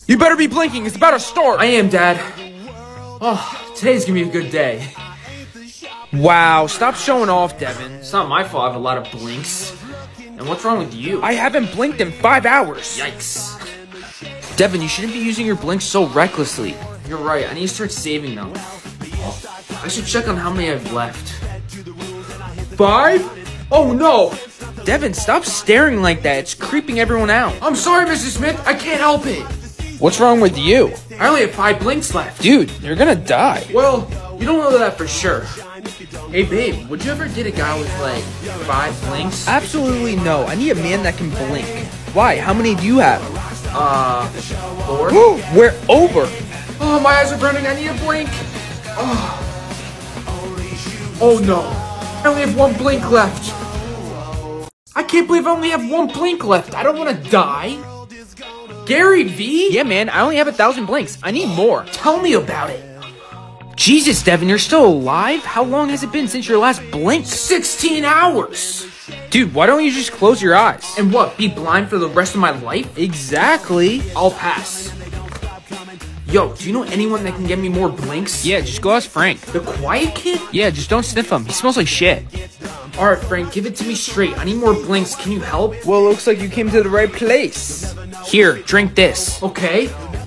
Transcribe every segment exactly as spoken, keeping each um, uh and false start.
You better be blinking, it's about to start! I am, Dad. Oh, today's gonna be a good day. Wow, stop showing off, Devin. It's not my fault I have a lot of blinks. And what's wrong with you? I haven't blinked in five hours. Yikes. Devin, you shouldn't be using your blinks so recklessly. You're right, I need to start saving them. I should check on how many I've left. Five? Oh no! Devin, stop staring like that. It's creeping everyone out. I'm sorry, Missus Smith. I can't help it. What's wrong with you? I only have five blinks left. Dude, you're gonna die. Well, you don't know that for sure. Hey, babe, would you ever date a guy with, like, five blinks? Absolutely no. I need a man that can blink. Why? How many do you have? Uh, four? Woo, we're over. Oh, my eyes are burning. I need a blink. Oh, oh no. I only have one blink left. I can't believe I only have one blink left. I don't want to die. Gary V? Yeah, man, I only have a thousand blinks. I need more. Tell me about it. Jesus, Devin, you're still alive? How long has it been since your last blink? sixteen hours. Dude, why don't you just close your eyes? And what, be blind for the rest of my life? Exactly. I'll pass. Yo, do you know anyone that can get me more blinks? Yeah, just go ask Frank. The quiet kid? Yeah, just don't sniff him. He smells like shit. Alright, Frank, give it to me straight. I need more blinks. Can you help? Well, looks like you came to the right place. Here, drink this. Okay.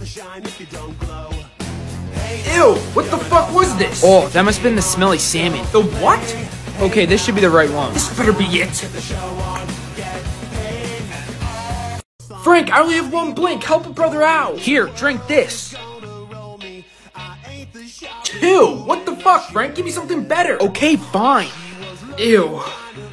Ew, what the fuck was this? Oh, that must have been the smelly salmon. The what? Okay, this should be the right one. This better be it. Frank, I only have one blink. Help a brother out. Here, drink this. Two? What the fuck, Frank? Give me something better. Okay, fine. Ew.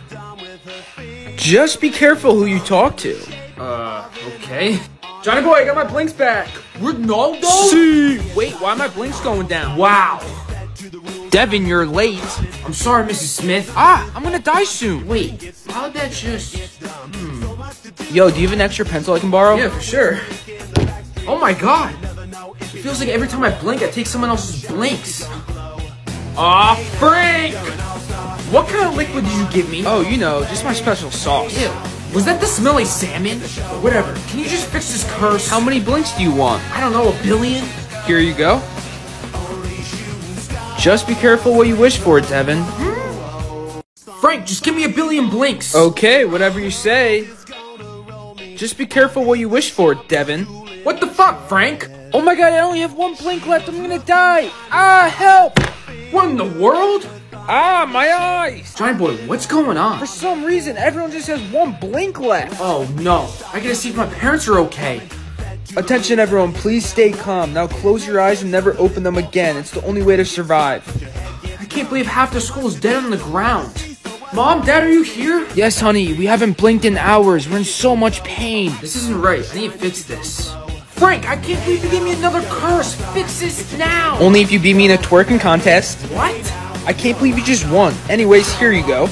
Just be careful who you talk to. Uh, okay. Johnny boy, I got my blinks back. Ronaldo? See. Wait, why are my blinks going down? Wow. Devin, you're late. I'm sorry, Missus Smith. Ah, I'm gonna die soon. Wait, how'd that just... Hmm. Yo, do you have an extra pencil I can borrow? Yeah, for sure. Oh my god. It feels like every time I blink, I take someone else's blinks. Aw, Frank! What kind of liquid did you give me? Oh, you know, just my special sauce. Ew. Was that the smelly salmon? Whatever. Can you just fix this curse? How many blinks do you want? I don't know, a billion? Here you go. Just be careful what you wish for, Devin. Frank, just give me a billion blinks. Okay, whatever you say. Just be careful what you wish for, Devin. What the fuck, Frank? Oh my god, I only have one blink left. I'm gonna die. Ah, help! What in the world? Ah, my eyes! Johnny boy, what's going on? For some reason, everyone just has one blink left. Oh no, I gotta see if my parents are okay. Attention everyone, please stay calm. Now close your eyes and never open them again. It's the only way to survive. I can't believe half the school is dead on the ground. Mom, Dad, are you here? Yes, honey, we haven't blinked in hours. We're in so much pain. This isn't right. I need to fix this. Frank, I can't believe you gave me another curse. Fix this now. Only if you beat me in a twerking contest. What? I can't believe you just won. Anyways, here you go.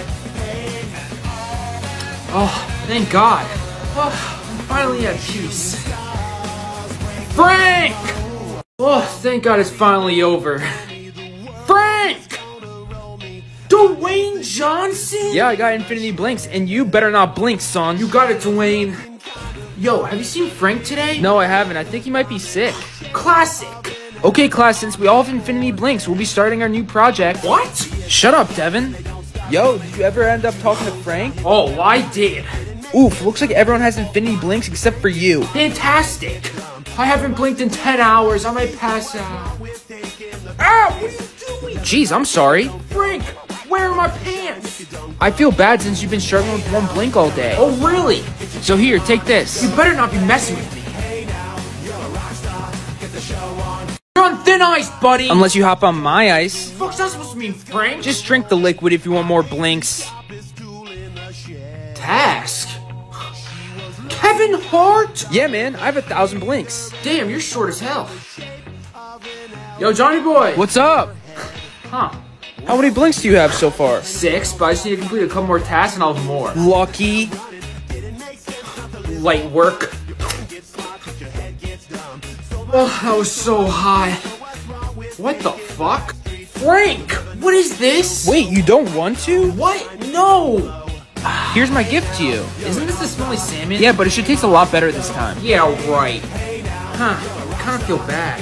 Oh, thank God. Oh, I'm finally at peace. Frank! Oh, thank God it's finally over. Frank! Dwayne Johnson? Yeah, I got infinity blinks, and you better not blink, son. You got it, Dwayne. Yo, have you seen Frank today? No, I haven't. I think he might be sick. Classic. Okay, class, since we all have infinity blinks, we'll be starting our new project. What? Shut up, Devin. Yo, did you ever end up talking to Frank? Oh, I did. Oof, looks like everyone has infinity blinks except for you. Fantastic. I haven't blinked in ten hours. I might pass out. Ah, what are you doing? Jeez, I'm sorry. Frank, where are my pants? I feel bad since you've been struggling with one blink all day. Oh, really? So here, take this. You better not be messing with me. You're on thin ice, buddy. Unless you hop on my ice. What's that supposed to mean, Frank? Just drink the liquid if you want more blinks. Task? Kevin Hart? Yeah, man, I have a thousand blinks. Damn, you're short as hell. Yo, Johnny boy. What's up? Huh. How many blinks do you have so far? Six, but I just need to complete a couple more tasks and I'll have more. Lucky. Light work. Oh, that was so high. What the fuck? Frank, what is this? Wait, you don't want to? What? No! Here's my gift to you. Isn't this the smelly salmon? Yeah, but it should taste a lot better this time. Yeah, right. Huh, I kind of feel bad.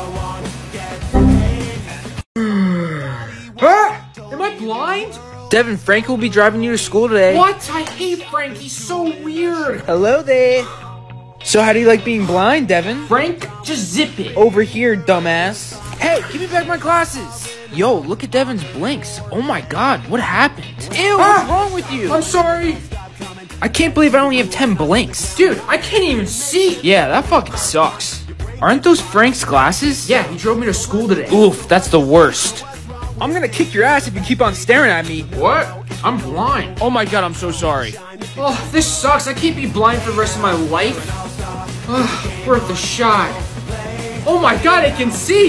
Ah! Am I blind? Devin, Frank will be driving you to school today. What? I hate Frank. He's so weird. Hello there. So how do you like being blind, Devin? Frank, just zip it. Over here, dumbass. Hey, give me back my glasses. Yo, look at Devin's blinks. Oh my god, what happened? Ew, Ah! what's wrong with you? I'm sorry. I can't believe I only have ten blinks. Dude, I can't even see. Yeah, that fucking sucks. Aren't those Frank's glasses? Yeah, he drove me to school today. Oof, that's the worst. I'm gonna kick your ass if you keep on staring at me. What? I'm blind. Oh my god, I'm so sorry. Oh, this sucks. I can't be blind for the rest of my life. Ugh, worth a shot. Oh my god, I can see.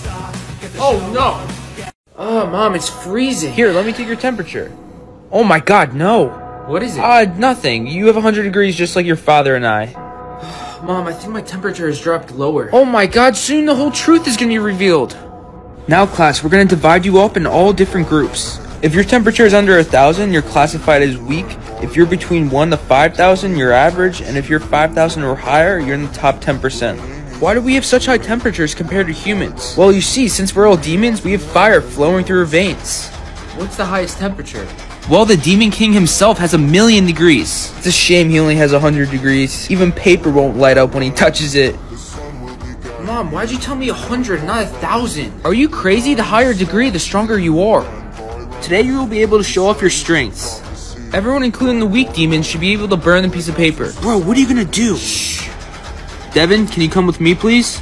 Oh no. Oh, Mom, it's freezing. Here, let me take your temperature. Oh my god, no. What is it? Uh, nothing. You have one hundred degrees just like your father and I. Mom, I think my temperature has dropped lower. Oh my god, soon the whole truth is gonna be revealed. Now, class, we're gonna divide you up in all different groups. If your temperature is under one thousand, you're classified as weak. If you're between one to five thousand, you're average. And if you're five thousand or higher, you're in the top ten percent. Why do we have such high temperatures compared to humans? Well, you see, since we're all demons, we have fire flowing through our veins. What's the highest temperature? Well, the Demon King himself has a million degrees. It's a shame he only has one hundred degrees. Even paper won't light up when he touches it. Mom, why'd you tell me a hundred, not a thousand? Are you crazy? The higher degree, the stronger you are. Today you will be able to show off your strengths. Everyone, including the weak demons, should be able to burn the piece of paper. Bro, what are you gonna do? Shh. Devin, can you come with me, please?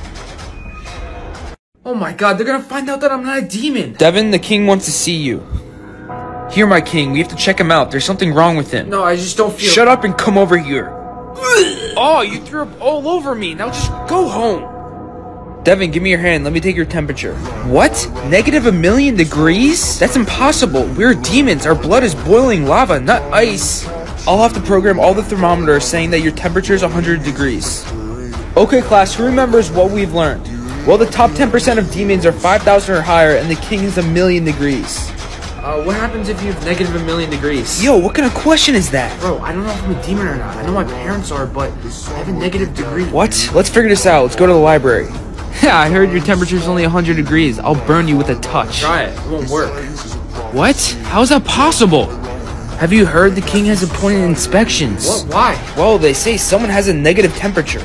Oh my god, they're gonna find out that I'm not a demon. Devin, the king wants to see you. Here, my king, we have to check him out. There's something wrong with him. No, I just don't feel- Shut up and come over here. Oh, you threw up all over me. Now just go home. Devin, give me your hand. Let me take your temperature. What? Negative a million degrees? That's impossible. We're demons. Our blood is boiling lava, not ice. I'll have to program all the thermometers saying that your temperature is one hundred degrees. Okay, class, who remembers what we've learned? Well, the top ten percent of demons are five thousand or higher, and the king is a million degrees. Uh, what happens if you have negative a million degrees? Yo, what kind of question is that? Bro, I don't know if I'm a demon or not. I know my parents are, but I have a negative degree. What? Let's figure this out. Let's go to the library. Yeah, I heard your temperature's only one hundred degrees. I'll burn you with a touch. Try it. It won't work. What? How's that possible? Have you heard the king has appointed inspections? What? Why? Well, they say someone has a negative temperature.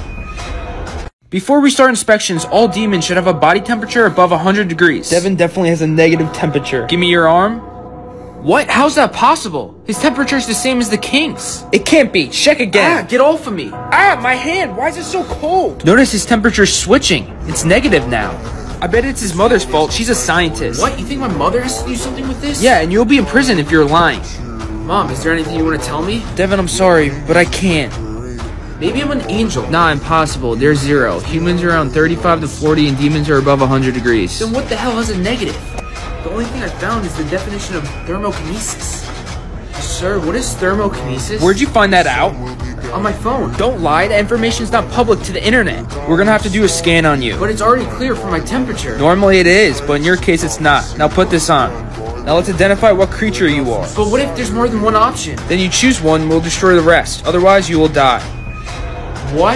Before we start inspections, all demons should have a body temperature above one hundred degrees. Devin definitely has a negative temperature. Give me your arm. What? How's that possible? His temperature is the same as the king's. It can't be. Check again. Ah, get off of me. Ah, my hand. Why is it so cold? Notice his temperature's switching. It's negative now. I bet it's his mother's fault. She's a scientist. What? You think my mother has to do something with this? Yeah, and you'll be in prison if you're lying. Mom, is there anything you want to tell me? Devin, I'm sorry, but I can't. Maybe I'm an angel. Nah, impossible. There's zero. Humans are around thirty-five to forty, and demons are above one hundred degrees. Then what the hell has a negative? The only thing I found is the definition of thermokinesis. Sir, what is thermokinesis? Where'd you find that out? On my phone. Don't lie. The information's not public to the internet. We're gonna have to do a scan on you. But it's already clear for my temperature. Normally it is, but in your case it's not. Now put this on. Now let's identify what creature you are. But what if there's more than one option? Then you choose one and we'll destroy the rest. Otherwise you will die. What?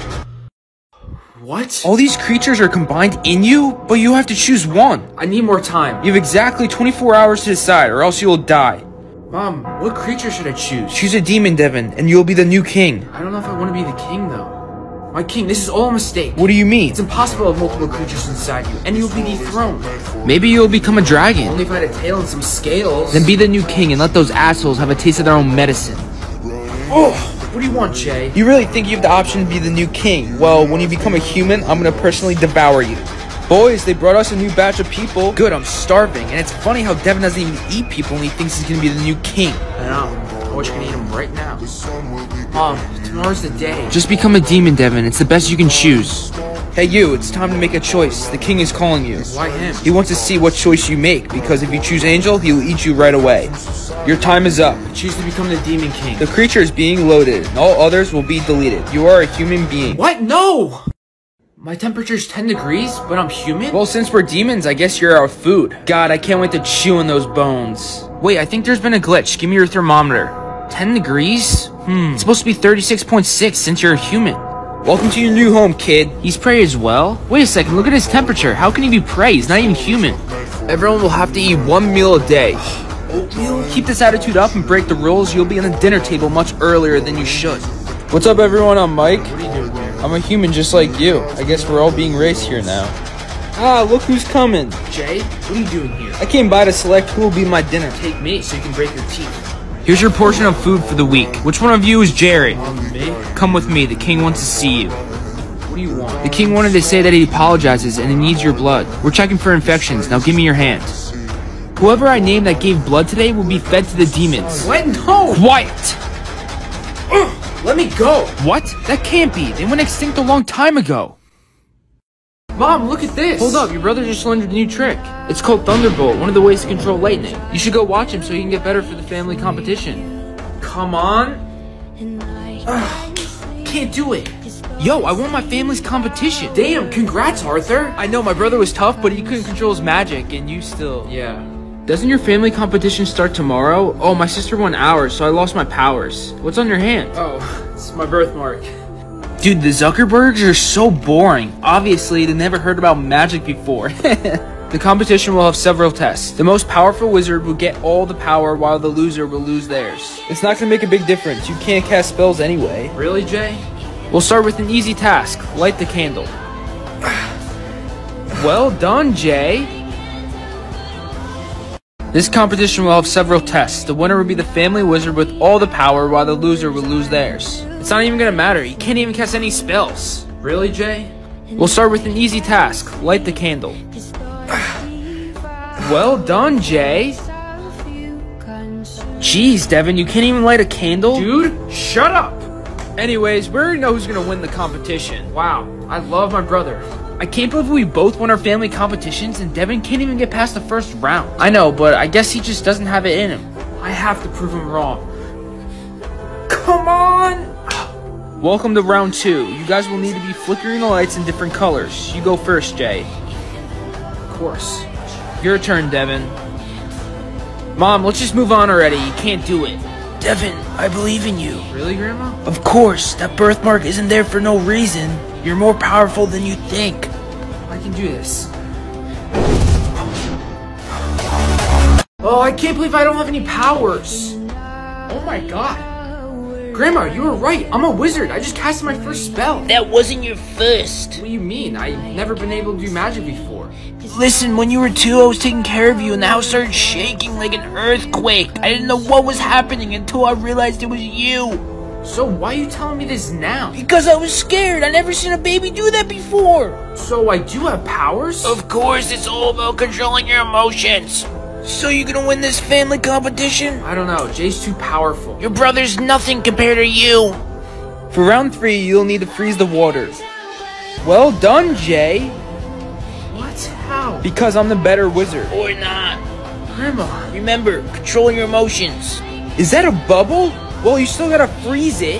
What? All these creatures are combined in you, but you have to choose one. I need more time. You have exactly twenty-four hours to decide, or else you will die. Mom, what creature should I choose? Choose a demon, Devin, and you'll be the new king. I don't know if I want to be the king, though. My king, this is all a mistake. What do you mean? It's impossible to have multiple creatures inside you, and you'll be dethroned. Maybe you'll become a dragon. Only if I had a tail and some scales. Then be the new king and let those assholes have a taste of their own medicine. Oh! What do you want, Jay? You really think you have the option to be the new king? Well, when you become a human, I'm gonna personally devour you. Boys, they brought us a new batch of people. Good, I'm starving. And it's funny how Devin doesn't even eat people and he thinks he's gonna be the new king. I know. I wish I could eat him right now. Mom, tomorrow's the day. Just become a demon, Devin. It's the best you can choose. Hey you, it's time to make a choice. The king is calling you. Why him? He wants to see what choice you make, because if you choose Angel, he will eat you right away. Your time is up. I choose to become the Demon King. The creature is being loaded, and all others will be deleted. You are a human being. What? No! My temperature's ten degrees, but I'm human? Well, since we're demons, I guess you're our food. God, I can't wait to chew on those bones. Wait, I think there's been a glitch. Give me your thermometer. ten degrees? Hmm, it's supposed to be thirty-six point six since you're a human. Welcome to your new home, kid. He's prey as well? Wait a second, look at his temperature. How can he be prey? He's not even human. Everyone will have to eat one meal a day. Oatmeal? Keep this attitude up and break the rules. You'll be on the dinner table much earlier than you should. What's up, everyone? I'm Mike. What are you doing here? I'm a human just like you. I guess we're all being raised here now. Ah, look who's coming. Jay, what are you doing here? I came by to select who will be my dinner. Take me so you can break your teeth. Here's your portion of food for the week. Which one of you is Jerry? Um, me? Come with me, the king wants to see you. What do you want? The king wanted to say that he apologizes and he needs your blood. We're checking for infections. Now give me your hand. Whoever I name that gave blood today will be fed to the demons. What? No! Quiet! Ugh, let me go! What? That can't be. They went extinct a long time ago. Mom, look at this! Hold up, your brother just learned a new trick. It's called Thunderbolt, one of the ways to control lightning. You should go watch him so you can get better for the family competition. Come on! Ugh, can't do it! Yo, I won my family's competition. Damn, congrats, Arthur! I know, my brother was tough, but he couldn't control his magic, and you still... Yeah. Doesn't your family competition start tomorrow? Oh, my sister won ours, so I lost my powers. What's on your hand? Oh, it's my birthmark. Dude, the Zuckerbergs are so boring. Obviously, they never heard about magic before. The competition will have several tests. The most powerful wizard will get all the power while the loser will lose theirs. It's not gonna make a big difference. You can't cast spells anyway. Really, Jay? We'll start with an easy task. Light the candle. Well done, Jay. This competition will have several tests. The winner will be the family wizard with all the power while the loser will lose theirs. It's not even gonna matter. He can't even cast any spells. Really, Jay? We'll start with an easy task. Light the candle. Well done, Jay. Jeez, Devin, you can't even light a candle? Dude, shut up! Anyways, we already know who's gonna win the competition. Wow, I love my brother. I can't believe we both won our family competitions and Devin can't even get past the first round. I know, but I guess he just doesn't have it in him. I have to prove him wrong. Come on! Welcome to round two. You guys will need to be flickering the lights in different colors. You go first, Jay. Of course. Your turn, Devin. Mom, let's just move on already. You can't do it. Devin, I believe in you. Really, Grandma? Of course. That birthmark isn't there for no reason. You're more powerful than you think. I can do this. Oh, I can't believe I don't have any powers. Oh my god. Grandma, you were right. I'm a wizard. I just casted my first spell. That wasn't your first. What do you mean? I've never been able to do magic before. Listen, when you were two, I was taking care of you, and the house started shaking like an earthquake. I didn't know what was happening until I realized it was you. So why are you telling me this now? Because I was scared. I never seen a baby do that before. So I do have powers? Of course, it's all about controlling your emotions. So you gonna win this family competition? I don't know. Jay's too powerful. Your brother's nothing compared to you. For round three, you'll need to freeze the water. Well done, Jay. What? How? Because I'm the better wizard. Or not. Grandma. Remember, controlling your emotions. Is that a bubble? Well, you still gotta freeze it.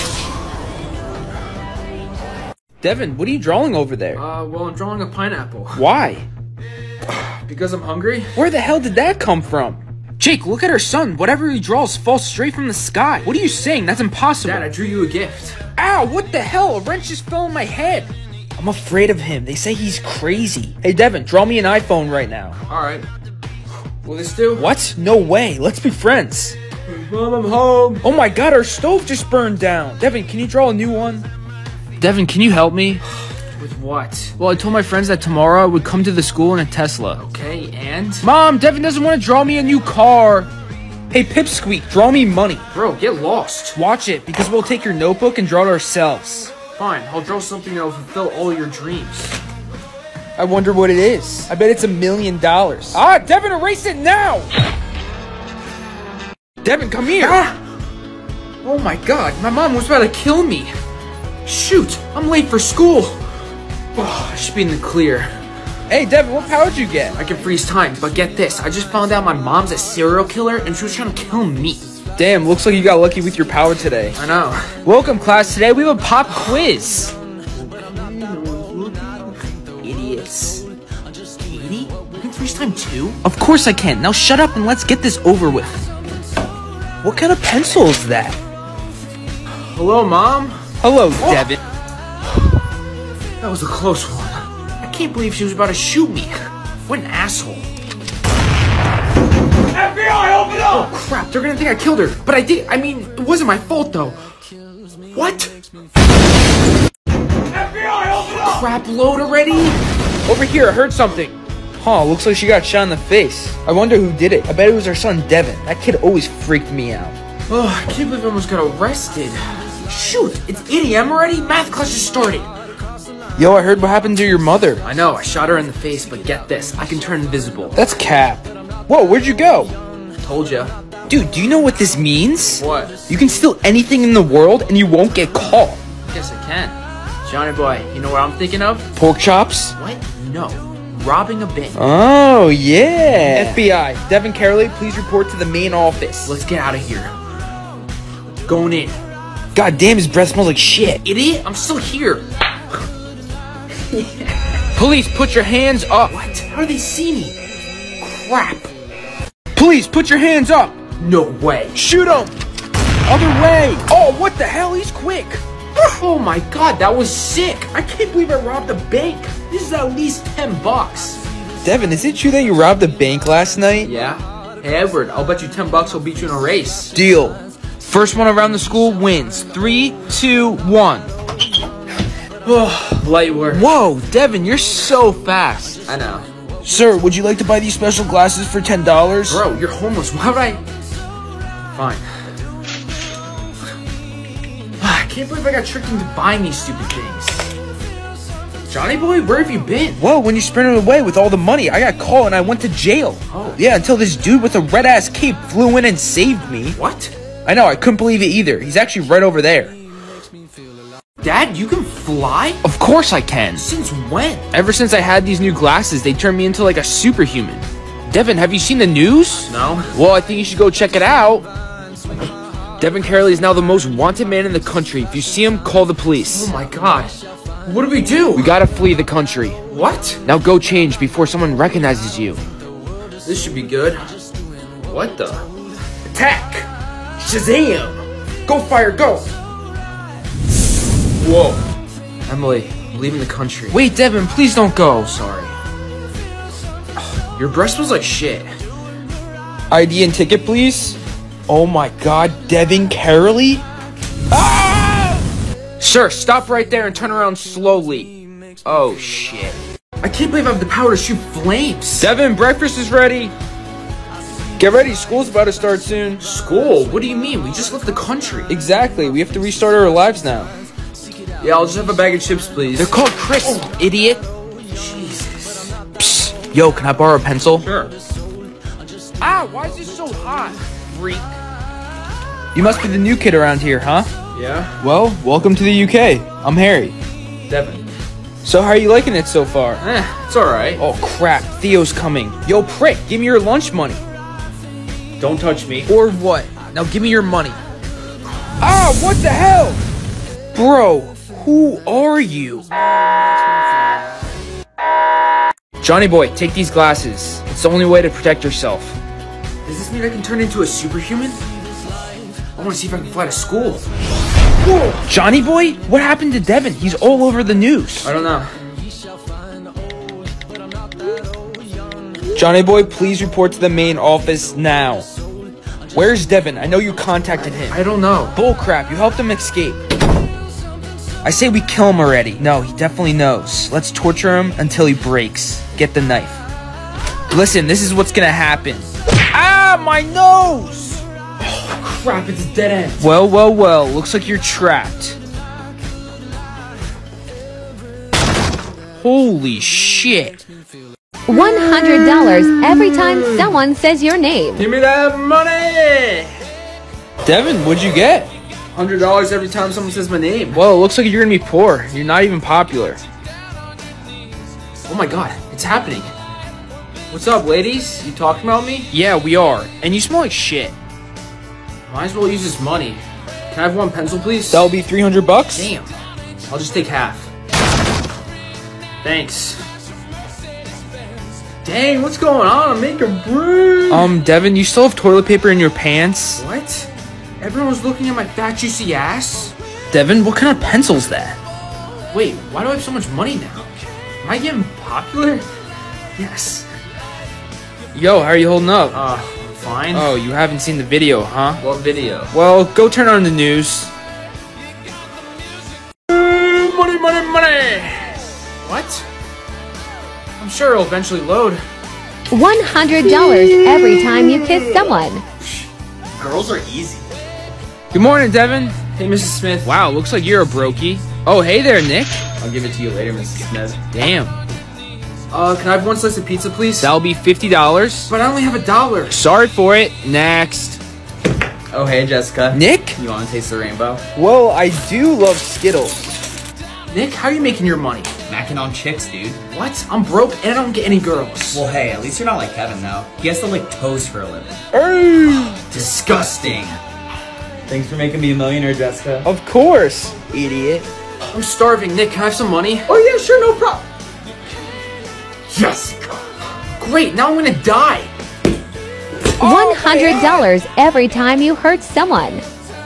Devin, what are you drawing over there? Uh, well, I'm drawing a pineapple. Why? Because I'm hungry? Where the hell did that come from? Jake, look at our son. Whatever he draws falls straight from the sky. What are you saying? That's impossible. Dad, I drew you a gift. Ow, what the hell? A wrench just fell in my head. I'm afraid of him. They say he's crazy. Hey, Devin, draw me an iPhone right now. Alright. Will this do? What? No way. Let's be friends. Mom, I'm home. Oh my god, our stove just burned down. Devin, can you draw a new one? Devin, can you help me? With what? Well, I told my friends that tomorrow I would come to the school in a Tesla. Okay, and? Mom, Devin doesn't want to draw me a new car. Hey, Pipsqueak, draw me money. Bro, get lost. Watch it, because we'll take your notebook and draw it ourselves. Fine, I'll draw something that will fulfill all your dreams. I wonder what it is. I bet it's a million dollars. Ah, Devin, erase it now! Devin, come here! Ah! Oh my god, my mom was about to kill me. Shoot, I'm late for school. Oh, I should be in the clear. Hey, Devin, what power did you get? I can freeze time, but get this. I just found out my mom's a serial killer and she was trying to kill me. Damn, looks like you got lucky with your power today. I know. Welcome, class. Today we have a pop quiz. Idiots. Katie? You can freeze time too? Of course I can. Now shut up and let's get this over with. What kind of pencil is that? Hello, Mom? Hello, Devin. That was a close one. I can't believe she was about to shoot me. What an asshole. F B I, open up! Oh crap, they're gonna think I killed her. But I did, I mean, it wasn't my fault though. What? F B I, open up! Crap load already? Over here, I heard something. Huh, looks like she got shot in the face. I wonder who did it. I bet it was our son Devin. That kid always freaked me out. Oh, I can't believe I almost got arrested. Shoot, it's eight A M already? Math class just started. Yo, I heard what happened to your mother. I know, I shot her in the face, but get this, I can turn invisible. That's cap. Whoa, where'd you go? Told ya. Dude, do you know what this means? What? You can steal anything in the world and you won't get caught. Yes, I can. Johnny boy, you know what I'm thinking of? Pork chops? What? No. Robbing a bank. Oh, yeah. F B I, Devin Carolee, please report to the main office. Let's get out of here. Going in. God damn, his breath smells like shit. Idiot, I'm still here. Police, put your hands up. What? How do they see me? Crap. Police, put your hands up. No way. Shoot him. Other way. Oh, what the hell? He's quick. Oh my god, that was sick. I can't believe I robbed a bank. This is at least ten bucks. Devin, is it true that you robbed a bank last night? Yeah? Hey Edward, I'll bet you ten bucks I'll beat you in a race. Deal. First one around the school wins. Three, two, one. Oh, light work. Whoa, Devin, you're so fast. I know. Sir, would you like to buy these special glasses for ten dollars? Bro, you're homeless. Why would I? Fine. I can't believe I got tricked into buying these stupid things. Johnny boy, where have you been? Whoa, when you sprinted away with all the money, I got caught and I went to jail. Oh. Yeah, until this dude with a red-ass cape flew in and saved me. What? I know, I couldn't believe it either. He's actually right over there. Dad, you can fly? Of course I can. Since when? Ever since I had these new glasses, they turned me into like a superhuman. Devin, have you seen the news? No. Well, I think you should go check it out. Devin Carolee is now the most wanted man in the country. If you see him, call the police. Oh my god. What do we do? We gotta flee the country. What? Now go change before someone recognizes you. This should be good. What the? Attack! Shazam! Go fire, go! Whoa. Emily, I'm leaving the country. Wait, Devin, please don't go. Sorry. Your breath smells like shit. I D and ticket, please. Oh my god, Devin Carolee? Ah! Sir, stop right there and turn around slowly. Oh shit. I can't believe I have the power to shoot flames. Devin, breakfast is ready. Get ready, school's about to start soon. School? What do you mean? We just left the country. Exactly, we have to restart our lives now. Yeah, I'll just have a bag of chips, please. They're called crisps, Oh. idiot. Jesus. Psst. Yo, can I borrow a pencil? Sure. Ah, why is this so hot? Freak. You must be the new kid around here, huh? Yeah? Well, welcome to the U K. I'm Harry. Devin. So how are you liking it so far? Eh, it's alright. Oh crap, Theo's coming. Yo, prick, give me your lunch money. Don't touch me. Or what? Now give me your money. Ah, what the hell? Bro, who are you? Johnny boy, take these glasses. It's the only way to protect yourself. Does this mean I can turn into a superhuman? I want to see if I can fly to school. Whoa. Johnny boy? What happened to Devin? He's all over the news. I don't know. Johnny boy, please report to the main office now. Where's Devin? I know you contacted him. I don't know. Bullcrap, you helped him escape. I say we kill him already. No, he definitely knows. Let's torture him until he breaks. Get the knife. Listen, this is what's gonna happen. Ah, my nose! Oh, crap, it's a dead end. Well, well, well, looks like you're trapped. Holy shit. one hundred dollars every time someone says your name. Give me that money! Devin, what'd you get? one hundred dollars every time someone says my name. Well, it looks like you're gonna be poor. You're not even popular. Oh my god, it's happening. What's up, ladies? You talking about me? Yeah, we are. And you smell like shit. Might as well use this money. Can I have one pencil, please? That'll be three hundred bucks? Damn. I'll just take half. Thanks. Dang, what's going on? I'm making brew. Um, Devin, you still have toilet paper in your pants? What? Everyone was looking at my fat, juicy ass? Devin, what kind of pencil's that? Wait, why do I have so much money now? Am I getting popular? Yes. Yo, how are you holding up? Uh, fine. Oh, you haven't seen the video, huh? What video? Well, go turn on the news. Money, money, money! What? I'm sure it'll eventually load. one hundred dollars every time you kiss someone. Girls are easy. Good morning, Devin. Hey, Missus Smith. Wow, looks like you're a brokey. Oh, hey there, Nick. I'll give it to you later, Missus Smith. Damn. Uh, can I have one slice of pizza, please? That'll be fifty dollars. But I only have a dollar. Sorry for it. Next. Oh, hey, Jessica. Nick? You want to taste the rainbow? Well, I do love Skittles. Nick, how are you making your money? Macking on chicks, dude. What? I'm broke and I don't get any girls. Well, hey, at least you're not like Kevin, though. He has to lick toes for a living. Hey! Disgusting. Thanks for making me a millionaire, Jessica. Of course, idiot. I'm starving. Nick, can I have some money? Oh, yeah, sure, no problem. Jessica. Great, now I'm gonna die. one hundred dollars every time you hurt someone.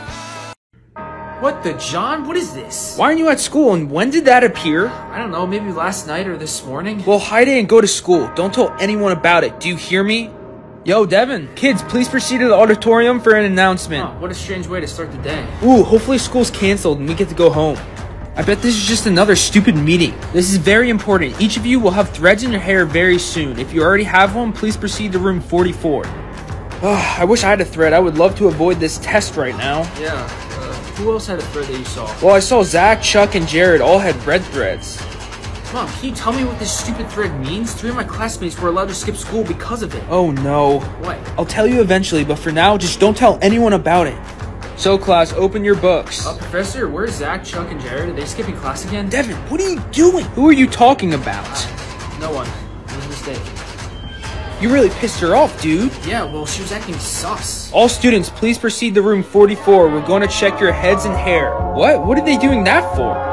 What the John? What is this? Why aren't you at school, and when did that appear? I don't know, maybe last night or this morning. Well, hide it and go to school. Don't tell anyone about it. Do you hear me? Yo, Devin. Kids, please proceed to the auditorium for an announcement. Huh, what a strange way to start the day. Ooh, hopefully school's canceled and we get to go home. I bet this is just another stupid meeting. This is very important. Each of you will have threads in your hair very soon. If you already have one, please proceed to room forty-four. Oh, I wish I had a thread. I would love to avoid this test right now. Yeah, uh, who else had a thread that you saw? Well, I saw Zach, Chuck, and Jared all had red threads. Mom, can you tell me what this stupid thread means? Three of my classmates were allowed to skip school because of it. Oh no. What? I'll tell you eventually, but for now, just don't tell anyone about it. So class, open your books. Uh, Professor, where's Zach, Chuck, and Jared? Are they skipping class again? Devin, what are you doing? Who are you talking about? No one. It was a mistake. You really pissed her off, dude. Yeah, well, she was acting sus. All students, please proceed to room forty-four. We're going to check your heads and hair. What? What are they doing that for?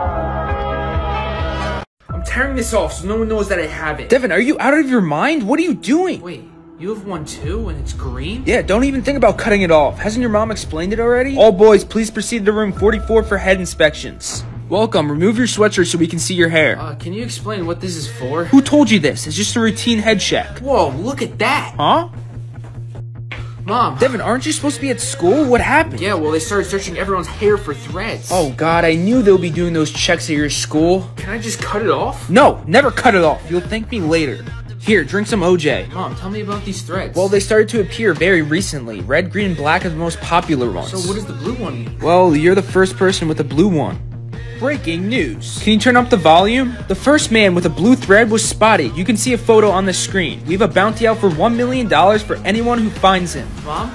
I'm tearing this off so no one knows that I have it. Devin, are you out of your mind? What are you doing? Wait, you have one too and it's green? Yeah, don't even think about cutting it off. Hasn't your mom explained it already? All boys, please proceed to room forty-four for head inspections. Welcome. Remove your sweatshirt so we can see your hair. Uh, can you explain what this is for? Who told you this? It's just a routine head check. Whoa, look at that. Huh? Mom. Devin, aren't you supposed to be at school? What happened? Yeah, well, they started searching everyone's hair for threads. Oh god, I knew they'll be doing those checks at your school. Can I just cut it off? No, never cut it off. You'll thank me later. Here, drink some O J. Mom, tell me about these threads. Well, they started to appear very recently. Red, green, and black are the most popular ones. So what does the blue one mean? Well, you're the first person with a blue one. Breaking news. Can you turn up the volume? The first man with a blue thread was spotted. You can see a photo on the screen. We have a bounty out for one million dollars for anyone who finds him. Mom?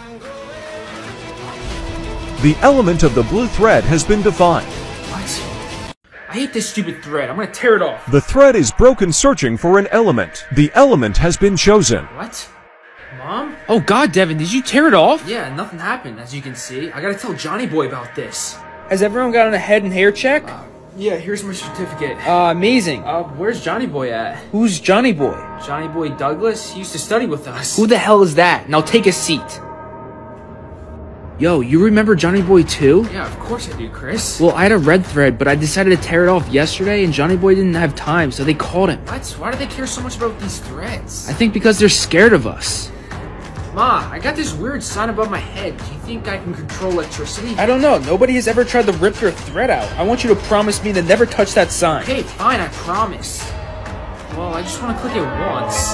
The element of the blue thread has been defined. What? I hate this stupid thread. I'm gonna tear it off. The thread is broken searching for an element. The element has been chosen. What? Mom? Oh god, Devin, did you tear it off? Yeah, nothing happened, as you can see. I gotta tell Johnny Boy about this. Has everyone gotten a head and hair check? Uh, yeah, here's my certificate. Uh, amazing. Uh, where's Johnny Boy at? Who's Johnny Boy? Johnny Boy Douglas? He used to study with us. Who the hell is that? Now take a seat. Yo, you remember Johnny Boy too? Yeah, of course I do, Chris. Well, I had a red thread, but I decided to tear it off yesterday, and Johnny Boy didn't have time, so they called him. What? Why do they care so much about these threads? I think because they're scared of us. Ma, I got this weird sign above my head. Do you think I can control electricity? I don't know. Nobody has ever tried to rip your thread out. I want you to promise me to never touch that sign. Okay, fine, I promise. Well, I just want to click it once.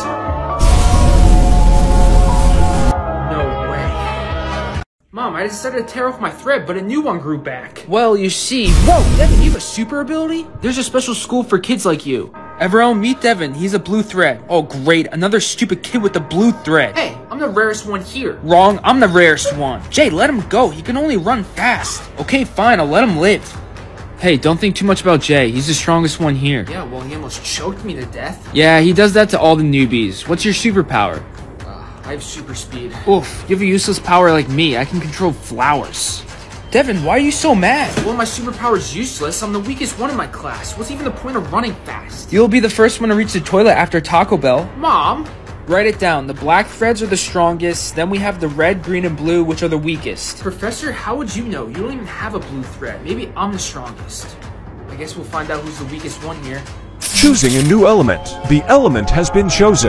No way. Mom, I decided to tear off my thread, but a new one grew back. Well, you see... Whoa, Devin, you have a super ability? There's a special school for kids like you. Everyone, meet Devin. He's a blue thread. Oh, great. Another stupid kid with a blue thread. Hey, I'm the rarest one here. Wrong. I'm the rarest one. Jay, let him go. He can only run fast. Okay, fine. I'll let him live. Hey, don't think too much about Jay. He's the strongest one here. Yeah, well, he almost choked me to death. Yeah, he does that to all the newbies. What's your superpower? Uh, I have super speed. Oof, you have a useless power like me. I can control flowers. Devin, why are you so mad? Well, my superpower is useless. I'm the weakest one in my class. What's even the point of running fast? You'll be the first one to reach the toilet after Taco Bell. Mom? Write it down. The black threads are the strongest. Then we have the red, green, and blue, which are the weakest. Professor, how would you know? You don't even have a blue thread. Maybe I'm the strongest. I I guess we'll find out who's the weakest one here. Choosing a new element. The element has been chosen.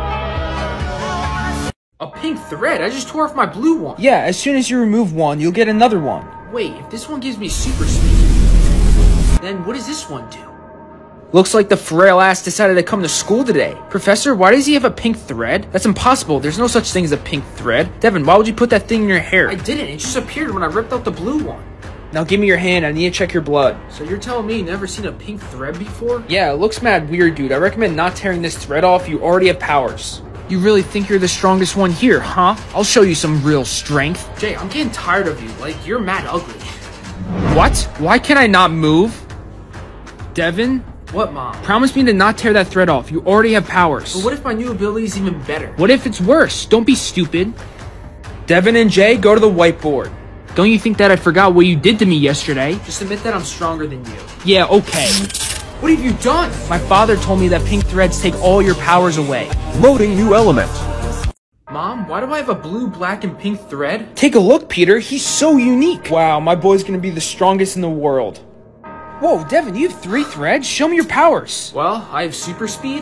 A pink thread? I just tore off my blue one. Yeah, as soon as you remove one, you'll get another one. Wait, if this one gives me super speed, then what does this one do? Looks like the frail ass decided to come to school today. Professor, why does he have a pink thread? That's impossible. There's no such thing as a pink thread. Devin, why would you put that thing in your hair? I didn't. It just appeared when I ripped out the blue one. Now give me your hand. I need to check your blood. So you're telling me you never seen a pink thread before? Yeah, it looks mad weird, dude. I recommend not tearing this thread off. You already have powers. You really think you're the strongest one here, huh? I'll show you some real strength. Jay, I'm getting tired of you. Like, you're mad ugly. What? Why can I not move? Devin? What, Mom? Promise me to not tear that thread off. You already have powers. But what if my new ability is even better? What if it's worse? Don't be stupid. Devin and Jay, go to the whiteboard. Don't you think that I forgot what you did to me yesterday? Just admit that I'm stronger than you. Yeah, okay. What have you done? My father told me that pink threads take all your powers away. Loading new element. Mom, why do I have a blue, black, and pink thread? Take a look, Peter. He's so unique. Wow, my boy's gonna be the strongest in the world. Whoa, Devin, you have three threads? Show me your powers. Well, I have super speed.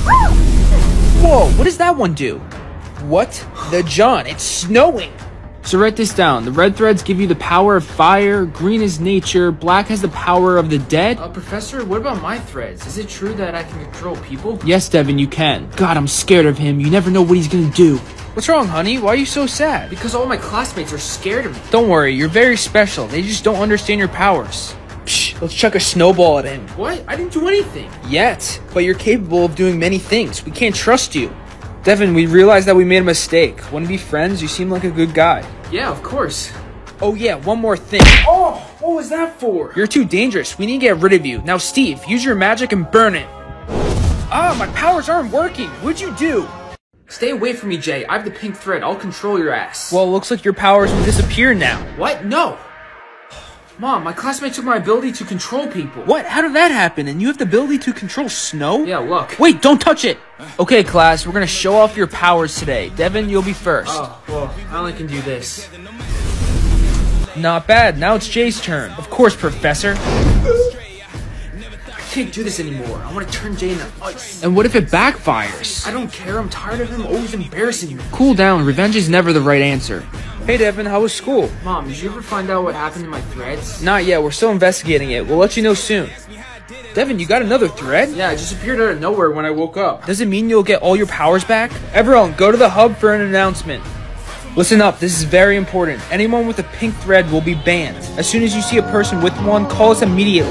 Whoa, what does that one do? What? The John, it's snowing. So write this down. The red threads give you the power of fire, green is nature, black has the power of the dead. Uh, Professor, what about my threads? Is it true that I can control people? Yes, Devin, you can. God, I'm scared of him. You never know what he's gonna do. What's wrong, honey? Why are you so sad? Because all my classmates are scared of me. Don't worry, you're very special. They just don't understand your powers. Psh, let's chuck a snowball at him. What? I didn't do anything. Yet, but you're capable of doing many things. We can't trust you. Devin, we realized that we made a mistake. Want to be friends? You seem like a good guy. Yeah, of course. Oh yeah, one more thing. Oh, what was that for? You're too dangerous. We need to get rid of you. Now, Steve, use your magic and burn it. Ah, my powers aren't working. What'd you do? Stay away from me, Jay. I have the pink thread. I'll control your ass. Well, it looks like your powers will disappear now. What? No. Mom, my classmate took my ability to control people. What? How did that happen? And you have the ability to control snow? Yeah, look. Wait, don't touch it! Okay, class, we're gonna show off your powers today. Devin, you'll be first. Oh, well, I only can do this. Not bad. Now it's Jay's turn. Of course, Professor. I can't do this anymore. I want to turn Jay into ice. And what if it backfires? I don't care. I'm tired of him always embarrassing me. Cool down. Revenge is never the right answer. Hey, Devin, how was school? Mom, did you ever find out what happened to my threads? Not yet. We're still investigating it. We'll let you know soon. Devin, you got another thread? Yeah, it just appeared out of nowhere when I woke up. Does it mean you'll get all your powers back? Everyone, go to the hub for an announcement. Listen up, this is very important. Anyone with a pink thread will be banned. As soon as you see a person with one, call us immediately.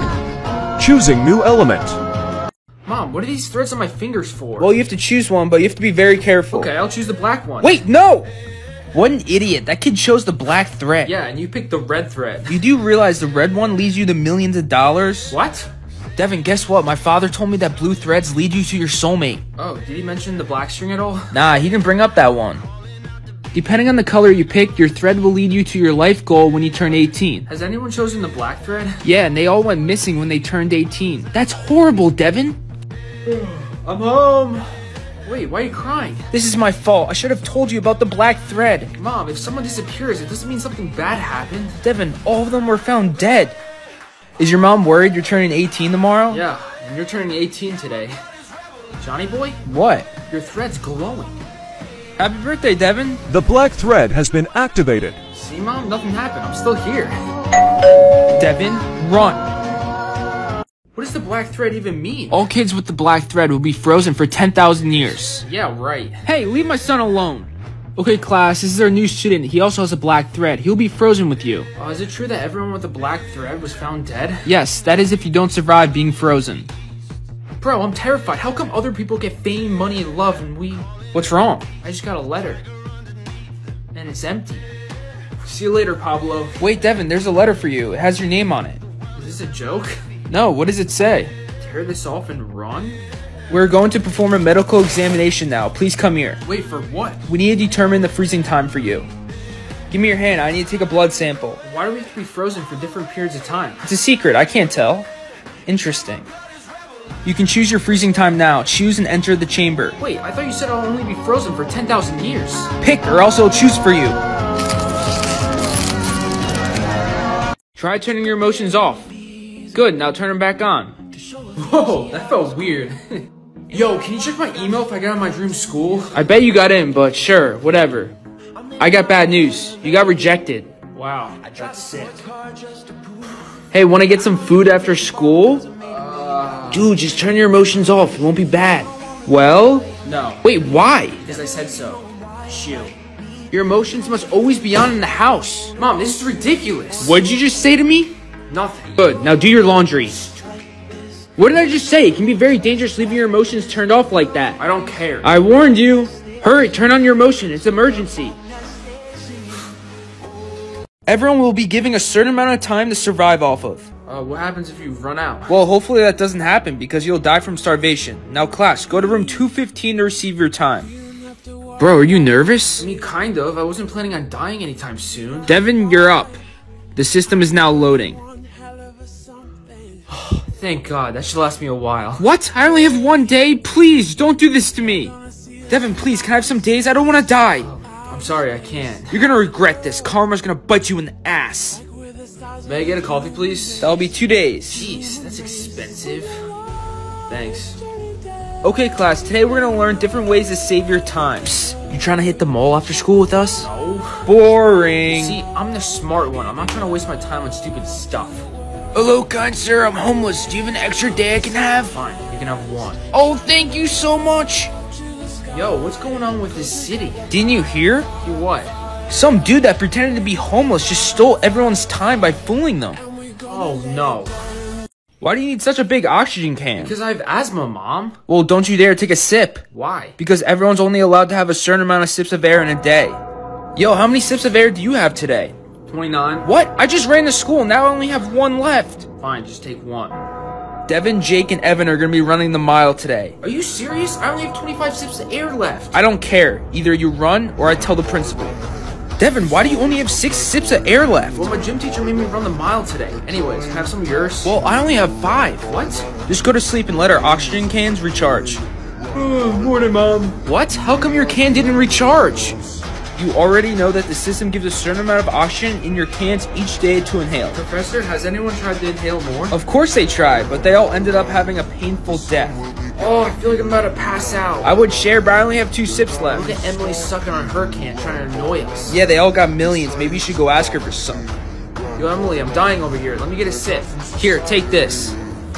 Choosing new element. Mom, what are these threads on my fingers for? Well, you have to choose one, but you have to be very careful. Okay, I'll choose the black one. Wait, no! What an idiot. That kid chose the black thread. Yeah, and you picked the red thread. You do realize the red one leads you to millions of dollars? What? Devin, guess what? My father told me that blue threads lead you to your soulmate. Oh, did he mention the black string at all? Nah, he didn't bring up that one. Depending on the color you pick, your thread will lead you to your life goal when you turn eighteen. Has anyone chosen the black thread? Yeah, and they all went missing when they turned eighteen. That's horrible, Devin. I'm home. Wait, why are you crying? This is my fault. I should have told you about the black thread. Mom, if someone disappears, it doesn't mean something bad happened. Devin, all of them were found dead. Is your mom worried you're turning eighteen tomorrow? Yeah, and you're turning eighteen today. Johnny boy? What? Your thread's glowing. Happy birthday, Devin. The black thread has been activated. See, Mom? Nothing happened. I'm still here. Devin, run. What does the black thread even mean? All kids with the black thread will be frozen for ten thousand years. Yeah, right. Hey, leave my son alone. Okay, class, this is our new student. He also has a black thread. He'll be frozen with you. Uh, is it true that everyone with a black thread was found dead? Yes, that is if you don't survive being frozen. Bro, I'm terrified. How come other people get fame, money, and love, and we... What's wrong? I just got a letter. And it's empty. See you later, Pablo. Wait, Devin, there's a letter for you. It has your name on it. Is this a joke? No, what does it say? Tear this off and run? We're going to perform a medical examination now. Please come here. Wait, for what? We need to determine the freezing time for you. Give me your hand. I need to take a blood sample. Why do we have to be frozen for different periods of time? It's a secret. I can't tell. Interesting. You can choose your freezing time now. Choose and enter the chamber. Wait, I thought you said I'll only be frozen for ten thousand years. Pick, or else it'll choose for you. Try turning your emotions off. Good, now turn them back on. Whoa, that felt weird. Yo, can you check my email if I got on my dream school? I bet you got in, but sure, whatever. I got bad news. You got rejected. Wow, that's sick. Hey, wanna get some food after school? Uh, Dude, just turn your emotions off. It won't be bad. Well? No. Wait, why? Because I said so. Shoot. Your emotions must always be on in the house. Mom, this is ridiculous. What'd you just say to me? Nothing. Good, now do your laundry. What did I just say? It can be very dangerous leaving your emotions turned off like that. I don't care. I warned you. Hurry, turn on your emotion. It's emergency. Everyone will be giving a certain amount of time to survive off of. Uh, what happens if you run out? Well, hopefully that doesn't happen because you'll die from starvation. Now, class, go to room two fifteen to receive your time. Bro, are you nervous? I mean, kind of. I wasn't planning on dying anytime soon. Devin, you're up. The system is now loading. Thank God. That should last me a while. What? I only have one day? Please, don't do this to me. Devin, please, can I have some days? I don't want to die. I'm sorry, I can't. You're gonna regret this. Karma's gonna bite you in the ass. May I get a coffee, please? That'll be two days. Jeez, that's expensive. Thanks. Okay, class, today we're gonna learn different ways to save your time. You trying to hit the mall after school with us? No. Boring. See, I'm the smart one. I'm not trying to waste my time on stupid stuff. Hello, kind sir. I'm homeless. Do you have an extra day I can have? Fine, you can have one. Oh, thank you so much. Yo, what's going on with this city? Didn't you hear? You what? Some dude that pretended to be homeless just stole everyone's time by fooling them. Oh, no. Why do you need such a big oxygen can? Because I have asthma, Mom. Well, don't you dare take a sip. Why? Because everyone's only allowed to have a certain amount of sips of air in a day. Yo, how many sips of air do you have today? twenty-nine. What? I just ran to school. Now I only have one left. Fine, just take one. Devin, Jake, and Evan are going to be running the mile today. Are you serious? I only have twenty-five sips of air left. I don't care. Either you run or I tell the principal. Devin, why do you only have six sips of air left? Well, my gym teacher made me run the mile today. Anyways, can I have some of yours? Well, I only have five. What? Just go to sleep and let our oxygen cans recharge. Morning, Mom. What? How come your can didn't recharge? You already know that the system gives a certain amount of oxygen in your cans each day to inhale. Professor, has anyone tried to inhale more? Of course they tried, but they all ended up having a painful death. Oh, I feel like I'm about to pass out. I would share, but I only have two sips left. Look at Emily sucking on her can, trying to annoy us. Yeah, they all got millions. Maybe you should go ask her for some. Yo, Emily, I'm dying over here. Let me get a sip. Here, take this.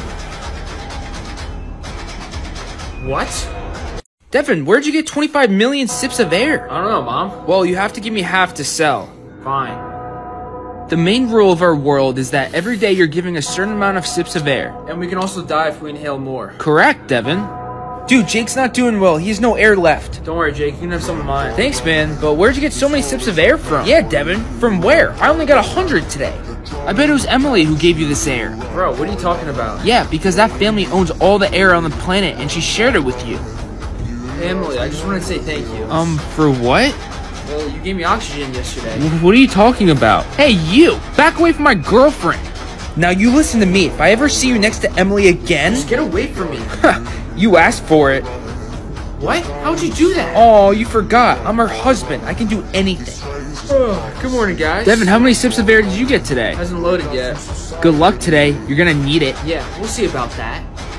What? Devin, where'd you get twenty-five million sips of air? I don't know, Mom. Well, you have to give me half to sell. Fine. The main rule of our world is that every day you're giving a certain amount of sips of air. And we can also die if we inhale more. Correct, Devin. Dude, Jake's not doing well. He has no air left. Don't worry, Jake. You can have some of mine. Thanks, man. But where'd you get so many sips of air from? Yeah, Devin. From where? I only got a hundred today. I bet it was Emily who gave you this air. Bro, what are you talking about? Yeah, because that family owns all the air on the planet and she shared it with you. Hey, Emily, I just wanted to say thank you. Um, for what? Well, you gave me oxygen yesterday. What are you talking about? Hey, you! Back away from my girlfriend! Now you listen to me. If I ever see you next to Emily again... Just get away from me. You asked for it. What? How'd you do that? Oh, you forgot. I'm her husband. I can do anything. Oh, good morning, guys. Devin, how many sips of air did you get today? Hasn't loaded yet. Good luck today. You're gonna need it. Yeah, we'll see about that.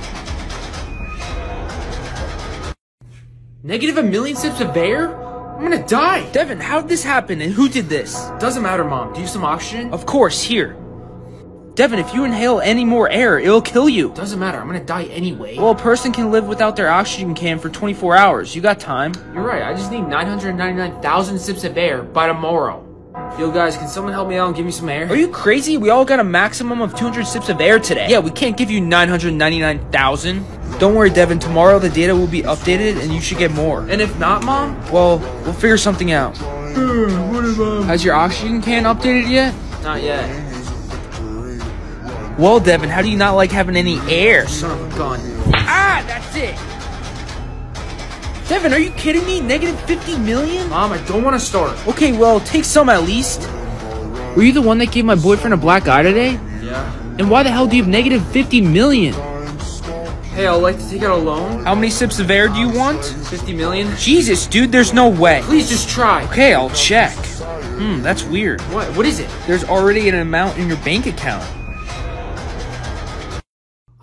Negative a million sips of air? I'm gonna die. Devin, how did this happen and who did this? Doesn't matter, Mom. Do you have some oxygen? Of course, here. Devin, if you inhale any more air, it'll kill you. Doesn't matter. I'm gonna die anyway. Well, a person can live without their oxygen can for twenty-four hours. You got time. You're right. I just need nine hundred ninety-nine thousand sips of air by tomorrow. Yo, guys, can someone help me out and give me some air? Are you crazy? We all got a maximum of two hundred sips of air today. Yeah, we can't give you nine hundred ninety-nine thousand. Don't worry, Devin. Tomorrow the data will be updated and you should get more. And if not, Mom? Well, we'll figure something out. Has your oxygen can updated yet? Not yet. Well, Devin, how do you not like having any air? Son of a gun. Ah, that's it. Devin, are you kidding me? Negative fifty million? Mom, I don't want to start. Okay, well, take some at least. Were you the one that gave my boyfriend a black eye today? Yeah. And why the hell do you have negative fifty million? Hey, I'd like to take out a loan. How many sips of air do you want? fifty million? Jesus, dude, there's no way. Please just try. Okay, I'll check. Hmm, that's weird. What? What is it? There's already an amount in your bank account.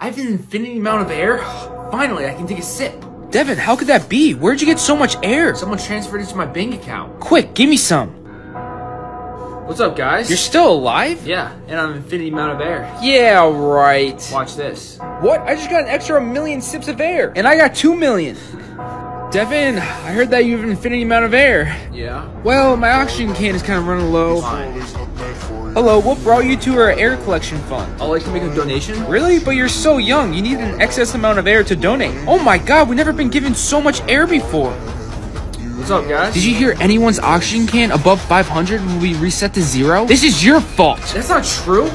I have an infinity amount of air? Finally, I can take a sip. Devin, how could that be? Where'd you get so much air? Someone transferred it to my bank account. Quick, give me some. What's up, guys? You're still alive? Yeah, and I'm an infinity amount of air. Yeah, right. Watch this. What? I just got an extra million sips of air. And I got two million. Devin, I heard that you have an infinity amount of air. Yeah? Well, my oxygen can is kind of running low. Fine. Hello, what brought you to our air collection fund? I'd like to make a donation. Really? But you're so young. You need an excess amount of air to donate. Oh my god, we've never been given so much air before. What's up, guys? Did you hear anyone's oxygen can above five hundred will be reset to zero? This is your fault. That's not true.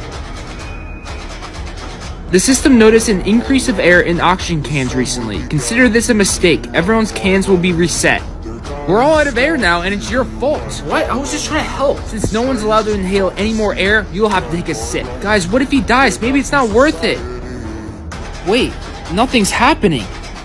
The system noticed an increase of air in oxygen cans recently. Consider this a mistake. Everyone's cans will be reset. We're all out of air now, and it's your fault. What? I was just trying to help. Since no one's allowed to inhale any more air, you'll have to take a sip. Guys, what if he dies? Maybe it's not worth it. Wait, nothing's happening.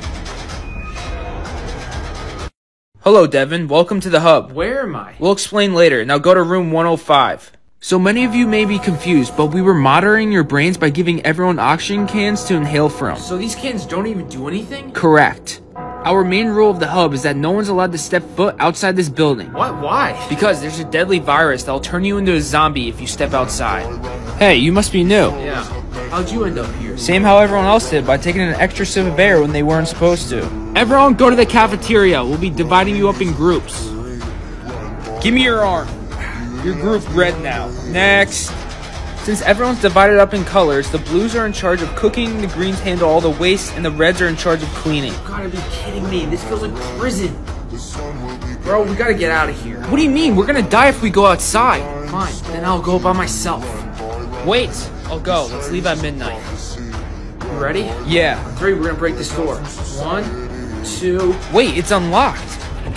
Hello, Devin. Welcome to the hub. Where am I? We'll explain later. Now go to room one oh five. So many of you may be confused, but we were monitoring your brains by giving everyone oxygen cans to inhale from. So these cans don't even do anything? Correct. Our main rule of the hub is that no one's allowed to step foot outside this building. What? Why? Because there's a deadly virus that'll turn you into a zombie if you step outside. Hey, you must be new. Yeah. How'd you end up here? Same how everyone else did, by taking an extra sip of air when they weren't supposed to. Everyone go to the cafeteria. We'll be dividing you up in groups. Give me your arm. Your group red now. Next. Since everyone's divided up in colors, the blues are in charge of cooking, the greens handle all the waste, and the reds are in charge of cleaning. You gotta be kidding me. This feels like prison. Bro, we gotta get out of here. What do you mean? We're gonna die if we go outside. Fine, then I'll go by myself. Wait, I'll go. Let's leave at midnight. You ready? Yeah. Three, we're gonna break this door. One, two. Wait, it's unlocked.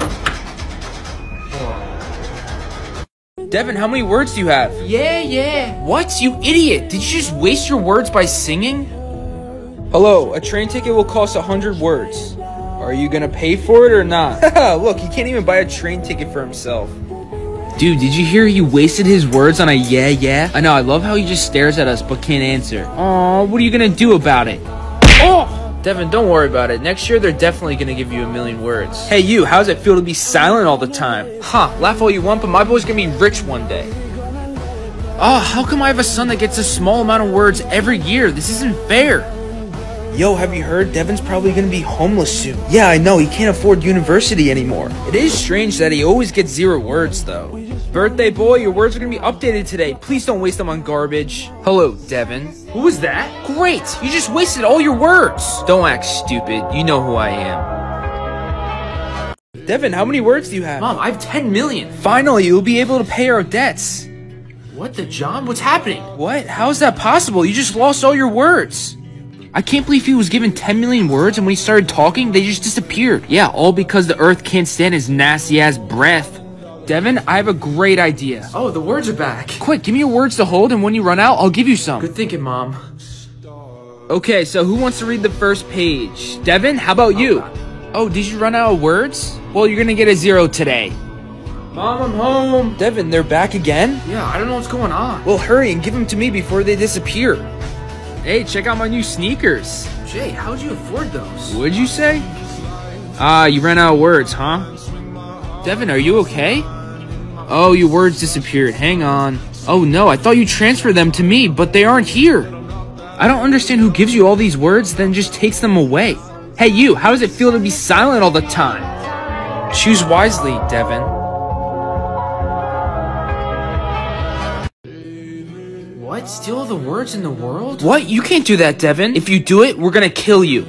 Devin, how many words do you have? Yeah, yeah. What? You idiot! Did you just waste your words by singing? Hello, a train ticket will cost a hundred words. Are you gonna pay for it or not? Look, he can't even buy a train ticket for himself. Dude, did you hear he wasted his words on a yeah, yeah? I know, I love how he just stares at us but can't answer. Aw, what are you gonna do about it? Oh! Devin, don't worry about it. Next year, they're definitely gonna give you a million words. Hey, you, how does it feel to be silent all the time? Huh, laugh all you want, but my boy's gonna be rich one day. Oh, how come I have a son that gets a small amount of words every year? This isn't fair. Yo, have you heard? Devin's probably gonna be homeless soon. Yeah, I know, he can't afford university anymore. It is strange that he always gets zero words, though. Birthday boy, your words are gonna be updated today. Please don't waste them on garbage. Hello, Devin. Who was that? Great! You just wasted all your words! Don't act stupid. You know who I am. Devin, how many words do you have? Mom, I have ten million. Finally, you'll be able to pay our debts. What the, John? What's happening? What? How is that possible? You just lost all your words. I can't believe he was given ten million words and when he started talking, they just disappeared. Yeah, all because the earth can't stand his nasty-ass breath. Devin, I have a great idea. Oh, the words are back. Quick, give me your words to hold, and when you run out, I'll give you some. Good thinking, Mom. Okay, so who wants to read the first page? Devin, how about you? Oh, did you run out of words? Well, you're gonna get a zero today. Mom, I'm home. Devin, they're back again? Yeah, I don't know what's going on. Well, hurry and give them to me before they disappear. Hey, check out my new sneakers. Jay, how'd you afford those? What'd you say? Ah, you ran out of words, huh? Devin, are you okay? Oh, your words disappeared. Hang on. Oh no, I thought you transferred them to me, but they aren't here. I don't understand who gives you all these words, then just takes them away. Hey you, how does it feel to be silent all the time? Choose wisely, Devin. What? Steal all the words in the world? What? You can't do that, Devin. If you do it, we're gonna kill you.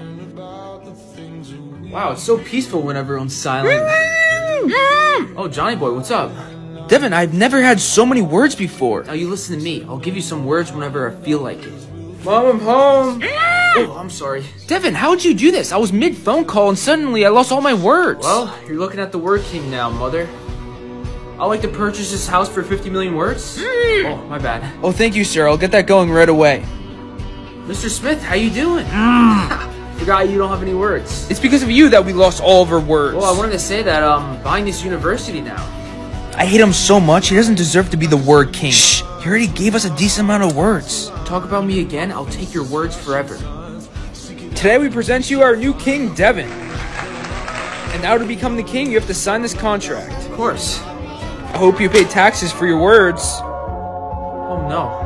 Wow, it's so peaceful when everyone's silent. Oh, Johnny boy, what's up? Devin, I've never had so many words before. Now you listen to me. I'll give you some words whenever I feel like it. Mom, I'm home. Oh, I'm sorry. Devin, how'd you do this? I was mid-phone call and suddenly I lost all my words. Well, you're looking at the word king now, mother. I'd like to purchase this house for fifty million words. Oh, my bad. Oh, thank you, sir. I'll get that going right away. Mister Smith, how you doing? Forgot you don't have any words. It's because of you that we lost all of our words. Well, I wanted to say that I'm buying this university now. I hate him so much. He doesn't deserve to be the word king. Shh. He already gave us a decent amount of words. talk about me again, I'll take your words forever. Today we present you our new king, Devin. And now to become the king, you have to sign this contract. Of course. I hope you pay taxes for your words. Oh no.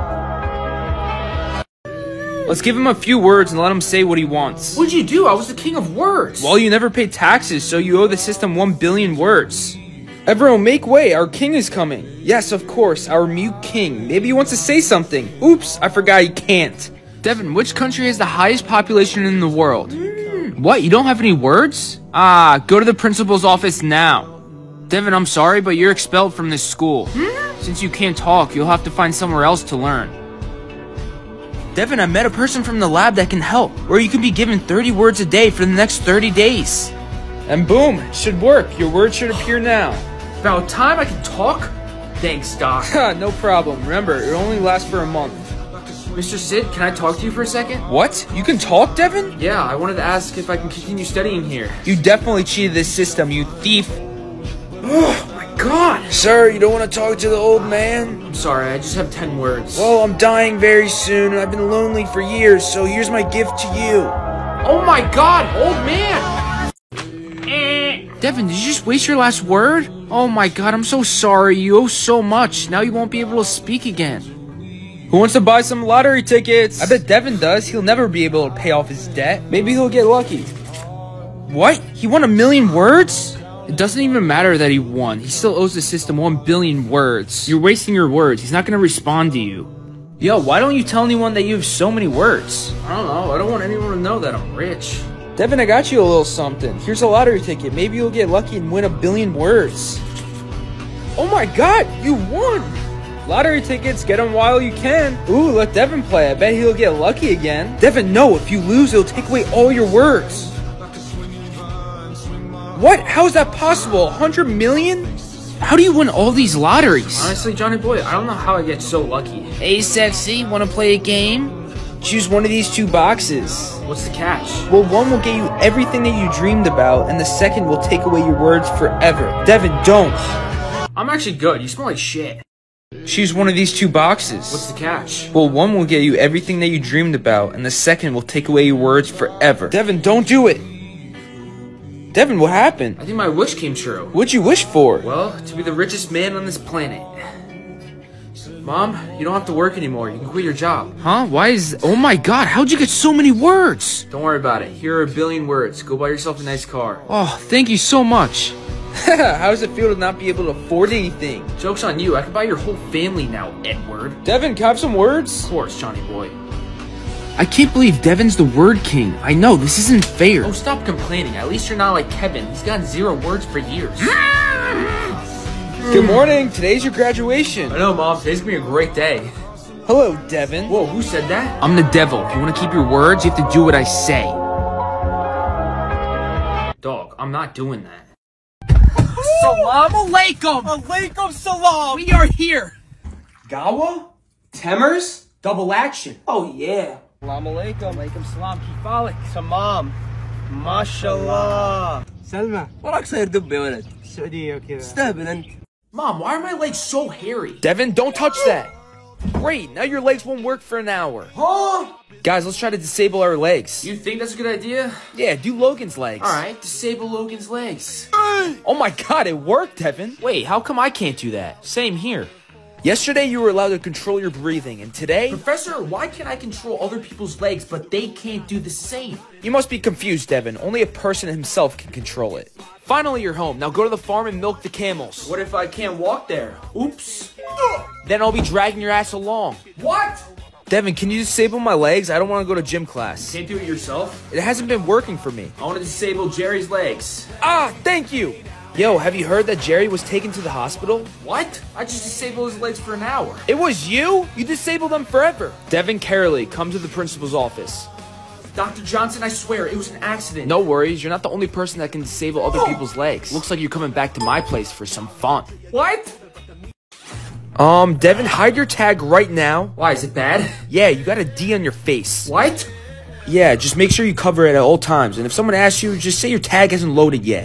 Let's give him a few words and let him say what he wants. What'd you do? I was the king of words. Well, you never paid taxes, so you owe the system one billion words. Everyone, make way. Our king is coming. Yes, of course, our mute king. Maybe he wants to say something. Oops, I forgot he can't. Devin, which country has the highest population in the world? Mm. What, you don't have any words? Ah, go to the principal's office now. Devin, I'm sorry, but you're expelled from this school. Mm. Since you can't talk, you'll have to find somewhere else to learn. Devin, I met a person from the lab that can help, where you can be given thirty words a day for the next thirty days. And boom, it should work. Your words should appear now. About time I can talk? Thanks, Doc. No problem. Remember, it only lasts for a month. Mister Sid, can I talk to you for a second? What? You can talk, Devin? Yeah, I wanted to ask if I can continue studying here. You definitely cheated this system, you thief. Oh my god! Sir, you don't want to talk to the old man? I'm sorry, I just have ten words. Well, I'm dying very soon, and I've been lonely for years, so here's my gift to you. Oh my god, old man! Devin, did you just waste your last word? Oh my god, I'm so sorry. You owe so much. Now you won't be able to speak again. Who wants to buy some lottery tickets? I bet Devin does. He'll never be able to pay off his debt. Maybe he'll get lucky. What? He won a million words? It doesn't even matter that he won. He still owes the system one billion words. You're wasting your words. He's not going to respond to you. Yo, why don't you tell anyone that you have so many words? I don't know. I don't want anyone to know that I'm rich. Devin, I got you a little something. Here's a lottery ticket. Maybe you'll get lucky and win a billion words. Oh my god, you won! Lottery tickets, get them while you can. Ooh, let Devin play. I bet he'll get lucky again. Devin, no, if you lose, it'll take away all your words. What? How is that possible? a hundred million? How do you win all these lotteries? Honestly, Johnny boy, I don't know how I get so lucky. Hey, sexy, wanna play a game? Choose one of these two boxes. What's the catch? Well, one will get you everything that you dreamed about, and the second will take away your words forever. Devin, don't. I'm actually good. You smell like shit. Choose one of these two boxes. What's the catch? Well, one will get you everything that you dreamed about, and the second will take away your words forever. Devin, don't do it. Devin, what happened? I think my wish came true. What'd you wish for? Well, to be the richest man on this planet. Mom, you don't have to work anymore. You can quit your job. Huh? Why is... Oh my god, how'd you get so many words? Don't worry about it. Here are a billion words. Go buy yourself a nice car. Oh, thank you so much. How does it feel to not be able to afford anything? Joke's on you. I can buy your whole family now, Edward. Devin, can I have some words? Of course, Johnny boy. I can't believe Devin's the word king. I know, this isn't fair. Oh, stop complaining. At least you're not like Kevin. He's gotten zero words for years. Good morning. Today's your graduation. I know, Mom. Today's gonna be a great day. Hello, Devin. Whoa, who said that? I'm the devil. If you want to keep your words, you have to do what I say. Dog, I'm not doing that. Salam alaikum! Alaikum salam! We are here! Gawa? Temers? Double action. Oh yeah. Salam alaikum. Alaikum salam. Kifalik. Tamam. MashaAllah. سلمى وراك صاير دب يا ولد السعودية وكذا استهبل انت. Mom, why are my legs so hairy? Devin, don't touch that. Great, now your legs won't work for an hour. Huh? Guys, let's try to disable our legs. You think that's a good idea? Yeah, do Logan's legs. Alright, disable Logan's legs. Oh my god, it worked, Devin. Wait, how come I can't do that? Same here. Yesterday you were allowed to control your breathing, and today... Professor, why can't I control other people's legs, but they can't do the same? You must be confused, Devin. Only a person himself can control it. Finally, you're home. Now go to the farm and milk the camels. What if I can't walk there? Oops. Then I'll be dragging your ass along. What? Devin, can you disable my legs? I don't want to go to gym class. Can't do it yourself? It hasn't been working for me. I want to disable Jerry's legs. Ah, thank you! Yo, have you heard that Jerry was taken to the hospital? What? I just disabled his legs for an hour. It was you? You disabled them forever. Devin Caroly, come to the principal's office. Doctor Johnson, I swear, it was an accident. No worries, you're not the only person that can disable other people's legs. Looks like you're coming back to my place for some fun. What? Um, Devin, hide your tag right now. Why, is it bad? Yeah, you got a D on your face. What? Yeah, just make sure you cover it at all times. And if someone asks you, just say your tag hasn't loaded yet.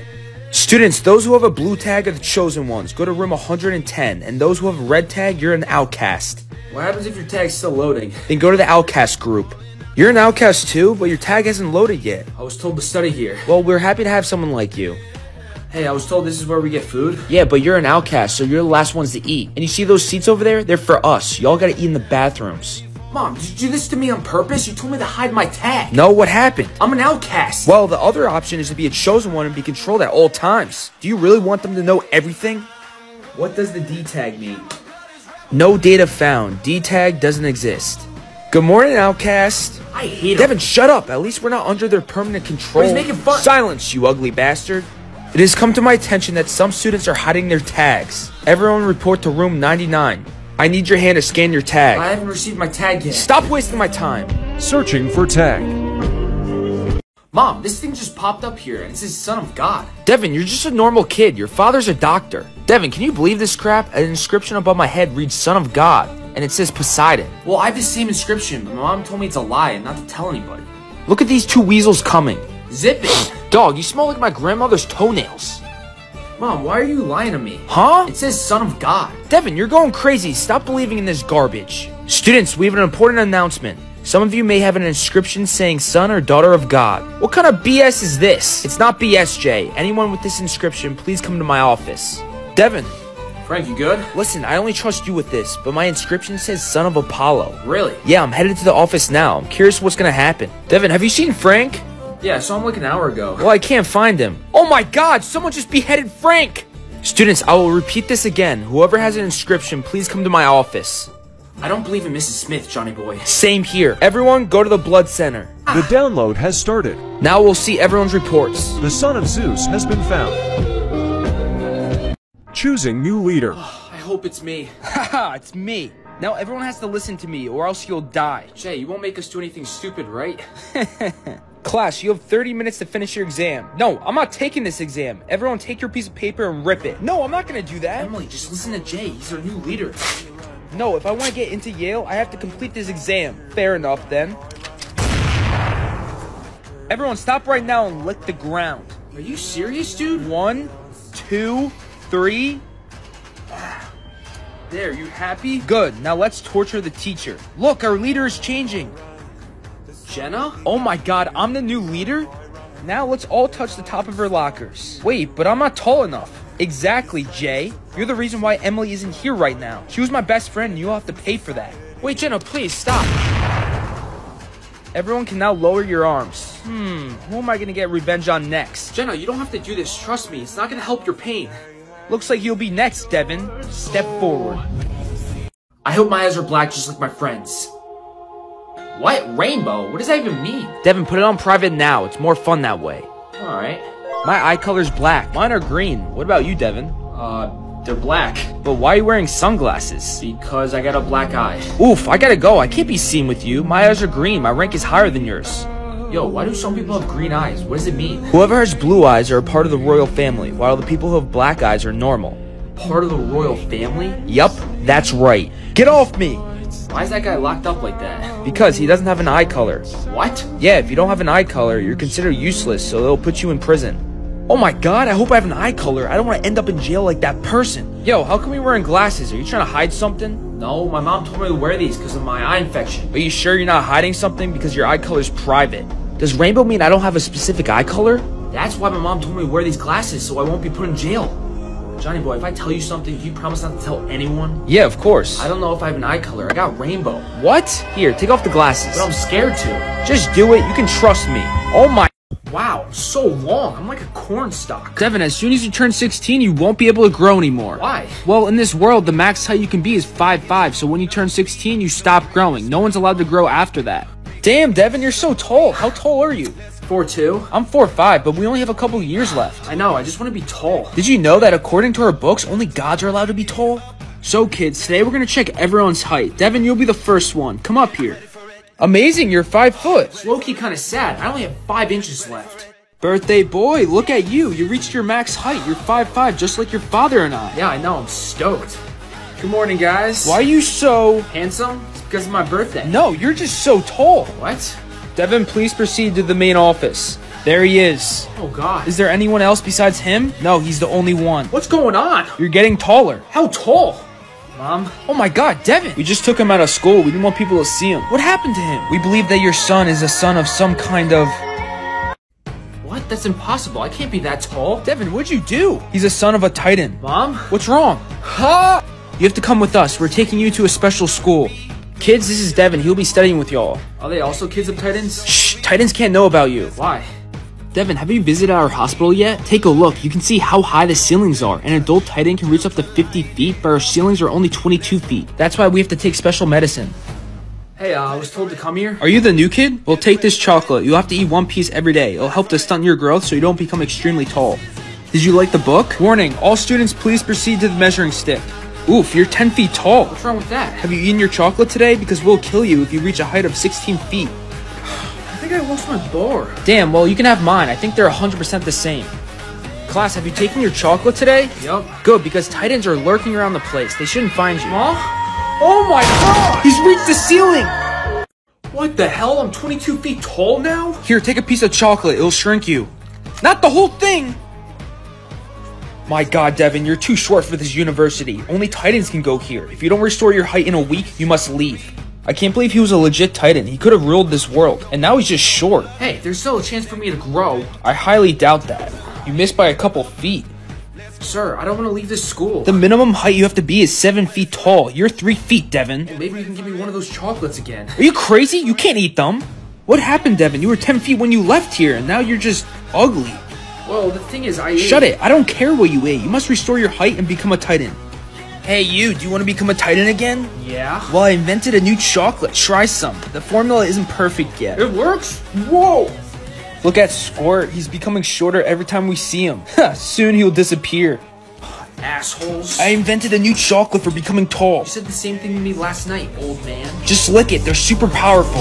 Students, those who have a blue tag are the chosen ones. Go to room one hundred ten. And those who have a red tag, you're an outcast. What happens if your tag's still loading? Then go to the outcast group. You're an outcast too, but your tag hasn't loaded yet. I was told to study here. Well, we're happy to have someone like you. Hey, I was told this is where we get food. Yeah, but you're an outcast, so you're the last ones to eat. And you see those seats over there? They're for us. Y'all gotta eat in the bathrooms. Mom, did you do this to me on purpose? You told me to hide my tag. No, what happened? I'm an outcast. Well, the other option is to be a chosen one and be controlled at all times. Do you really want them to know everything? What does the D tag mean? No data found. D tag doesn't exist. Good morning, outcast. I hate him. Devin, shut up. At least we're not under their permanent control. He's making fun. Silence, you ugly bastard. It has come to my attention that some students are hiding their tags. Everyone report to room ninety-nine. I need your hand to scan your tag. I haven't received my tag yet. Stop wasting my time. Searching for tag. Mom, this thing just popped up here, and it says Son of God. Devin, you're just a normal kid. Your father's a doctor. Devin, can you believe this crap? An inscription above my head reads Son of God, and it says Poseidon. Well, I have the same inscription, but my mom told me it's a lie and not to tell anybody. Look at these two weasels coming. Zip it. Dog, you smell like my grandmother's toenails. Mom, why are you lying to me? Huh? It says Son of God. Devin, you're going crazy. Stop believing in this garbage. Students, we have an important announcement. Some of you may have an inscription saying son or daughter of God. What kind of B S is this? It's not B S, J. Anyone with this inscription, please come to my office. Devin. Frank, you good? Listen, I only trust you with this, but my inscription says son of Apollo. Really? Yeah, I'm headed to the office now. I'm curious what's gonna happen. Devin, have you seen Frank? Yeah, I saw him like an hour ago. Well, I can't find him. Oh my god, someone just beheaded Frank! Students, I will repeat this again. Whoever has an inscription, please come to my office. I don't believe in Missus Smith, Johnny boy. Same here. Everyone, go to the blood center. The download has started. Now we'll see everyone's reports. The son of Zeus has been found. Choosing new leader. I hope it's me. Haha, it's me. Now everyone has to listen to me, or else you'll die. Jay, you won't make us do anything stupid, right? Class, you have thirty minutes to finish your exam. No, I'm not taking this exam. Everyone take your piece of paper and rip it. No, I'm not gonna do that. Emily, just listen to Jay. He's our new leader. No, if I want to get into Yale, I have to complete this exam. Fair enough, then. Everyone, stop right now and lick the ground. Are you serious, dude? One, two, three. There, you happy? Good, now let's torture the teacher. Look, our leader is changing. Jenna? Oh my god, I'm the new leader? Now let's all touch the top of her lockers. Wait, but I'm not tall enough. Exactly, Jay. You're the reason why Emily isn't here right now. She was my best friend and you'll have to pay for that. Wait, Jenna, please, stop. Everyone can now lower your arms. Hmm, who am I gonna get revenge on next? Jenna, you don't have to do this. Trust me, it's not gonna help your pain. Looks like you'll be next, Devin. Step forward. I hope my eyes are black just like my friends. What? Rainbow? What does that even mean? Devin, put it on private now. It's more fun that way. Alright. My eye color's black. Mine are green. What about you, Devin? Uh, they're black. But why are you wearing sunglasses? Because I got a black eye. Oof, I gotta go. I can't be seen with you. My eyes are green. My rank is higher than yours. Yo, why do some people have green eyes? What does it mean? Whoever has blue eyes are a part of the royal family, while the people who have black eyes are normal. Part of the royal family? Yup, that's right. Get off me! Why is that guy locked up like that? Because he doesn't have an eye color. What? Yeah, if you don't have an eye color, you're considered useless, so they'll put you in prison. Oh my god, I hope I have an eye color. I don't want to end up in jail like that person. Yo, how come you're wearing glasses? Are you trying to hide something? No, my mom told me to wear these because of my eye infection. Are you sure you're not hiding something because your eye color's private? Does rainbow mean I don't have a specific eye color? That's why my mom told me to wear these glasses so I won't be put in jail. Johnny boy, if I tell you something, do you promise not to tell anyone? Yeah, of course. I don't know if I have an eye color. I got rainbow. What? Here, take off the glasses. But I'm scared to. Just do it. You can trust me. Oh my... Wow, I'm so long. I'm like a corn stalk. Devin, as soon as you turn sixteen, you won't be able to grow anymore. Why? Well, in this world, the max height you can be is five five, so when you turn sixteen, you stop growing. No one's allowed to grow after that. Damn, Devin, you're so tall. How tall are you? four two. I'm four five, but we only have a couple years left. I know, I just want to be tall. Did you know that according to our books, only gods are allowed to be tall? So, kids, today we're going to check everyone's height. Devin, you'll be the first one. Come up here. Amazing, you're five foot. It's low-key kind of sad. I only have five inches left. Birthday boy, look at you. You reached your max height. You're five five, just like your father and I. Yeah, I know. I'm stoked. Good morning, guys. Why are you so... handsome? It's because of my birthday. No, you're just so tall. What? Devin, please proceed to the main office. There he is. Oh, God. Is there anyone else besides him? No, he's the only one. What's going on? You're getting taller. How tall? Mom? Oh my God, Devin! We just took him out of school. We didn't want people to see him. What happened to him? We believe that your son is a son of some kind of... What? That's impossible. I can't be that tall. Devin, what'd you do? He's a son of a titan. Mom? What's wrong? Ha! You have to come with us. We're taking you to a special school. Kids, this is Devin. He'll be studying with y'all. Are they also kids of Titans? Shh! Titans can't know about you. Why? Devin, have you visited our hospital yet? Take a look. You can see how high the ceilings are. An adult titan can reach up to fifty feet, but our ceilings are only twenty-two feet. That's why we have to take special medicine. Hey, uh, I was told to come here. Are you the new kid? Well, take this chocolate. You'll have to eat one piece every day. It'll help to stunt your growth so you don't become extremely tall. Did you like the book? Warning, all students please proceed to the measuring stick. Oof, you're ten feet tall. What's wrong with that? Have you eaten your chocolate today? Because we'll kill you if you reach a height of sixteen feet. I think I lost my bar. Damn, well, you can have mine. I think they're one hundred percent the same. Class, have you taken your chocolate today? Yup. Good, because titans are lurking around the place. They shouldn't find you. Mom? Oh my God! He's reached the ceiling! What the hell? I'm twenty-two feet tall now? Here, take a piece of chocolate. It'll shrink you. Not the whole thing! My God, Devin, you're too short for this university. Only titans can go here. If you don't restore your height in a week, you must leave. I can't believe he was a legit titan. He could have ruled this world. And now he's just short. Hey, there's still a chance for me to grow. I highly doubt that. You missed by a couple feet. Sir, I don't want to leave this school. The minimum height you have to be is seven feet tall. You're three feet, Devin. Maybe you can give me one of those chocolates again. Are you crazy? You can't eat them. What happened, Devin? You were ten feet when you left here, and now you're just ugly. Well, the thing is, I ate... Shut it. I don't care what you ate. You must restore your height and become a titan. Hey, you. Do you want to become a titan again? Yeah? Well, I invented a new chocolate. Try some. The formula isn't perfect yet. It works? Whoa! Look at Squirt. He's becoming shorter every time we see him. Soon he'll disappear. Assholes. I invented a new chocolate for becoming tall. You said the same thing to me last night, old man. Just lick it. They're super powerful.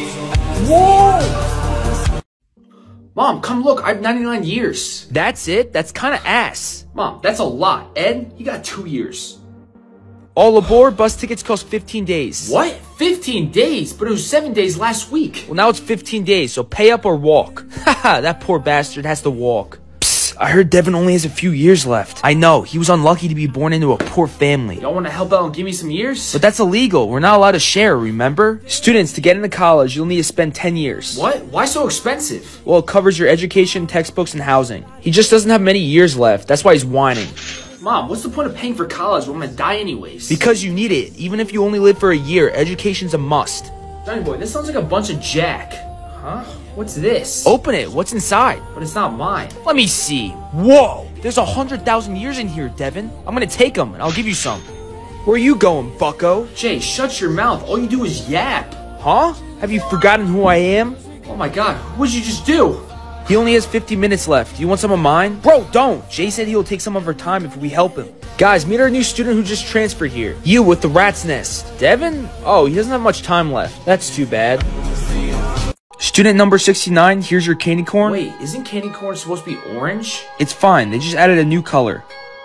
Whoa! Mom, come look. I have ninety-nine years. That's it? That's kind of ass. Mom, that's a lot. Ed, you got two years. All aboard. Bus tickets cost fifteen days. What? fifteen days? But it was seven days last week. Well, now it's fifteen days, so pay up or walk. Haha, that poor bastard has to walk. Psst, I heard Devin only has a few years left. I know, he was unlucky to be born into a poor family. Y'all want to help out and give me some years? But that's illegal. We're not allowed to share, remember? Students, to get into college, you'll need to spend ten years. What? Why so expensive? Well, it covers your education, textbooks, and housing. He just doesn't have many years left. That's why he's whining. Mom, what's the point of paying for college when I'm gonna die anyways? Because you need it. Even if you only live for a year, education's a must. Johnny boy, this sounds like a bunch of jack. Huh? What's this? Open it. What's inside? But it's not mine. Let me see. Whoa! There's a hundred thousand years in here, Devin. I'm gonna take them, and I'll give you some. Where are you going, bucko? Jay, shut your mouth. All you do is yap. Huh? Have you forgotten who I am? Oh my God, what'd you just do? He only has fifty minutes left. You want some of mine? Bro, don't! Jay said he'll take some of our time if we help him. Guys, meet our new student who just transferred here. You with the rat's nest. Devin? Oh, he doesn't have much time left. That's too bad. Student number sixty-nine, here's your candy corn. Wait, isn't candy corn supposed to be orange? It's fine. They just added a new color.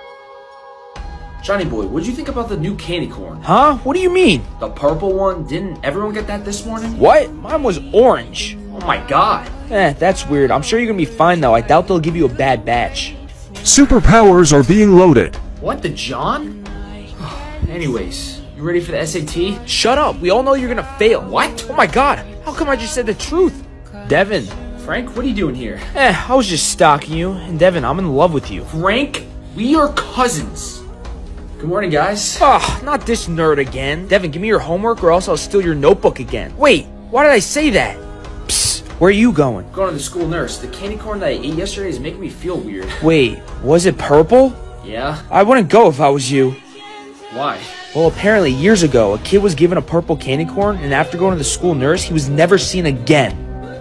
Johnny boy, what'd you think about the new candy corn? Huh? What do you mean? The purple one? Didn't everyone get that this morning? What? Mine was orange. Oh my God. Eh, that's weird. I'm sure you're gonna be fine though. I doubt they'll give you a bad batch. Superpowers are being loaded. What, the John? Anyways, you ready for the S A T? Shut up. We all know you're gonna fail. What? Oh my God. How come I just said the truth? Devin. Frank, what are you doing here? Eh, I was just stalking you. And Devin, I'm in love with you. Frank, we are cousins. Good morning, guys. Ah, not this nerd again. Devin, give me your homework or else I'll steal your notebook again. Wait, why did I say that? Psst, where are you going? Going to the school nurse. The candy corn that I ate yesterday is making me feel weird. Wait, was it purple? Yeah? I wouldn't go if I was you. Why? Well, apparently years ago, a kid was given a purple candy corn, and after going to the school nurse, he was never seen again.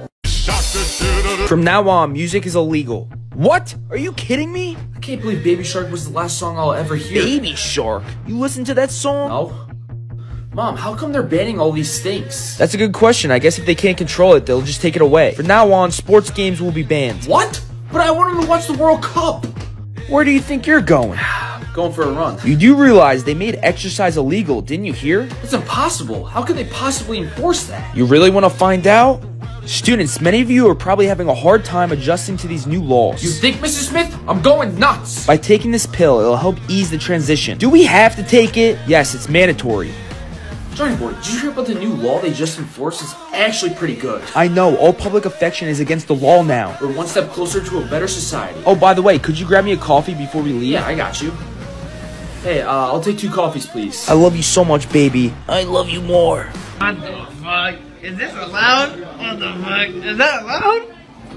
From now on, music is illegal. What? Are you kidding me? I can't believe Baby Shark was the last song I'll ever hear. Baby Shark? You listened to that song? No. Mom, how come they're banning all these things? That's a good question. I guess if they can't control it, they'll just take it away. From now on, sports games will be banned. What? But I wanted to watch the World Cup. Where do you think you're going? Going for a run. You do realize they made exercise illegal, didn't you hear? It's impossible. How could they possibly enforce that? You really want to find out? Students, many of you are probably having a hard time adjusting to these new laws. You think, Mister Smith? I'm going nuts. By taking this pill, it'll help ease the transition. Do we have to take it? Yes, it's mandatory. Johnny boy, did you hear about the new law they just enforced? It's actually pretty good. I know, all public affection is against the law now. We're one step closer to a better society. Oh, by the way, could you grab me a coffee before we leave? Yeah, I got you. Hey, uh, I'll take two coffees, please. I love you so much, baby. I love you more. What the fuck? Is this allowed? What the fuck? Is that allowed?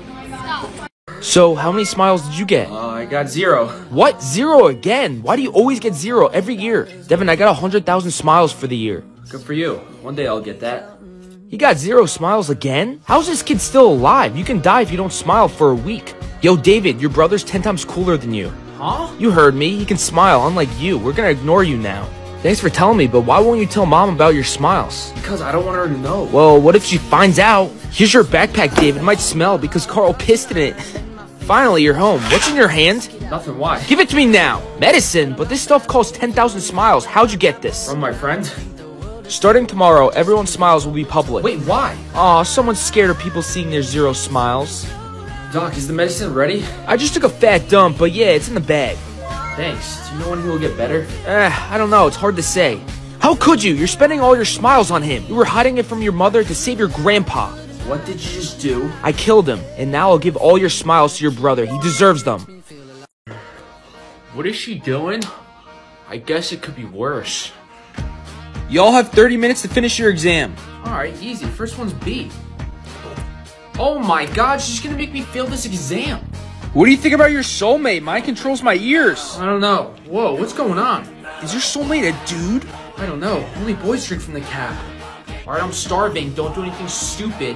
So, how many smiles did you get? Uh, I got zero. What? Zero again? Why do you always get zero every year? Devin, I got one hundred thousand smiles for the year. Good for you. One day I'll get that. You got zero smiles again? How's this kid still alive? You can die if you don't smile for a week. Yo, David, your brother's ten times cooler than you. Huh? You heard me. He can smile, unlike you. We're gonna ignore you now. Thanks for telling me, but why won't you tell Mom about your smiles? Because I don't want her to know. Well, what if she finds out? Here's your backpack, David. It might smell because Carl pissed in it. Finally, you're home. What's in your hand? Nothing, why? Give it to me now. Medicine, but this stuff costs ten thousand smiles. How'd you get this? From my friend? Starting tomorrow, everyone's smiles will be public. Wait, why? Aw, someone's scared of people seeing their zero smiles. Doc, is the medicine ready? I just took a fat dump, but yeah, it's in the bag. Thanks. Do you know when he will get better? Eh, I don't know. It's hard to say. How could you? You're spending all your smiles on him. You were hiding it from your mother to save your grandpa. What did you just do? I killed him, and now I'll give all your smiles to your brother. He deserves them. What is she doing? I guess it could be worse. Y'all have thirty minutes to finish your exam. Alright, easy. First one's B. Oh my god, she's gonna make me fail this exam. What do you think about your soulmate? Mine controls my ears. I don't know. Whoa, what's going on? Is your soulmate a dude? I don't know. Only boys drink from the cap. Alright, I'm starving. Don't do anything stupid.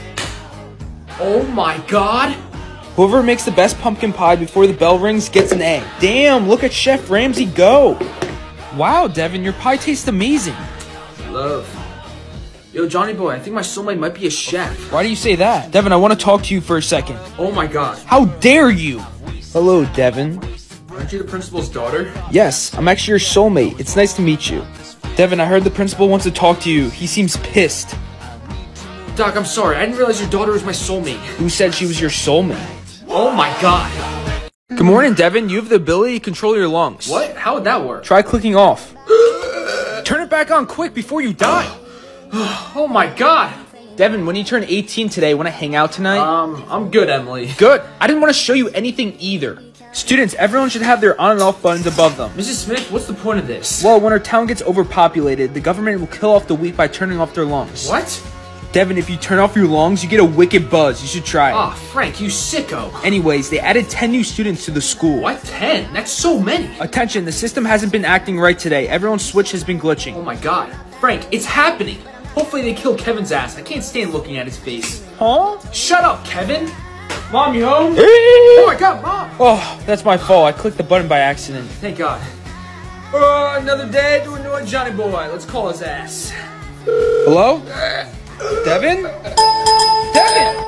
Oh my god! Whoever makes the best pumpkin pie before the bell rings gets an A. Damn, look at Chef Ramsay go! Wow, Devin, your pie tastes amazing. Love. Yo, Johnny boy, I think my soulmate might be a chef. Why do you say that? Devin, I want to talk to you for a second. Oh my god. How dare you? Hello, Devin. Aren't you the principal's daughter? Yes, I'm actually your soulmate. It's nice to meet you. Devin, I heard the principal wants to talk to you. He seems pissed. Doc, I'm sorry. I didn't realize your daughter was my soulmate. Who said she was your soulmate? Oh my god. Good morning, Devin. You have the ability to control your lungs. What? How would that work? Try clicking off. Turn it back on quick before you die. Oh my god. Devin, when you turn eighteen today, want to hang out tonight? Um, I'm good, Emily. Good. I didn't want to show you anything either. Students, everyone should have their on and off buttons above them. Missus Smith, what's the point of this? Well, when our town gets overpopulated, the government will kill off the weak by turning off their lungs. What? Devin, if you turn off your lungs, you get a wicked buzz. You should try it. Ah, Frank, you sicko. Anyways, they added ten new students to the school. What? ten? That's so many. Attention, the system hasn't been acting right today. Everyone's switch has been glitching. Oh my god. Frank, it's happening. Hopefully they kill Kevin's ass. I can't stand looking at his face. Huh? Shut up, Kevin. Mom, you home? Hey! Oh my god, Mom. Oh, that's my fault. I clicked the button by accident. Thank god. Oh, another day doing no Johnny boy. Let's call his ass. Hello? Devin? Devin!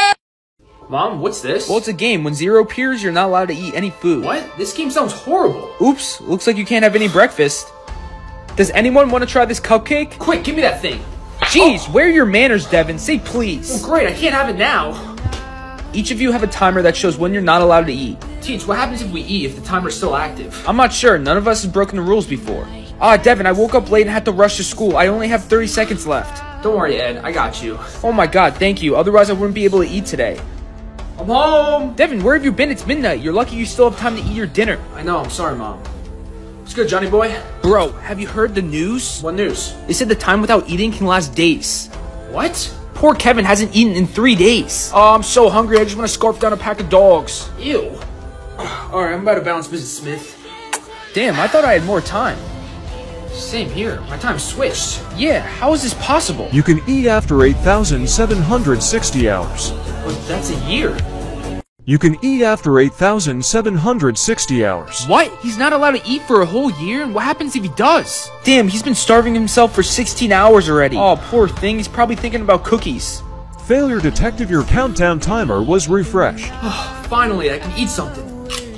Mom, what's this? Well, it's a game. When zero appears, you're not allowed to eat any food. What? This game sounds horrible. Oops, looks like you can't have any breakfast. Does anyone want to try this cupcake? Quick, give me that thing. Jeez, where are your manners, Devin? Say please. Well, great, I can't have it now. Each of you have a timer that shows when you're not allowed to eat. Teach, what happens if we eat if the timer's still active? I'm not sure. None of us has broken the rules before. Ah, Devin, I woke up late and had to rush to school. I only have thirty seconds left. Don't worry, Ed. I got you. Oh my god, thank you. Otherwise, I wouldn't be able to eat today. I'm home. Devin, where have you been? It's midnight. You're lucky you still have time to eat your dinner. I know. I'm sorry, Mom. What's good, Johnny boy? Bro, have you heard the news? What news? They said the time without eating can last days. What? Poor Kevin hasn't eaten in three days. Oh, I'm so hungry. I just want to scarf down a pack of dogs. Ew. Alright, I'm about to bounce, Missus Smith. Damn, I thought I had more time. Same here. My time switched. Yeah, how is this possible? You can eat after eight thousand seven hundred sixty hours. But that's a year. You can eat after eight thousand seven hundred sixty hours. What? He's not allowed to eat for a whole year? And what happens if he does? Damn, he's been starving himself for sixteen hours already. Oh, poor thing. He's probably thinking about cookies. Failure detected. Your countdown timer was refreshed. Finally, I can eat something.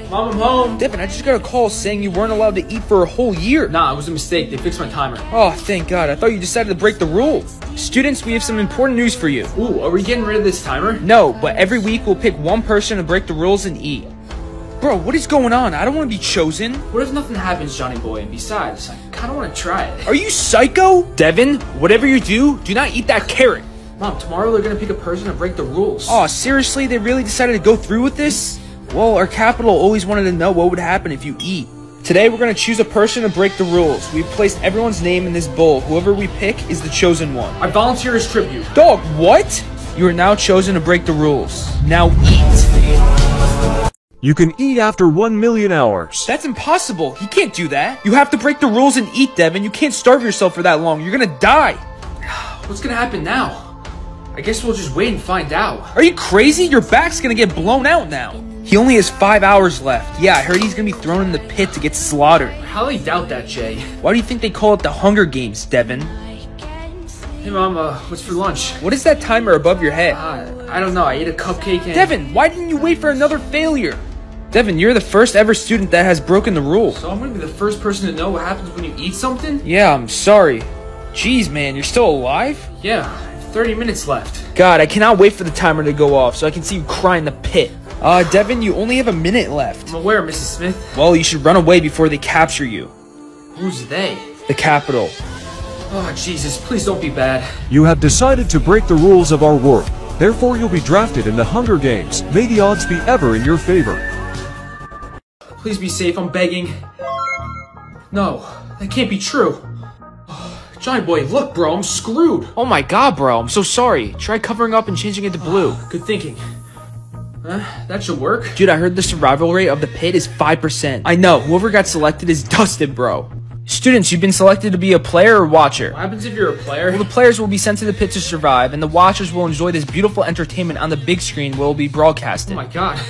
Mom, I'm home. Devin, I just got a call saying you weren't allowed to eat for a whole year. Nah, it was a mistake. They fixed my timer. Oh, thank God. I thought you decided to break the rules. Students, we have some important news for you. Ooh, are we getting rid of this timer? No, but every week we'll pick one person to break the rules and eat. Bro, what is going on? I don't want to be chosen. What if nothing happens, Johnny boy? And besides, I kind of want to try it. Are you psycho? Devin, whatever you do, do not eat that carrot. Mom, tomorrow they're going to pick a person to break the rules. Oh, seriously? They really decided to go through with this? Well, our capital always wanted to know what would happen if you eat. Today, we're going to choose a person to break the rules. We've placed everyone's name in this bowl. Whoever we pick is the chosen one. I volunteer as tribute. Dog, what? You are now chosen to break the rules. Now eat. You can eat after one million hours. That's impossible. You can't do that. You have to break the rules and eat, Devin. You can't starve yourself for that long. You're going to die. What's going to happen now? I guess we'll just wait and find out. Are you crazy? Your back's going to get blown out now. He only has five hours left. Yeah, I heard he's gonna be thrown in the pit to get slaughtered. I highly doubt that, Jay. Why do you think they call it the Hunger Games, Devin? Hey, Mom, uh, what's for lunch? What is that timer above your head? Uh, I don't know. I ate a cupcake and... Devin, why didn't you wait for another failure? Devin, you're the first ever student that has broken the rules. So I'm gonna be the first person to know what happens when you eat something? Yeah, I'm sorry. Jeez, man, you're still alive? Yeah, thirty minutes left. God, I cannot wait for the timer to go off so I can see you cry in the pit. Uh, Devin, you only have a minute left. I'm aware, Missus Smith. Well, you should run away before they capture you. Who's they? The Capitol. Oh, Jesus, please don't be bad. You have decided to break the rules of our world. Therefore, you'll be drafted in the Hunger Games. May the odds be ever in your favor. Please be safe, I'm begging. No, that can't be true. Johnny boy, look, bro, I'm screwed. Oh my God, bro, I'm so sorry. Try covering up and changing it to blue. Good thinking. Huh? That should work. Dude, I heard the survival rate of the pit is five percent. I know, whoever got selected is dusted, bro. Students, you've been selected to be a player or watcher. What happens if you're a player? Well, the players will be sent to the pit to survive, and the watchers will enjoy this beautiful entertainment on the big screen where it will be broadcasted. Oh my God.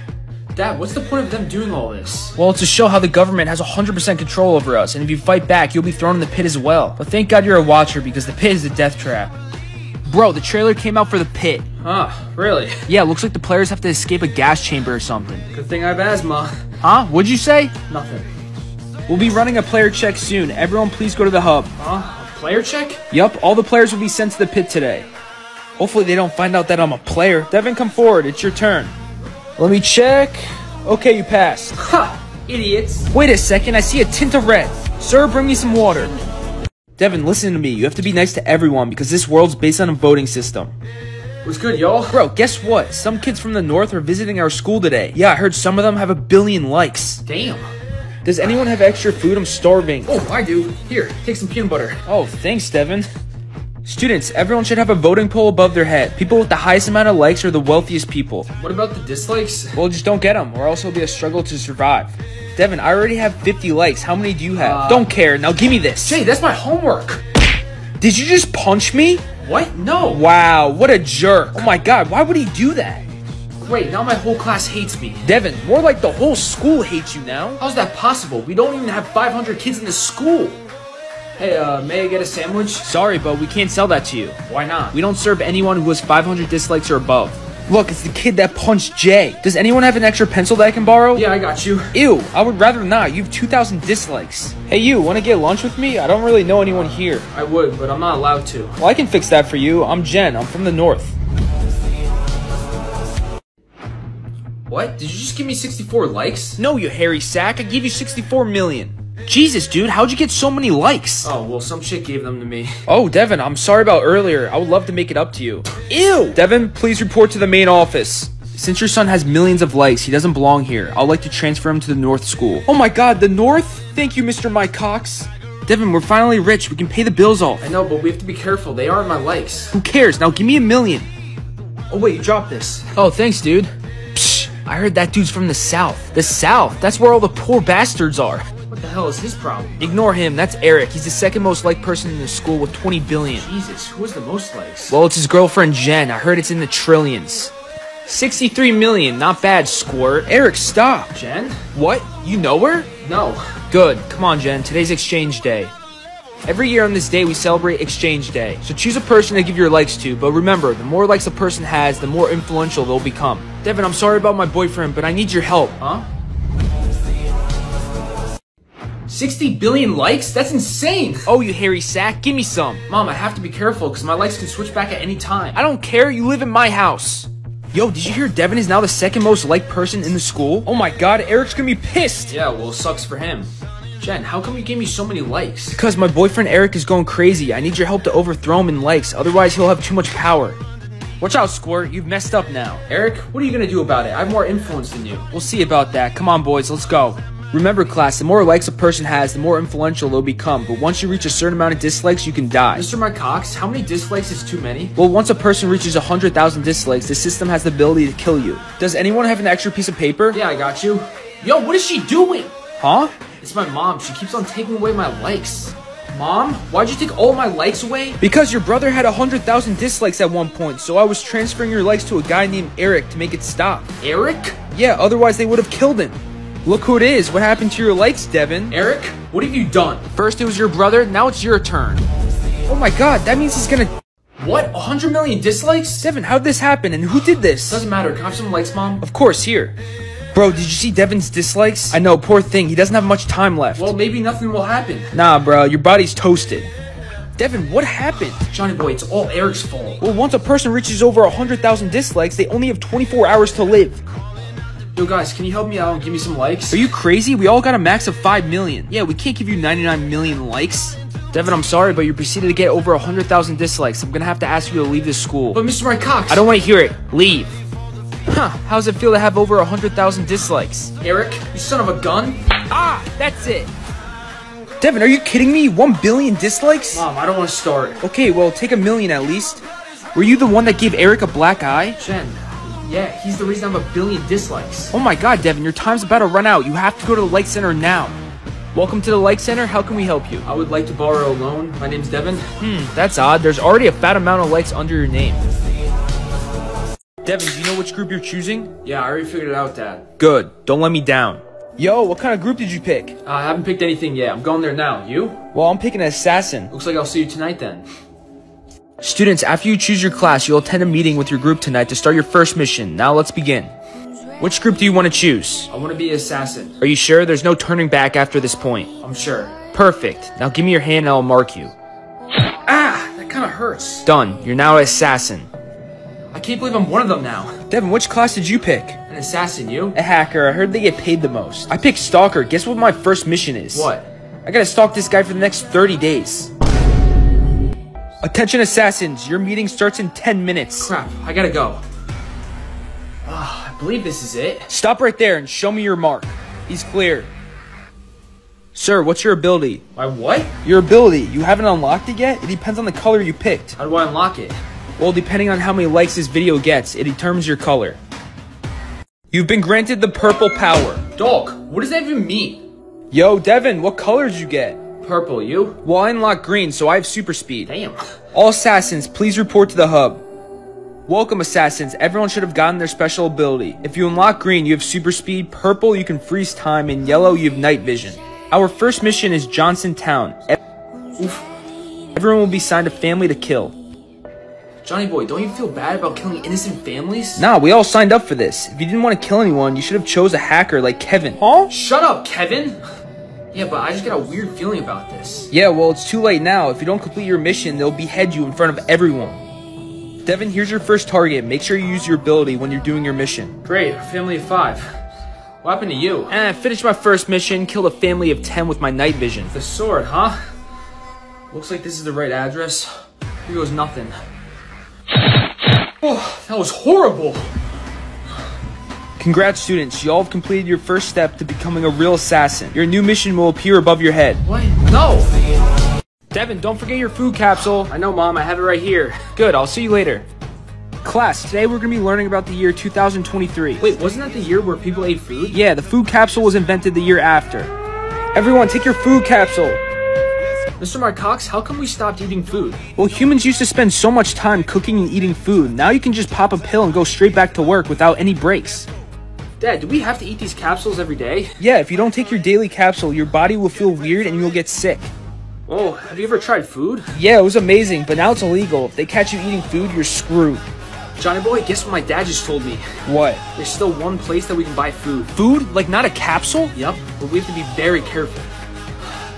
Dad, what's the point of them doing all this? Well, it's to show how the government has one hundred percent control over us, and if you fight back, you'll be thrown in the pit as well. But thank God you're a watcher, because the pit is a death trap. Bro, the trailer came out for the pit. Huh, really? Yeah, looks like the players have to escape a gas chamber or something. Good thing I have asthma. Huh? What'd you say? Nothing. We'll be running a player check soon. Everyone please go to the hub. Huh? A player check? Yup, all the players will be sent to the pit today. Hopefully they don't find out that I'm a player. Devin, come forward. It's your turn. Let me check. Okay, you passed. Ha! Idiots. Wait a second, I see a tint of red. Sir, bring me some water. Devin, listen to me. You have to be nice to everyone because this world's based on a voting system. What's good, y'all? Bro, guess what? Some kids from the north are visiting our school today. Yeah, I heard some of them have a billion likes. Damn. Does anyone have extra food? I'm starving. Oh, I do. Here, take some peanut butter. Oh, thanks, Devin. Students, everyone should have a voting poll above their head. People with the highest amount of likes are the wealthiest people. What about the dislikes? Well, just don't get them, or else it'll be a struggle to survive. Devin, I already have fifty likes. How many do you have? Uh, don't care. Now give me this. Jay, that's my homework. Did you just punch me? What? No. Wow, what a jerk. Oh my God, why would he do that? Wait, now my whole class hates me. Devin, more like the whole school hates you now. How's that possible? We don't even have five hundred kids in the school. Hey, uh, may I get a sandwich? Sorry, but we can't sell that to you. Why not? We don't serve anyone who has five hundred dislikes or above. Look, it's the kid that punched Jay. Does anyone have an extra pencil that I can borrow? Yeah, I got you. Ew, I would rather not. You have two thousand dislikes. Hey, you, want to get lunch with me? I don't really know anyone here. I would, but I'm not allowed to. Well, I can fix that for you. I'm Jen. I'm from the north. What? Did you just give me sixty-four likes? No, you hairy sack. I gave you sixty-four million. Jesus, dude, how'd you get so many likes? Oh, well, some chick gave them to me. Oh, Devin, I'm sorry about earlier. I would love to make it up to you. Ew! Devin, please report to the main office. Since your son has millions of likes, he doesn't belong here. I'd like to transfer him to the North School. Oh my God, the North? Thank you, Mister Mike Cox. Devin, we're finally rich. We can pay the bills off. I know, but we have to be careful. They aren't my likes. Who cares? Now give me a million. Oh, wait, you dropped this. Oh, thanks, dude. Psh, I heard that dude's from the South. The South? That's where all the poor bastards are. What the hell is his problem? Ignore him. That's Eric. He's the second most liked person in the school with twenty billion. Jesus, who has the most likes? Well, it's his girlfriend, Jen. I heard it's in the trillions. sixty-three million. Not bad, squirt. Eric, stop. Jen? What? You know her? No. Good. Come on, Jen. Today's exchange day. Every year on this day, we celebrate exchange day. So choose a person to give your likes to, but remember, the more likes a person has, the more influential they'll become. Devin, I'm sorry about my boyfriend, but I need your help. Huh? sixty billion likes? That's insane! Oh, you hairy sack, give me some. Mom, I have to be careful because my likes can switch back at any time. I don't care, you live in my house. Yo, did you hear Devin is now the second most liked person in the school? Oh my god, Eric's gonna be pissed. Yeah, well, it sucks for him. Jen, how come you gave me so many likes? Because my boyfriend Eric is going crazy. I need your help to overthrow him in likes, otherwise he'll have too much power. Watch out, Squirt, you've messed up now. Eric, what are you gonna do about it? I have more influence than you. We'll see about that. Come on, boys, let's go. Remember, class, the more likes a person has, the more influential they'll become. But once you reach a certain amount of dislikes, you can die. Mister Mike Cox, how many dislikes is too many? Well, once a person reaches one hundred thousand dislikes, the system has the ability to kill you. Does anyone have an extra piece of paper? Yeah, I got you. Yo, what is she doing? Huh? It's my mom. She keeps on taking away my likes. Mom, why'd you take all my likes away? Because your brother had one hundred thousand dislikes at one point, so I was transferring your likes to a guy named Eric to make it stop. Eric? Yeah, otherwise they would have killed him. Look who it is. What happened to your likes, Devin? Eric, what have you done? First it was your brother, now it's your turn. Oh my god, that means he's gonna... What? one hundred million dislikes? Devin, how'd this happen and who did this? Doesn't matter. Can I have some likes, Mom? Of course, here. Bro, did you see Devin's dislikes? I know, poor thing. He doesn't have much time left. Well, maybe nothing will happen. Nah, bro, your body's toasted. Devin, what happened? Johnny boy, it's all Eric's fault. Well, once a person reaches over one hundred thousand dislikes, they only have twenty-four hours to live. Yo, guys, can you help me out and give me some likes? Are you crazy? We all got a max of five million. Yeah, we can't give you ninety-nine million likes. Devin, I'm sorry, but you proceeded to get over one hundred thousand dislikes. I'm gonna have to ask you to leave this school. But Mister Mike Cox... I don't want to hear it. Leave. Huh, how does it feel to have over one hundred thousand dislikes? Eric, you son of a gun. Ah, that's it. Devin, are you kidding me? One billion dislikes? Mom, I don't want to start. Okay, well, take a million at least. Were you the one that gave Eric a black eye? Jen, yeah, he's the reason I have a billion dislikes. Oh my god, Devin, your time's about to run out. You have to go to the Like Center now. Welcome to the Like Center. How can we help you? I would like to borrow a loan. My name's Devin. Hmm, that's odd. There's already a fat amount of likes under your name. Devin, do you know which group you're choosing? Yeah, I already figured it out, Dad. Good. Don't let me down. Yo, what kind of group did you pick? Uh, I haven't picked anything yet. I'm going there now. You? Well, I'm picking an assassin. Looks like I'll see you tonight then. Students, after you choose your class, you'll attend a meeting with your group tonight to start your first mission. Now let's begin. Which group do you want to choose? I want to be an assassin. Are you sure? There's no turning back after this point. I'm sure. Perfect. Now give me your hand and I'll mark you. Ah, that kind of hurts. Done. You're now an assassin. I can't believe I'm one of them now. Devin, which class did you pick? An assassin, you? A hacker. I heard they get paid the most. I picked stalker. Guess what my first mission is? What? I gotta stalk this guy for the next thirty days. Attention assassins, your meeting starts in ten minutes. Crap, I gotta go. Ah, I believe this is it. Stop right there and show me your mark. He's clear. Sir, what's your ability? My what? Your ability. You haven't unlocked it yet? It depends on the color you picked. How do I unlock it? Well, depending on how many likes this video gets, it determines your color. You've been granted the purple power. Dog, what does that even mean? Yo, Devin, what color did you get? Purple, you? Well, I unlocked green, so I have super speed. Damn. All assassins, please report to the hub. Welcome, assassins. Everyone should have gotten their special ability. If you unlock green, you have super speed. Purple, you can freeze time. And yellow, you have night vision. Our first mission is Johnson Town. Oof. Everyone will be assigned a family to kill. Johnny boy, don't you feel bad about killing innocent families? Nah, we all signed up for this. If you didn't want to kill anyone, you should have chose a hacker like Kevin. Huh? Shut up, Kevin! Yeah, but I just got a weird feeling about this. Yeah, well, it's too late now. If you don't complete your mission, they'll behead you in front of everyone. Devin, here's your first target. Make sure you use your ability when you're doing your mission. Great, a family of five. What happened to you? Eh, finished my first mission, killed a family of ten with my night vision. The sword, huh? Looks like this is the right address. Here goes nothing. Oh, that was horrible! Congrats, students. You all have completed your first step to becoming a real assassin. Your new mission will appear above your head. What? No! Devin, don't forget your food capsule. I know, Mom. I have it right here. Good. I'll see you later. Class, today we're going to be learning about the year two thousand twenty-three. Wait, wasn't that the year where people ate food? Yeah, the food capsule was invented the year after. Everyone, take your food capsule. Mister Mark Cox, how come we stopped eating food? Well, humans used to spend so much time cooking and eating food. Now you can just pop a pill and go straight back to work without any breaks. Dad, do we have to eat these capsules every day? Yeah, if you don't take your daily capsule, your body will feel weird and you'll get sick. Oh, have you ever tried food? Yeah, it was amazing, but now it's illegal. If they catch you eating food, you're screwed. Johnny boy, guess what my dad just told me? What? There's still one place that we can buy food. Food? Like not a capsule? Yep, but we have to be very careful.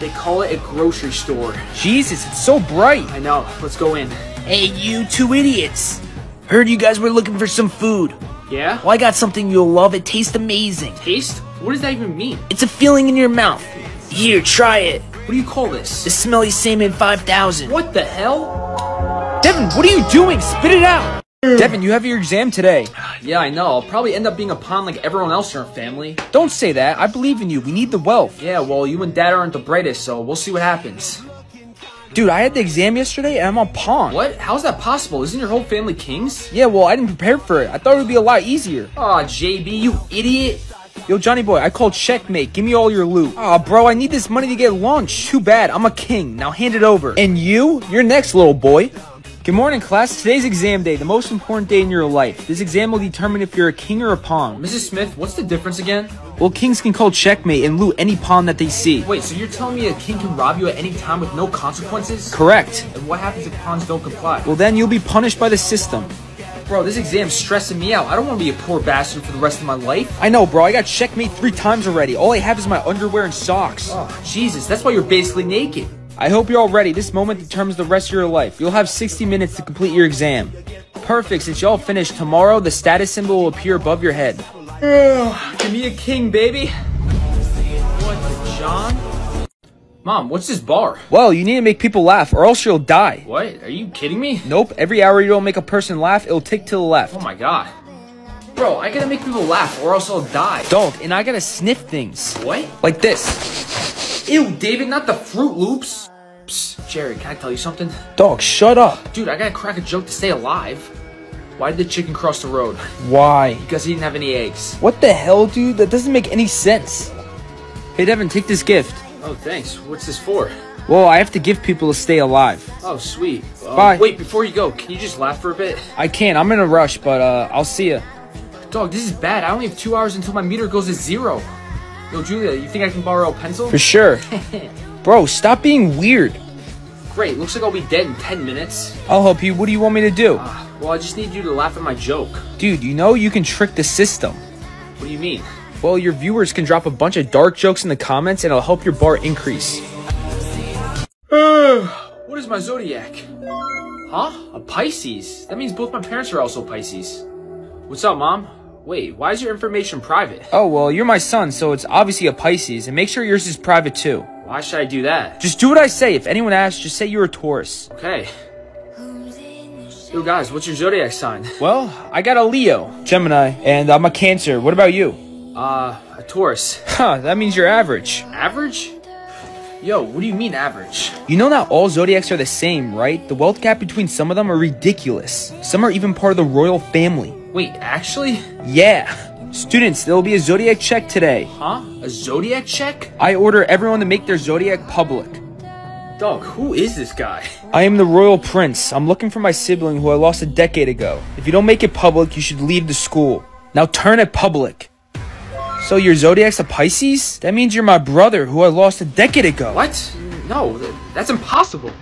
They call it a grocery store. Jesus, it's so bright. I know. Let's go in. Hey, you two idiots. Heard you guys were looking for some food. Yeah? Well, I got something you'll love. It tastes amazing. Taste? What does that even mean? It's a feeling in your mouth. Here, try it. What do you call this? The Smelly Salmon five thousand. What the hell? Devin, what are you doing? Spit it out. Devin, you have your exam today. Yeah, I know. I'll probably end up being a pawn like everyone else in our family. Don't say that. I believe in you. We need the wealth. Yeah, well, you and Dad aren't the brightest, so we'll see what happens. Dude, I had the exam yesterday and I'm on pawn. What? How's that possible? Isn't your whole family kings? Yeah, well, I didn't prepare for it. I thought it would be a lot easier. Aw, J B, you idiot. Yo, Johnny boy, I called checkmate. Give me all your loot. Aw, bro, I need this money to get lunch. Too bad. I'm a king. Now hand it over. And you? You're next, little boy. Good morning, class. Today's exam day, the most important day in your life. This exam will determine if you're a king or a pawn. Missus Smith, what's the difference again? Well, kings can call checkmate and loot any pawn that they see. Wait, so you're telling me a king can rob you at any time with no consequences? Correct. And what happens if pawns don't comply? Well, then you'll be punished by the system. Bro, this exam's stressing me out. I don't want to be a poor bastard for the rest of my life. I know, bro. I got checkmate three times already. All I have is my underwear and socks. Oh, Jesus, that's why you're basically naked. I hope you're all ready. This moment determines the rest of your life. You'll have sixty minutes to complete your exam. Perfect. Since y'all finished, tomorrow the status symbol will appear above your head. Give me a king, baby. What the John? Mom, what's this bar? Well, you need to make people laugh or else you'll die. What? Are you kidding me? Nope. Every hour you don't make a person laugh, it'll tick to the left. Oh my god. Bro, I gotta make people laugh or else I'll die. Don't. And I gotta sniff things. What? Like this. Ew, David, not the Fruit Loops. Psst, Jerry, can I tell you something? Dog, shut up. Dude, I gotta crack a joke to stay alive. Why did the chicken cross the road? Why? Because he didn't have any eggs. What the hell, dude? That doesn't make any sense. Hey, Devin, take this gift. Oh, thanks. What's this for? Well, I have to give people to stay alive. Oh, sweet. Uh, Bye. Wait, before you go, can you just laugh for a bit? I can't. I'm in a rush, but uh, I'll see ya. Dog, this is bad. I only have two hours until my meter goes to zero. Yo, Julia, you think I can borrow a pencil? For sure. Bro, stop being weird. Great, looks like I'll be dead in ten minutes. I'll help you. What do you want me to do? Uh, well, I just need you to laugh at my joke. Dude, you know you can trick the system. What do you mean? Well, your viewers can drop a bunch of dark jokes in the comments and it'll help your bar increase. What is my zodiac? Huh? A Pisces? That means both my parents are also Pisces. What's up, Mom? Wait, why is your information private? Oh, well, you're my son, so it's obviously a Pisces, and make sure yours is private too. Why should I do that? Just do what I say. If anyone asks, just say you're a Taurus. Okay. Yo, guys, what's your zodiac sign? Well, I got a Leo, Gemini, and I'm a Cancer. What about you? Uh, a Taurus. Huh, that means you're average. Average? Yo, what do you mean average? You know not all zodiacs are the same, right? The wealth gap between some of them are ridiculous. Some are even part of the royal family. Wait, actually? Yeah. Students, there will be a zodiac check today. Huh? A zodiac check? I order everyone to make their zodiac public. Dog, who is this guy? I am the royal prince. I'm looking for my sibling who I lost a decade ago. If you don't make it public, you should leave the school. Now turn it public. So your zodiac's a Pisces? That means you're my brother who I lost a decade ago. What? No, that's impossible.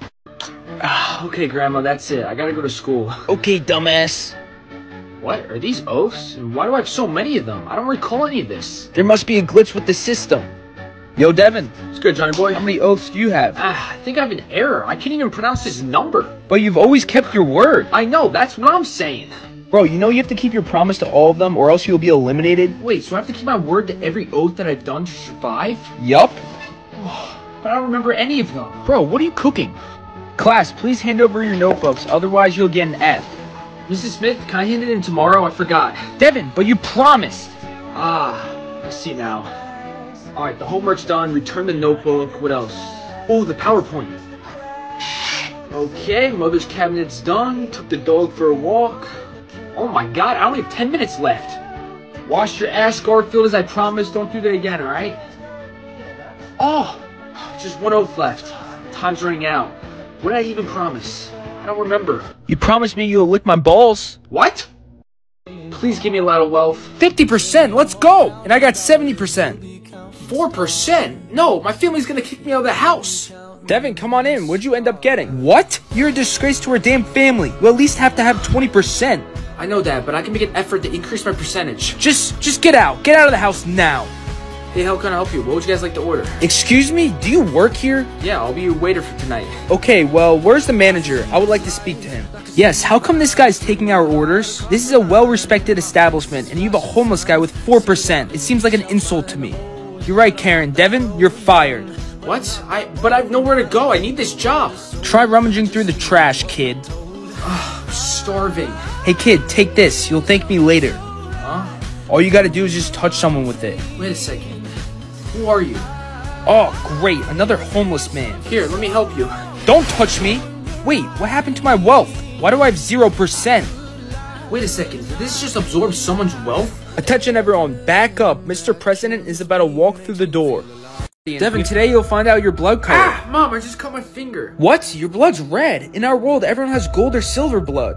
Ah, okay, Grandma, that's it. I gotta go to school. Okay, dumbass. What? Are these oaths? Why do I have so many of them? I don't recall any of this. There must be a glitch with the system. Yo, Devin. It's good, Johnny boy. How many oaths do you have? Ah, I think I have an error. I can't even pronounce this number. But you've always kept your word. I know, that's what I'm saying. Bro, you know you have to keep your promise to all of them or else you'll be eliminated? Wait, so I have to keep my word to every oath that I've done to survive? Yup. But I don't remember any of them. Bro, what are you cooking? Class, please hand over your notebooks, otherwise you'll get an F. Missus Smith, can I hand it in tomorrow? I forgot. Devin, but you promised. Ah, I see now. Alright, the homework's done. Return the notebook. What else? Oh, the PowerPoint. Okay, mother's cabinet's done. Took the dog for a walk. Oh my god, I only have ten minutes left. Wash your ass, Garfield, as I promised. Don't do that again, alright? Oh, just one oath left. Time's running out. What did I even promise? I don't remember. You promised me you'll lick my balls. What? Please give me a lot of wealth. fifty percent, let's go! And I got seventy percent. four percent? No, my family's gonna kick me out of the house. Devin, come on in. What'd you end up getting? What? You're a disgrace to our damn family. You at least have to have twenty percent. I know that, but I can make an effort to increase my percentage. Just, just get out. Get out of the house now. Hey, how can I help you? What would you guys like to order? Excuse me, do you work here? Yeah, I'll be your waiter for tonight. Okay, well, where's the manager? I would like to speak to him. Yes, how come this guy's taking our orders? This is a well-respected establishment, and you have a homeless guy with four percent. It seems like an insult to me. You're right, Karen. Devin, you're fired. What? I- but I have nowhere to go. I need this job. Try rummaging through the trash, kid. I'm starving. Hey, kid, take this. You'll thank me later. Huh? All you gotta do is just touch someone with it. Wait a second. Who are you? Oh, great. Another homeless man. Here, let me help you. Don't touch me. Wait, what happened to my wealth? Why do I have zero percent? Wait a second. Did this just absorb someone's wealth? Attention, everyone. Back up. Mister President is about to walk through the door. Devin, today you'll find out your blood color. Ah! Mom, I just cut my finger. What? Your blood's red. In our world, everyone has gold or silver blood.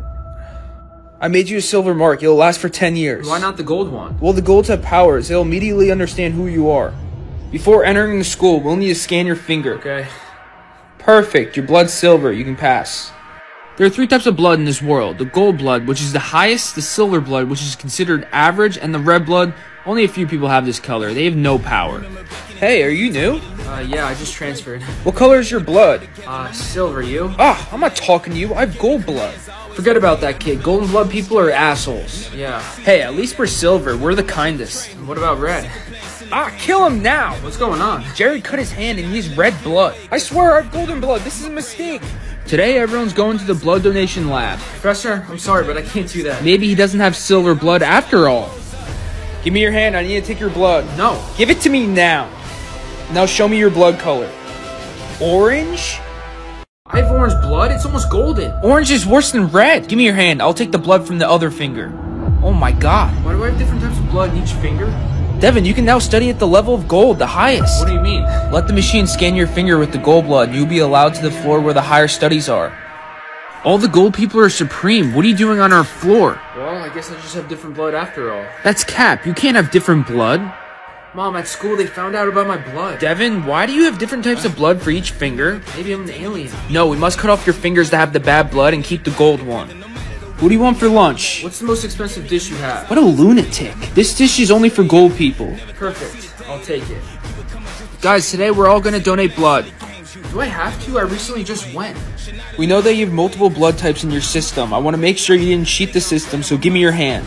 I made you a silver mark. It'll last for ten years. Why not the gold one? Well, the golds have powers. They'll immediately understand who you are. Before entering the school, we'll need to scan your finger. Okay. Perfect. Your blood's silver. You can pass. There are three types of blood in this world. The gold blood, which is the highest, the silver blood, which is considered average, and the red blood. Only a few people have this color. They have no power. Hey, are you new? Uh, yeah, I just transferred. What color is your blood? Uh, silver, you? Ah, I'm not talking to you. I have gold blood. Forget about that, kid. Golden blood people are assholes. Yeah. Hey, at least we're silver. We're the kindest. What about red? Ah, kill him now! What's going on? Jared cut his hand and he's red blood. I swear I have golden blood. This is a mistake. Today, everyone's going to the blood donation lab. Professor, I'm sorry, but I can't do that. Maybe he doesn't have silver blood after all. Give me your hand. I need to take your blood. No. Give it to me now. Now show me your blood color. Orange? I have orange blood. It's almost golden. Orange is worse than red. Give me your hand. I'll take the blood from the other finger. Oh my god. Why do I have different types of blood in each finger? Devin, you can now study at the level of gold, the highest. What do you mean? Let the machine scan your finger with the gold blood, and you'll be allowed to the floor where the higher studies are. All the gold people are supreme. What are you doing on our floor? Well, I guess I just have different blood after all. That's cap. You can't have different blood. Mom, at school they found out about my blood. Devin, why do you have different types of blood for each finger? Maybe I'm an alien. No, we must cut off your fingers to have the bad blood and keep the gold one. What do you want for lunch? What's the most expensive dish you have? What a lunatic. This dish is only for gold people. Perfect. I'll take it. Guys, today we're all gonna donate blood. Do I have to? I recently just went. We know that you have multiple blood types in your system. I want to make sure you didn't cheat the system, so give me your hand.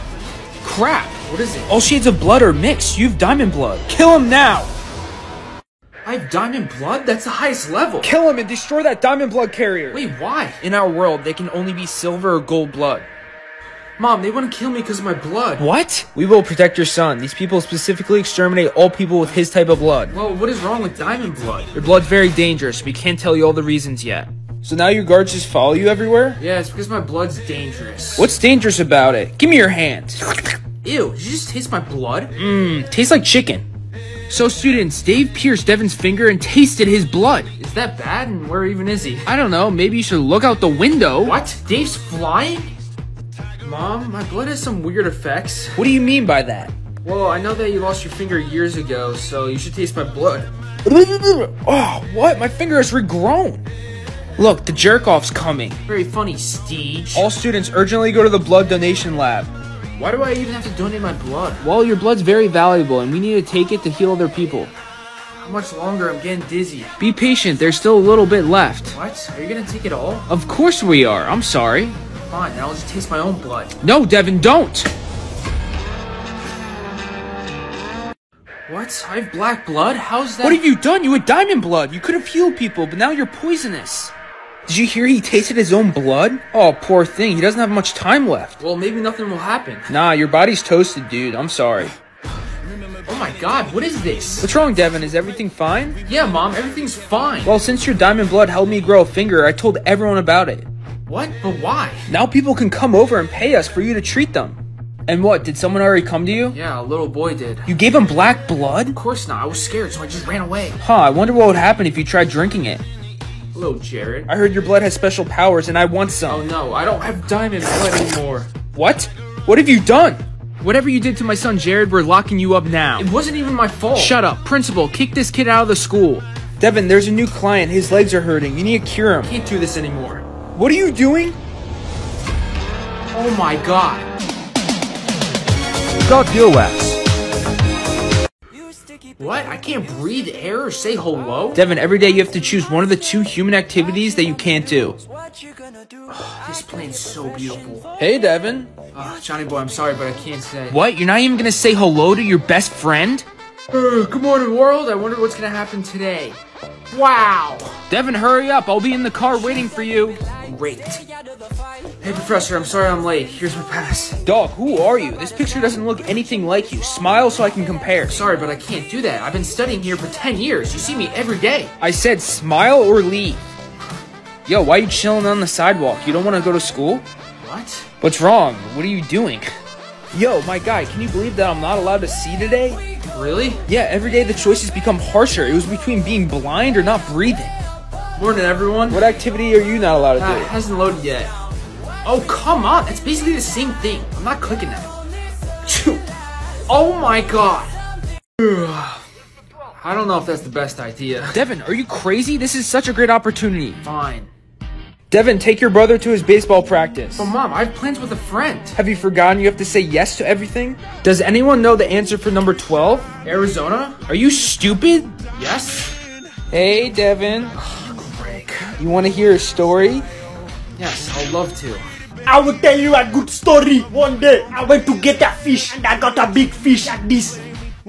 Crap! What is it? All shades of blood are mixed. You have diamond blood. Kill him now! I have diamond blood? That's the highest level. Kill him and destroy that diamond blood carrier. Wait, why? In our world, they can only be silver or gold blood. Mom, they want to kill me because of my blood. What? We will protect your son. These people specifically exterminate all people with his type of blood. Well, what is wrong with diamond blood? Your blood's very dangerous. We can't tell you all the reasons yet. So now your guards just follow you everywhere? Yeah, it's because my blood's dangerous. What's dangerous about it? Give me your hand. Ew, did you just taste my blood? Mmm, tastes like chicken. So students, Dave pierced Devin's finger and tasted his blood. Is that bad? And where even is he? I don't know, maybe you should look out the window. What? Dave's flying? Mom, my blood has some weird effects. What do you mean by that? Well, I know that you lost your finger years ago, so you should taste my blood. Oh, what? My finger has regrown. Look, the jerk-off's coming. Very funny, Steege. All students urgently go to the blood donation lab. Why do I even have to donate my blood? Well, your blood's very valuable, and we need to take it to heal other people. How much longer? I'm getting dizzy. Be patient, there's still a little bit left. What? Are you gonna take it all? Of course we are, I'm sorry. Fine, then I'll just taste my own blood. No, Devin, don't! What? I have black blood? How's that? What have you done? You had diamond blood. You could have healed people, but now you're poisonous. Did you hear he tasted his own blood? Oh, poor thing. He doesn't have much time left. Well, maybe nothing will happen. Nah, your body's toasted, dude. I'm sorry. Oh my god, what is this? What's wrong, Devin? Is everything fine? Yeah, Mom, everything's fine. Well, since your diamond blood helped me grow a finger, I told everyone about it. What? But why? Now people can come over and pay us for you to treat them. And what, did someone already come to you? Yeah, a little boy did. You gave him black blood? Of course not. I was scared, so I just ran away. Huh, I wonder what would happen if you tried drinking it. Hello, Jared. I heard your blood has special powers and I want some. Oh no, I don't have diamond blood anymore. What? What have you done? Whatever you did to my son Jared, we're locking you up now. It wasn't even my fault. Shut up. Principal, kick this kid out of the school. Devin, there's a new client. His legs are hurting. You need to cure him. I can't do this anymore. What are you doing? Oh my god. Got your ass. What? I can't breathe air or say hello? Devin, every day you have to choose one of the two human activities that you can't do. Oh, this plane's so beautiful. Hey, Devin. Uh, Johnny boy, I'm sorry, but I can't say. What? You're not even gonna say hello to your best friend? Uh, good morning, world. I wonder what's gonna happen today. Wow. Devin, hurry up. I'll be in the car waiting for you. Great. Hey, Professor, I'm sorry I'm late. Here's my pass. Dog, who are you? This picture doesn't look anything like you. Smile so I can compare. Sorry, but I can't do that. I've been studying here for ten years. You see me every day. I said smile or leave. Yo, why are you chilling on the sidewalk? You don't want to go to school? What? What's wrong? What are you doing? Yo, my guy, can you believe that I'm not allowed to see today? Really? Yeah, every day the choices become harsher. It was between being blind or not breathing. Morning, everyone. What activity are you not allowed to do? Uh, it hasn't loaded yet. Oh, come on. That's basically the same thing. I'm not clicking that. Oh my god. I don't know if that's the best idea. Devin, are you crazy? This is such a great opportunity. Fine. Devin, take your brother to his baseball practice. But Mom, I have plans with a friend. Have you forgotten you have to say yes to everything? Does anyone know the answer for number twelve? Arizona? Are you stupid? Yes. Hey, Devin. Oh, Greg. You want to hear a story? Yes, I'd love to. I will tell you a good story. One day, I went to get a fish and I got a big fish like this.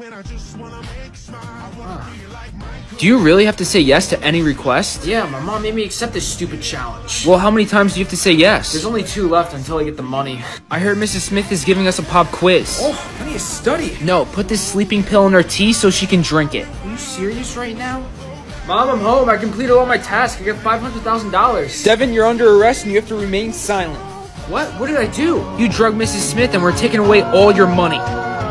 Do you really have to say yes to any request? Yeah, my mom made me accept this stupid challenge. Well, how many times do you have to say yes? There's only two left until I get the money. I heard Missus Smith is giving us a pop quiz. Oh, I need to study. No, put this sleeping pill in her tea so she can drink it. Are you serious right now? Mom, I'm home. I completed all my tasks. I got five hundred thousand dollars. Devin, you're under arrest and you have to remain silent. What? What did I do? You drugged Missus Smith and we're taking away all your money.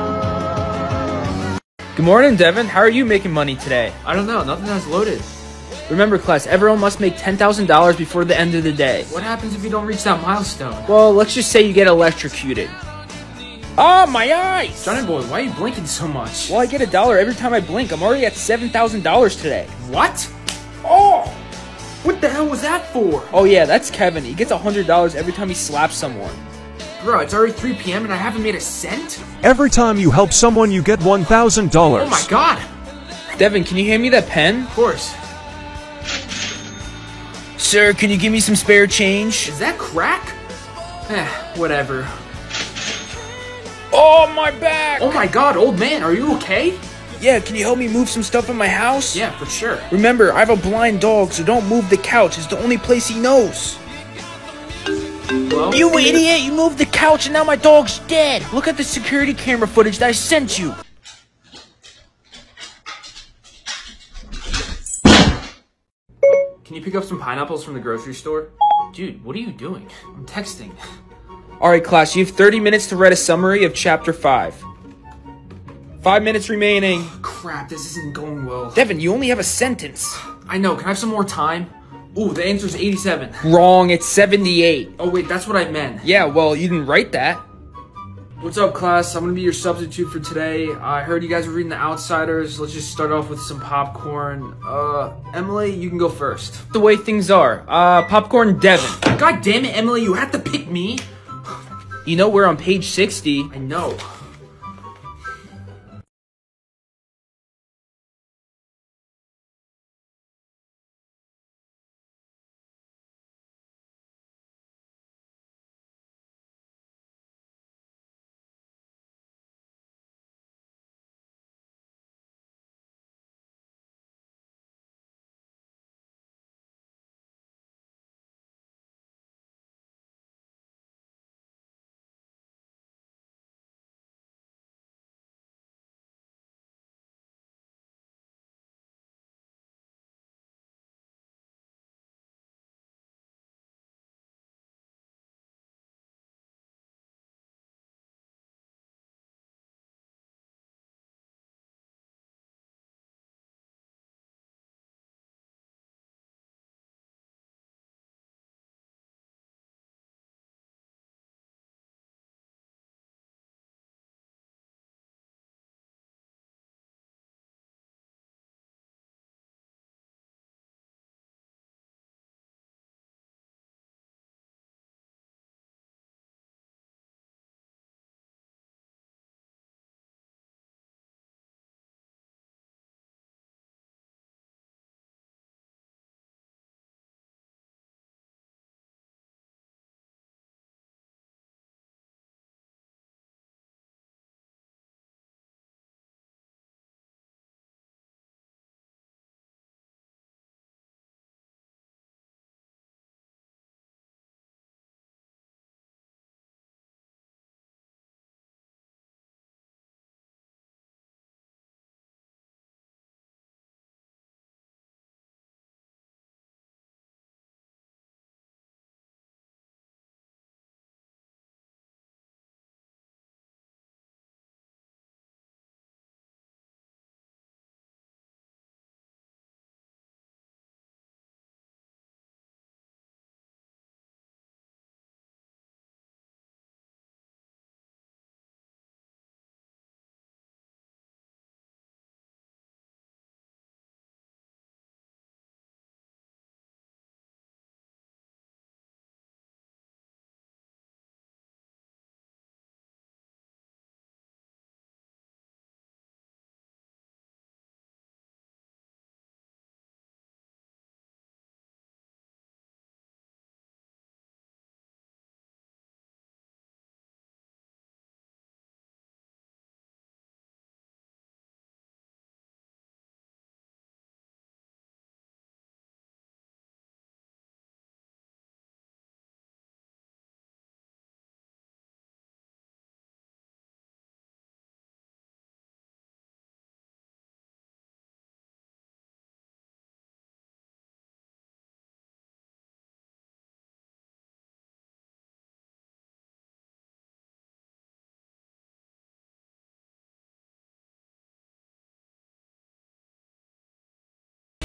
Good morning, Devin. How are you making money today? I don't know. Nothing has loaded. Remember, class, everyone must make ten thousand dollars before the end of the day. What happens if you don't reach that milestone? Well, let's just say you get electrocuted. Oh, my eyes! Johnny boy, why are you blinking so much? Well, I get a dollar every time I blink. I'm already at seven thousand dollars today. What? Oh! What the hell was that for? Oh, yeah, that's Kevin. He gets one hundred dollars every time he slaps someone. Bro, it's already three p m and I haven't made a cent? Every time you help someone, you get one thousand dollars. Oh my god! Devin, can you hand me that pen? Of course. Sir, can you give me some spare change? Is that crack? Eh, whatever. Oh, my back! Oh my god, old man, are you okay? Yeah, can you help me move some stuff in my house? Yeah, for sure. Remember, I have a blind dog, so don't move the couch. It's the only place he knows. Hello? You idiot! You moved the couch and now my dog's dead! Look at the security camera footage that I sent you! Can you pick up some pineapples from the grocery store? Dude, what are you doing? I'm texting. Alright, class, you have thirty minutes to write a summary of chapter five. Five minutes remaining. Crap, this isn't going well. Devin, you only have a sentence. I know, can I have some more time? Ooh, the answer's eighty-seven. Wrong, it's seventy-eight. Oh wait, that's what I meant. Yeah, well, you didn't write that. What's up, class? I'm gonna be your substitute for today. I heard you guys were reading The Outsiders. Let's just start off with some popcorn. Uh, Emily, you can go first. The way things are. Uh, popcorn Devin. God damn it, Emily, you have to pick me. You know we're on page sixty. I know.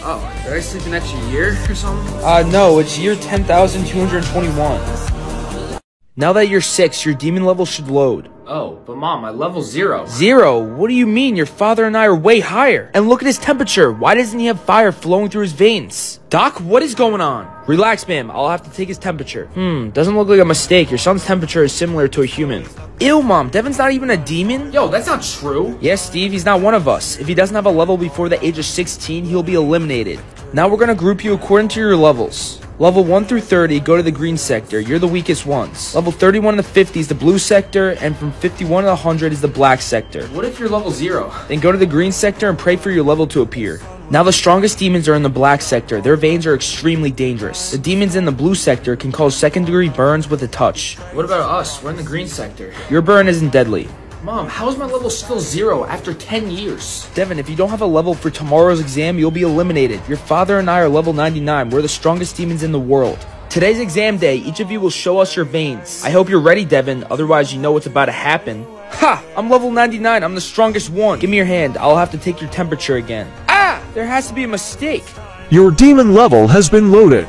Oh, did I sleep an extra year or something? Uh, no, it's year ten thousand two hundred twenty-one. Now that you're six, your demon level should load. Oh, but Mom, my level's zero. Zero? What do you mean? Your father and I are way higher. And look at his temperature. Why doesn't he have fire flowing through his veins? Doc, what is going on? Relax, ma'am. I'll have to take his temperature. Hmm, doesn't look like a mistake. Your son's temperature is similar to a human. Ew, Mom. Devin's not even a demon? Yo, that's not true. Yes, Steve, he's not one of us. If he doesn't have a level before the age of sixteen, he'll be eliminated. Now we're gonna group you according to your levels. Level one through thirty, go to the green sector. You're the weakest ones. Level thirty-one to fifty is the blue sector, and from fifty-one to one hundred is the black sector. What if you're level zero? Then go to the green sector and pray for your level to appear. Now the strongest demons are in the black sector. Their veins are extremely dangerous. The demons in the blue sector can cause second degree burns with a touch. What about us? We're in the green sector. Your burn isn't deadly. Mom, how is my level still zero after ten years? Devin, if you don't have a level for tomorrow's exam, you'll be eliminated. Your father and I are level ninety-nine. We're the strongest demons in the world. Today's exam day, each of you will show us your veins. I hope you're ready, Devin, otherwise you know what's about to happen. Ha! I'm level ninety-nine. I'm the strongest one. Give me your hand. I'll have to take your temperature again. Ah! There has to be a mistake. Your demon level has been loaded.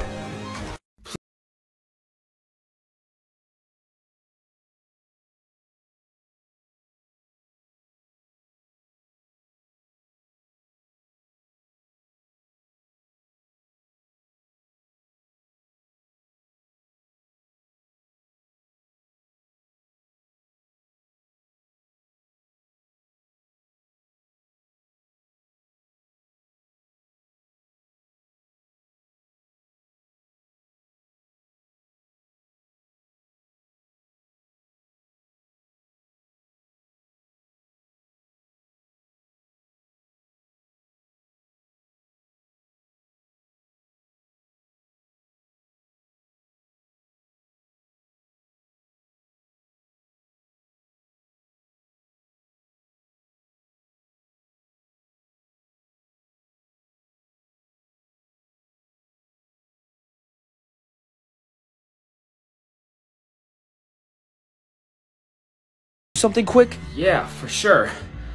Something quick? Yeah, for sure.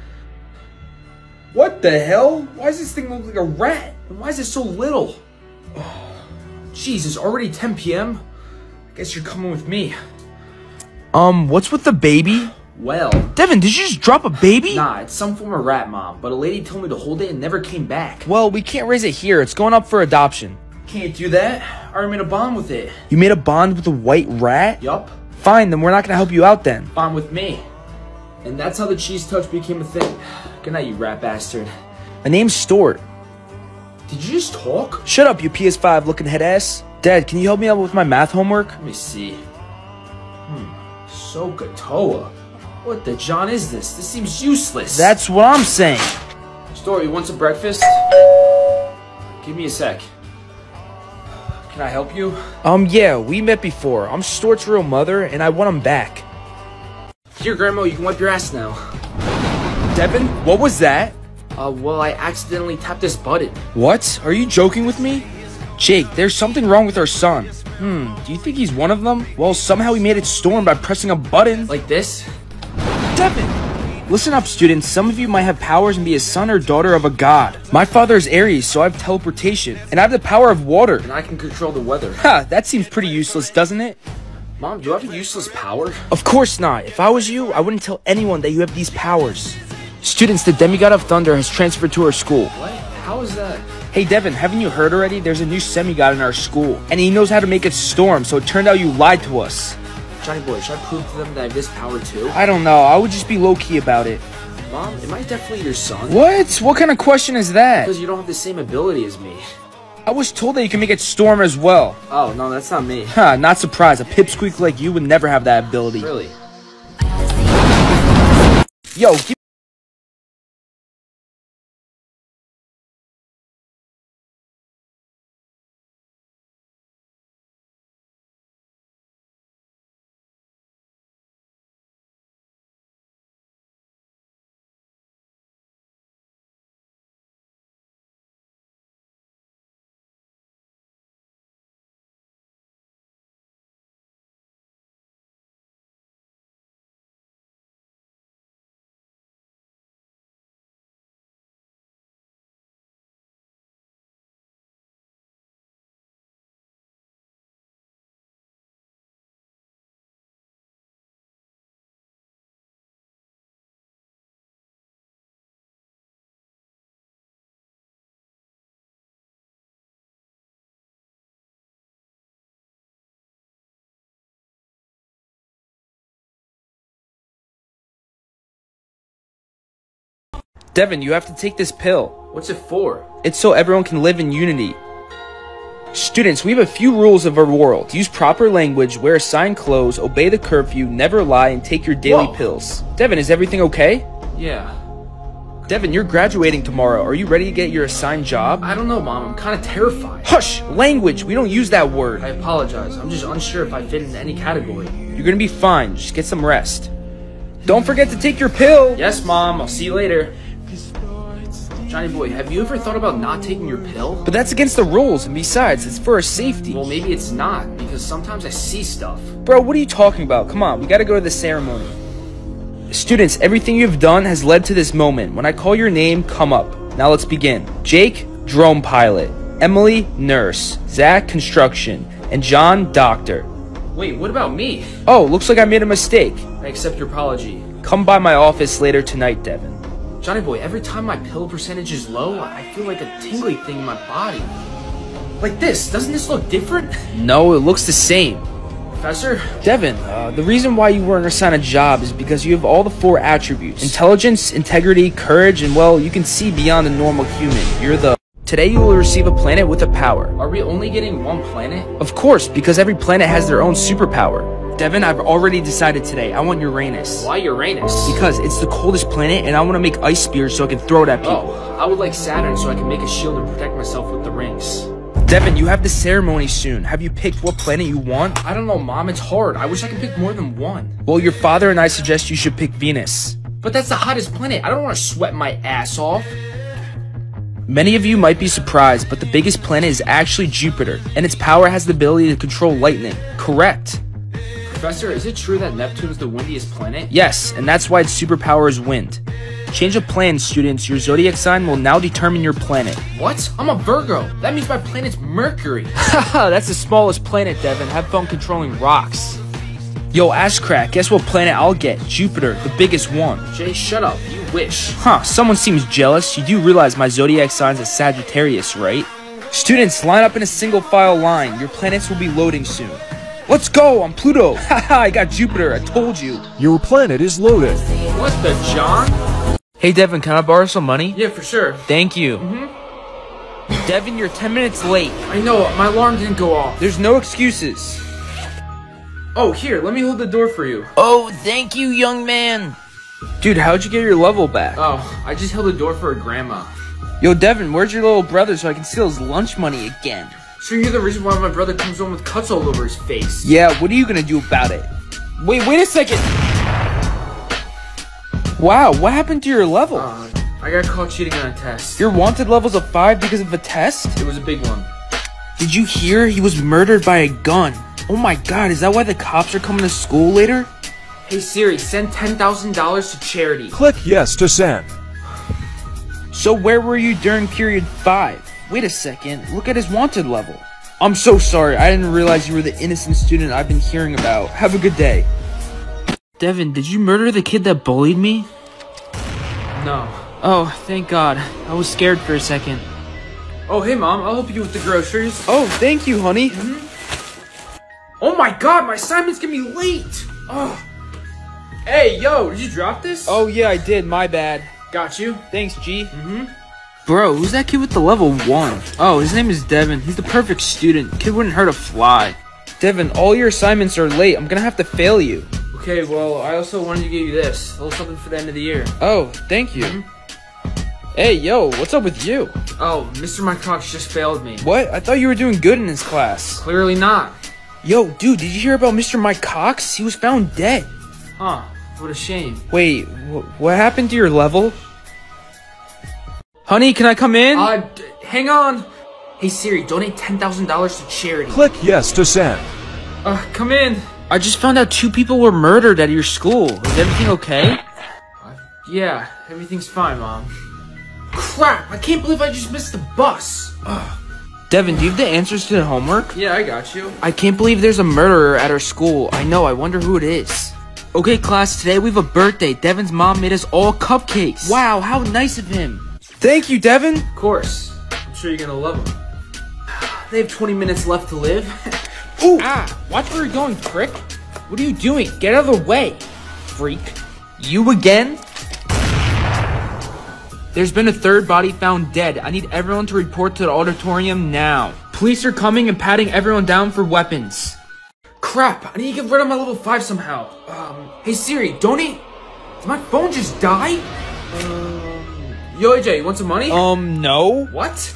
What the hell? Why does this thing look like a rat? And why is it so little? Oh, jeez, it's already ten p m I guess you're coming with me. Um, what's with the baby? Well... Devin, did you just drop a baby? Nah, it's some form of rat, Mom. But a lady told me to hold it and never came back. Well, we can't raise it here. It's going up for adoption. Can't do that. I already made a bond with it. You made a bond with a white rat? Yup. Fine, then we're not gonna help you out then. Bond with me. And that's how the cheese touch became a thing. Good night, you rat bastard. My name's Stuart. Did you just talk? Shut up, you P S five looking head ass. Dad, can you help me out with my math homework? Let me see. Hmm. Sokotoa. What the John is this? This seems useless. That's what I'm saying. Stuart, you want some breakfast? Give me a sec. Can I help you? Um, yeah, we met before. I'm Stuart's real mother, and I want him back. Here, Grandma, you can wipe your ass now. Devin, what was that? Uh, well, I accidentally tapped this button. What? Are you joking with me? Jake, there's something wrong with our son. Hmm, do you think he's one of them? Well, somehow he made it storm by pressing a button. Like this? Devin! Listen up, students. Some of you might have powers and be a son or daughter of a god. My father is Aries, so I have teleportation. And I have the power of water. And I can control the weather. Ha, that seems pretty useless, doesn't it? Mom, do you have a useless power? Of course not. If I was you, I wouldn't tell anyone that you have these powers. Students, the demigod of thunder has transferred to our school. What? How is that? Hey Devin, haven't you heard already? There's a new semigod in our school. And he knows how to make it storm, so it turned out you lied to us. Johnny boy, should I prove to them that I have this power too? I don't know. I would just be low-key about it. Mom, am I definitely your son? What? What kind of question is that? Because you don't have the same ability as me. I was told that you can make it storm as well. Oh, no, that's not me. Huh, not surprised. A pipsqueak like you would never have that ability. Really? Yo, give Devin, you have to take this pill. What's it for? It's so everyone can live in unity. Students, we have a few rules of our world. Use proper language, wear assigned clothes, obey the curfew, never lie, and take your daily Whoa. pills. Devin, is everything okay? Yeah. Devin, you're graduating tomorrow. Are you ready to get your assigned job? I don't know, Mom. I'm kind of terrified. Hush! Language! We don't use that word. I apologize. I'm just unsure if I fit into any category. You're gonna be fine. Just get some rest. Don't forget to take your pill! Yes, Mom. I'll see you later. Johnny boy, have you ever thought about not taking your pill? But that's against the rules, and besides, it's for our safety. Well, maybe it's not, because sometimes I see stuff. Bro, what are you talking about? Come on, we gotta go to the ceremony. Students, everything you've done has led to this moment. When I call your name, come up. Now let's begin. Jake, drone pilot. Emily, nurse. Zach, construction. And John, doctor. Wait, what about me? Oh, looks like I made a mistake. I accept your apology. Come by my office later tonight, Devin. Johnny boy, every time my pill percentage is low, I feel like a tingly thing in my body. Like this. Doesn't this look different? No, it looks the same. Professor? Devin, uh, the reason why you weren't assigned a job is because you have all the four attributes. Intelligence, integrity, courage, and well, you can see beyond a normal human. You're the... Today you will receive a planet with a power. Are we only getting one planet? Of course, because every planet has their own superpower. Devin, I've already decided today. I want Uranus. Why Uranus? Because it's the coldest planet, and I want to make ice spears so I can throw it at people. Oh, I would like Saturn so I can make a shield and protect myself with the rings. Devin, you have the ceremony soon. Have you picked what planet you want? I don't know, Mom. It's hard. I wish I could pick more than one. Well, your father and I suggest you should pick Venus. But that's the hottest planet. I don't want to sweat my ass off. Many of you might be surprised, but the biggest planet is actually Jupiter, and its power has the ability to control lightning. Correct. Professor, is it true that Neptune's the windiest planet? Yes, and that's why its superpower is wind. Change of plans, students. Your zodiac sign will now determine your planet. What? I'm a Virgo. That means my planet's Mercury. Haha, that's the smallest planet, Devin. Have fun controlling rocks. Yo, ass crack, guess what planet I'll get? Jupiter, the biggest one. Jay, shut up. You wish. Huh, someone seems jealous. You do realize my zodiac sign's a Sagittarius, right? Students, line up in a single file line. Your planets will be loading soon. Let's go, I'm Pluto. Haha, I got Jupiter, I told you. Your planet is loaded. What the, John? Hey, Devin, can I borrow some money? Yeah, for sure. Thank you. Mm-hmm. Devin, you're ten minutes late. I know, my alarm didn't go off. There's no excuses. Oh, here, let me hold the door for you. Oh, thank you, young man. Dude, how'd you get your level back? Oh, I just held the door for a grandma. Yo, Devin, where's your little brother so I can steal his lunch money again? So you're the reason why my brother comes home with cuts all over his face. Yeah, what are you gonna do about it? Wait, wait a second! Wow, what happened to your level? Uh, I got caught cheating on a test. Your wanted level's a five because of a test? It was a big one. Did you hear? He was murdered by a gun. Oh my god, is that why the cops are coming to school later? Hey Siri, send ten thousand dollars to charity. Click yes to send. So where were you during period five? Wait a second, look at his wanted level. I'm so sorry, I didn't realize you were the innocent student I've been hearing about. Have a good day. Devin, did you murder the kid that bullied me? No. Oh, thank God. I was scared for a second. Oh, hey Mom, I'll help you with the groceries. Oh, thank you, honey. Mm-hmm. Oh my god, my assignment's gonna be late. Oh. Hey, yo, did you drop this? Oh yeah, I did, my bad. Got you. Thanks, G. Mm-hmm. Bro, who's that kid with the level one? Oh, his name is Devin. He's the perfect student. Kid wouldn't hurt a fly. Devin, all your assignments are late. I'm gonna have to fail you. Okay, well, I also wanted to give you this. A little something for the end of the year. Oh, thank you. Mm-hmm. Hey, yo, what's up with you? Oh, Mister Mike Cox just failed me. What? I thought you were doing good in his class. Clearly not. Yo, dude, did you hear about Mister Mike Cox? He was found dead. Huh, what a shame. Wait, wh what happened to your level? Honey, can I come in? Uh, d hang on. Hey Siri, donate ten thousand dollars to charity. Click yes to send. Uh, come in. I just found out two people were murdered at your school. Is everything okay? Uh, yeah, everything's fine, Mom. Crap, I can't believe I just missed the bus. Ugh. Devin, do you have the answers to the homework? Yeah, I got you. I can't believe there's a murderer at our school. I know, I wonder who it is. Okay, class, today we have a birthday. Devin's mom made us all cupcakes. Wow, how nice of him. Thank you, Devin. Of course. I'm sure you're gonna love them. They have twenty minutes left to live. Ooh! Ah! Watch where you're going, prick. What are you doing? Get out of the way, freak. You again? There's been a third body found dead. I need everyone to report to the auditorium now. Police are coming and patting everyone down for weapons. Crap, I need to get rid of my level five somehow. Um, hey Siri, donate. Did my phone just die? Um, yo A J, you want some money? Um, no. What?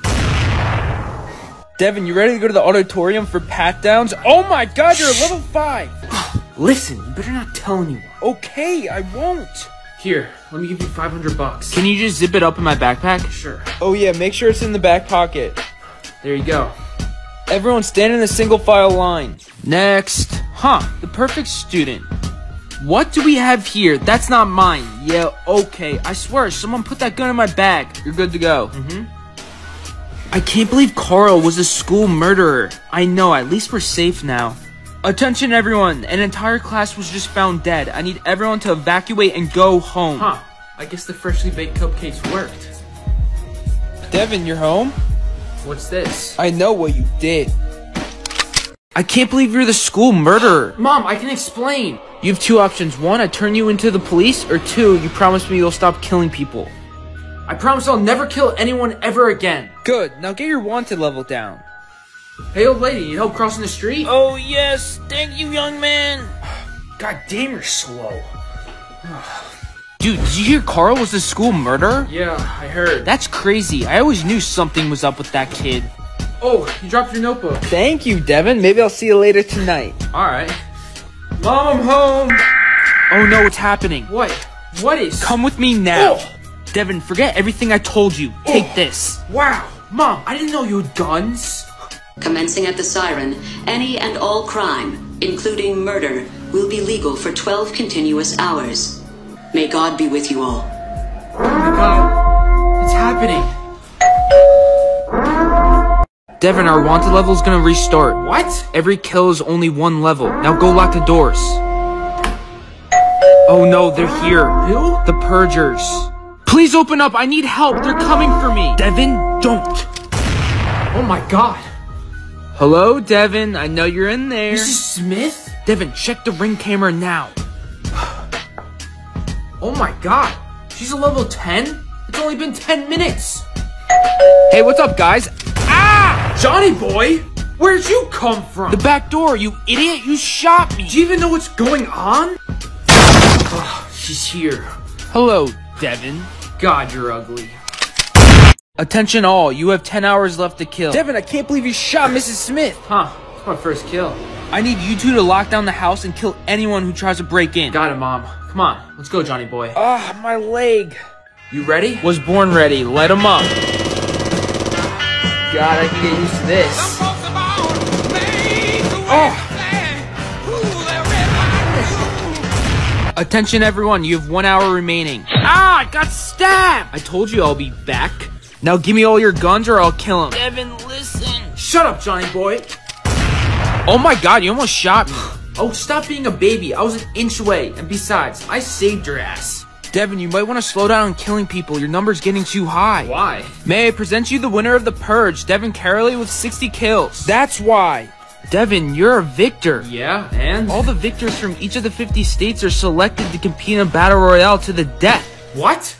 Devin, you ready to go to the auditorium for pat downs? Oh my god, you're a level five! Listen, you better not tell anyone. Okay, I won't. Here, let me give you five hundred bucks. Can you just zip it up in my backpack? Sure. Oh yeah, make sure it's in the back pocket. There you go. Everyone stand in a single file line. Next. Huh, the perfect student. What do we have here? That's not mine. Yeah, okay. I swear, someone put that gun in my bag. You're good to go. Mm-hmm. I can't believe Carl was a school murderer. I know, at least we're safe now. Attention everyone, an entire class was just found dead. I need everyone to evacuate and go home. Huh, I guess the freshly baked cupcakes worked. Devin, you're home? What's this? I know what you did. I can't believe you're the school murderer. Mom, I can explain. You have two options. One, I turn you into the police, or two, you promise me you'll stop killing people. I promise I'll never kill anyone ever again. Good, now get your wanted level down. Hey old lady, you help crossing the street? Oh yes, thank you young man. God damn, you're slow. Dude, did you hear Carl was the school murderer? Yeah, I heard. That's crazy. I always knew something was up with that kid. Oh, you dropped your notebook. Thank you, Devin. Maybe I'll see you later tonight. Alright. Mom, I'm home. Oh no, what's happening? What? What is? Come with me now. Oh. Devin, forget everything I told you. Take oh. this. Wow. Mom, I didn't know you had guns. Commencing at the siren, any and all crime, including murder, will be legal for twelve continuous hours. May God be with you all. Oh my god. It's happening. Devin, our wanted level is gonna restart. What? Every kill is only one level. Now go lock the doors. Oh no, they're here. Who? The Purgers. Please open up, I need help, they're coming for me. Devin, don't. Oh my god. Hello, Devin, I know you're in there. Missus Smith? Devin, check the ring camera now. Oh my god. She's a level ten? It's only been ten minutes. Hey, what's up, guys? Ah! Johnny boy! Where'd you come from? The back door, you idiot, you shot me. Do you even know what's going on? Oh, she's here. Hello, Devin. God, you're ugly. Attention all, you have ten hours left to kill. Devin, I can't believe you shot Missus Smith. Huh, it's my first kill. I need you two to lock down the house and kill anyone who tries to break in. Got it, Mom. Come on, let's go, Johnny boy. Ah, oh, my leg. You ready? Was born ready. Light 'em up. God, I can get used to this. Oh! Attention everyone, you have one hour remaining. Ah, I got stabbed! I told you I'll be back. Now give me all your guns or I'll kill him. Devin, listen. Shut up, Johnny boy. Oh my god, you almost shot me. Oh, stop being a baby. I was an inch away. And besides, I saved your ass. Devin, you might want to slow down on killing people. Your number's getting too high. Why? May I present you the winner of the Purge, Devin Carley with sixty kills. That's why. Devin, you're a victor. Yeah, and? All the victors from each of the fifty states are selected to compete in a battle royale to the death. What?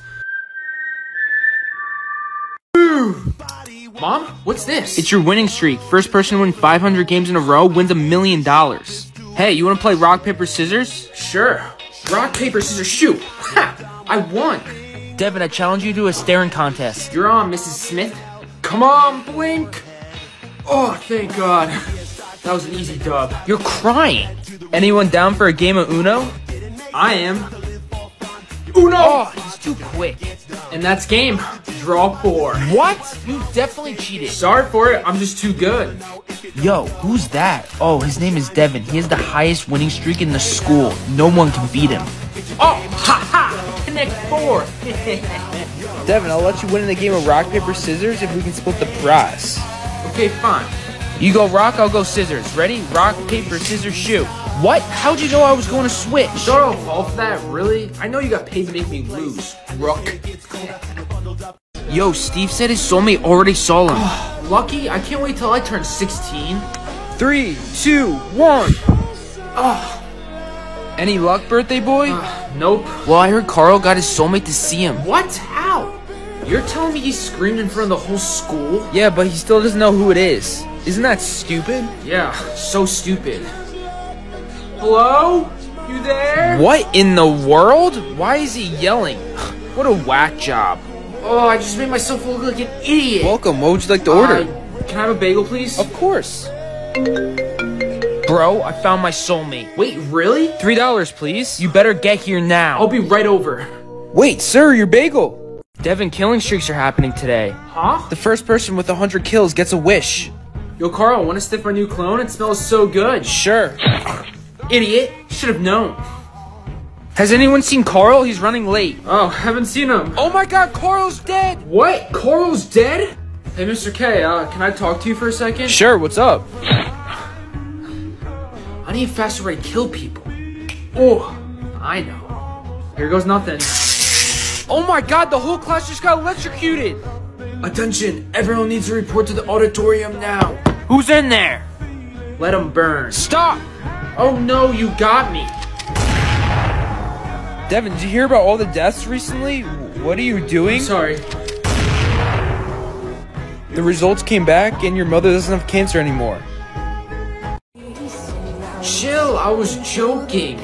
Mom, what's this? It's your winning streak. First person to win five hundred games in a row wins a million dollars. Hey, you want to play rock, paper, scissors? Sure. Rock, paper, scissors, shoot. Ha! I won. Devin, I challenge you to a staring contest. You're on, Missus Smith. Come on, blink. Oh, thank God. That was an easy dub. You're crying. Anyone down for a game of Uno? I am. Uno! Oh, he's too quick. And that's game. Draw four. What? You definitely cheated. Sorry for it. I'm just too good. Yo, who's that? Oh, his name is Devin. He has the highest winning streak in the school. No one can beat him. Oh, ha ha! Connect four. Devin, I'll let you win in the game of rock, paper, scissors if we can split the prize. Okay, fine. You go rock, I'll go scissors. Ready? Rock, paper, scissors, shoot. What? How'd you know I was going to switch? Don't fall for that, really? I know you got paid to make me lose. Rook. Yo, Steve said his soulmate already saw him. Lucky? I can't wait till I turn sixteen. Three, two, one. Oh. Any luck, birthday boy? Uh, nope. Well, I heard Carl got his soulmate to see him. What? How? You're telling me he screamed in front of the whole school? Yeah, but he still doesn't know who it is. Isn't that stupid? Yeah, so stupid. Hello? You there? What in the world? Why is he yelling? What a whack job. Oh, I just made myself look like an idiot. Welcome, what would you like to order? Uh, can I have a bagel, please? Of course. Bro, I found my soulmate. Wait, really? Three dollars, please. You better get here now. I'll be right over. Wait, sir, your bagel. Devin, killing streaks are happening today. Huh? The first person with one hundred kills gets a wish. Yo, Carl, wanna sniff my new cologne? It smells so good. Sure. Idiot. Should have known. Has anyone seen Carl? He's running late. Oh, haven't seen him. Oh my god, Carl's dead! What? Carl's dead? Hey, Mister K, uh, can I talk to you for a second? Sure, what's up? I need a faster way to kill people. Oh, I know. Here goes nothing. Oh my god, the whole class just got electrocuted! Attention, everyone needs to report to the auditorium now. Who's in there? Let them burn. Stop! Oh no, you got me. Devin, did you hear about all the deaths recently? What are you doing? I'm sorry. The results came back and your mother doesn't have cancer anymore. Chill, I was joking.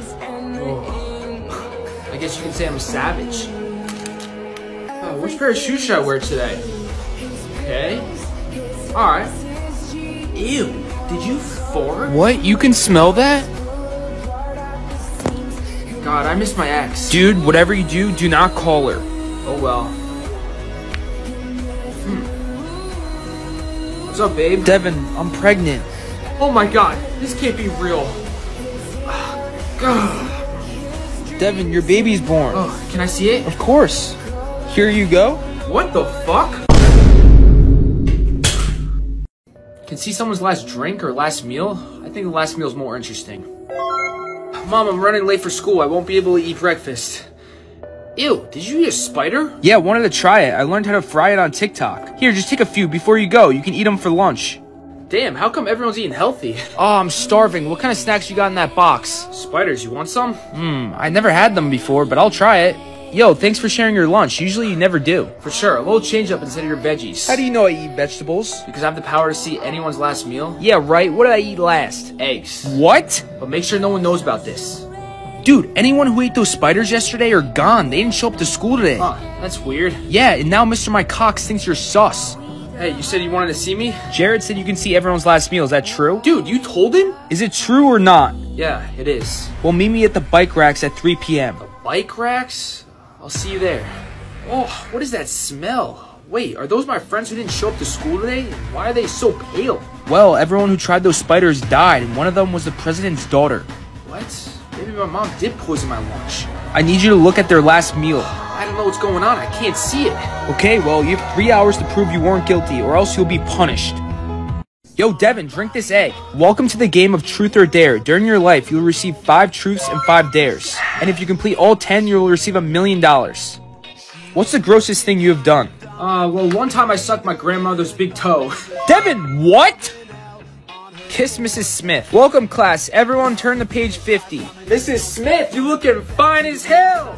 Oh. I guess you can say I'm a savage. Oh, which pair of shoes should I wear today? Okay. Alright. Ew, did you fart? What? You can smell that? God, I miss my ex. Dude, whatever you do, do not call her. Oh well. Hmm. What's up, babe? Devin, I'm pregnant. Oh my god, this can't be real. Devin, your baby's born. Oh, can I see it? Of course. Here you go. What the fuck? Can see someone's last drink or last meal? I think the last meal is more interesting. Mom, I'm running late for school. I won't be able to eat breakfast. Ew, did you eat a spider? Yeah, wanted to try it. I learned how to fry it on TikTok. Here, just take a few before you go. You can eat them for lunch. Damn, how come everyone's eating healthy? Oh, I'm starving. What kind of snacks you got in that box? Spiders, you want some? Hmm, I never had them before, but I'll try it. Yo, thanks for sharing your lunch. Usually you never do. For sure, a little change up instead of your veggies. How do you know I eat vegetables? Because I have the power to see anyone's last meal. Yeah, right. What did I eat last? Eggs. What? But make sure no one knows about this. Dude, anyone who ate those spiders yesterday are gone. They didn't show up to school today. Huh, that's weird. Yeah, and now Mister Mike Cox thinks you're sus. Hey, you said you wanted to see me? Jared said you can see everyone's last meal. Is that true? Dude, you told him? Is it true or not? Yeah, it is. Well, meet me at the bike racks at three p m The bike racks? I'll see you there. Oh, what is that smell? Wait, are those my friends who didn't show up to school today? Why are they so pale? Well, everyone who tried those spiders died, and one of them was the president's daughter. What? Maybe my mom did poison my lunch. I need you to look at their last meal. I don't know what's going on. I can't see it. Okay, well, you have three hours to prove you weren't guilty, or else you'll be punished. Yo, Devin, drink this egg. Welcome to the game of Truth or Dare. During your life, you'll receive five truths and five dares. And if you complete all ten, you'll receive a million dollars. What's the grossest thing you have done? Uh, well, one time I sucked my grandmother's big toe. Devin, what? Kiss Missus Smith. Welcome, class. Everyone turn to page fifty. Missus Smith, you looking fine as hell.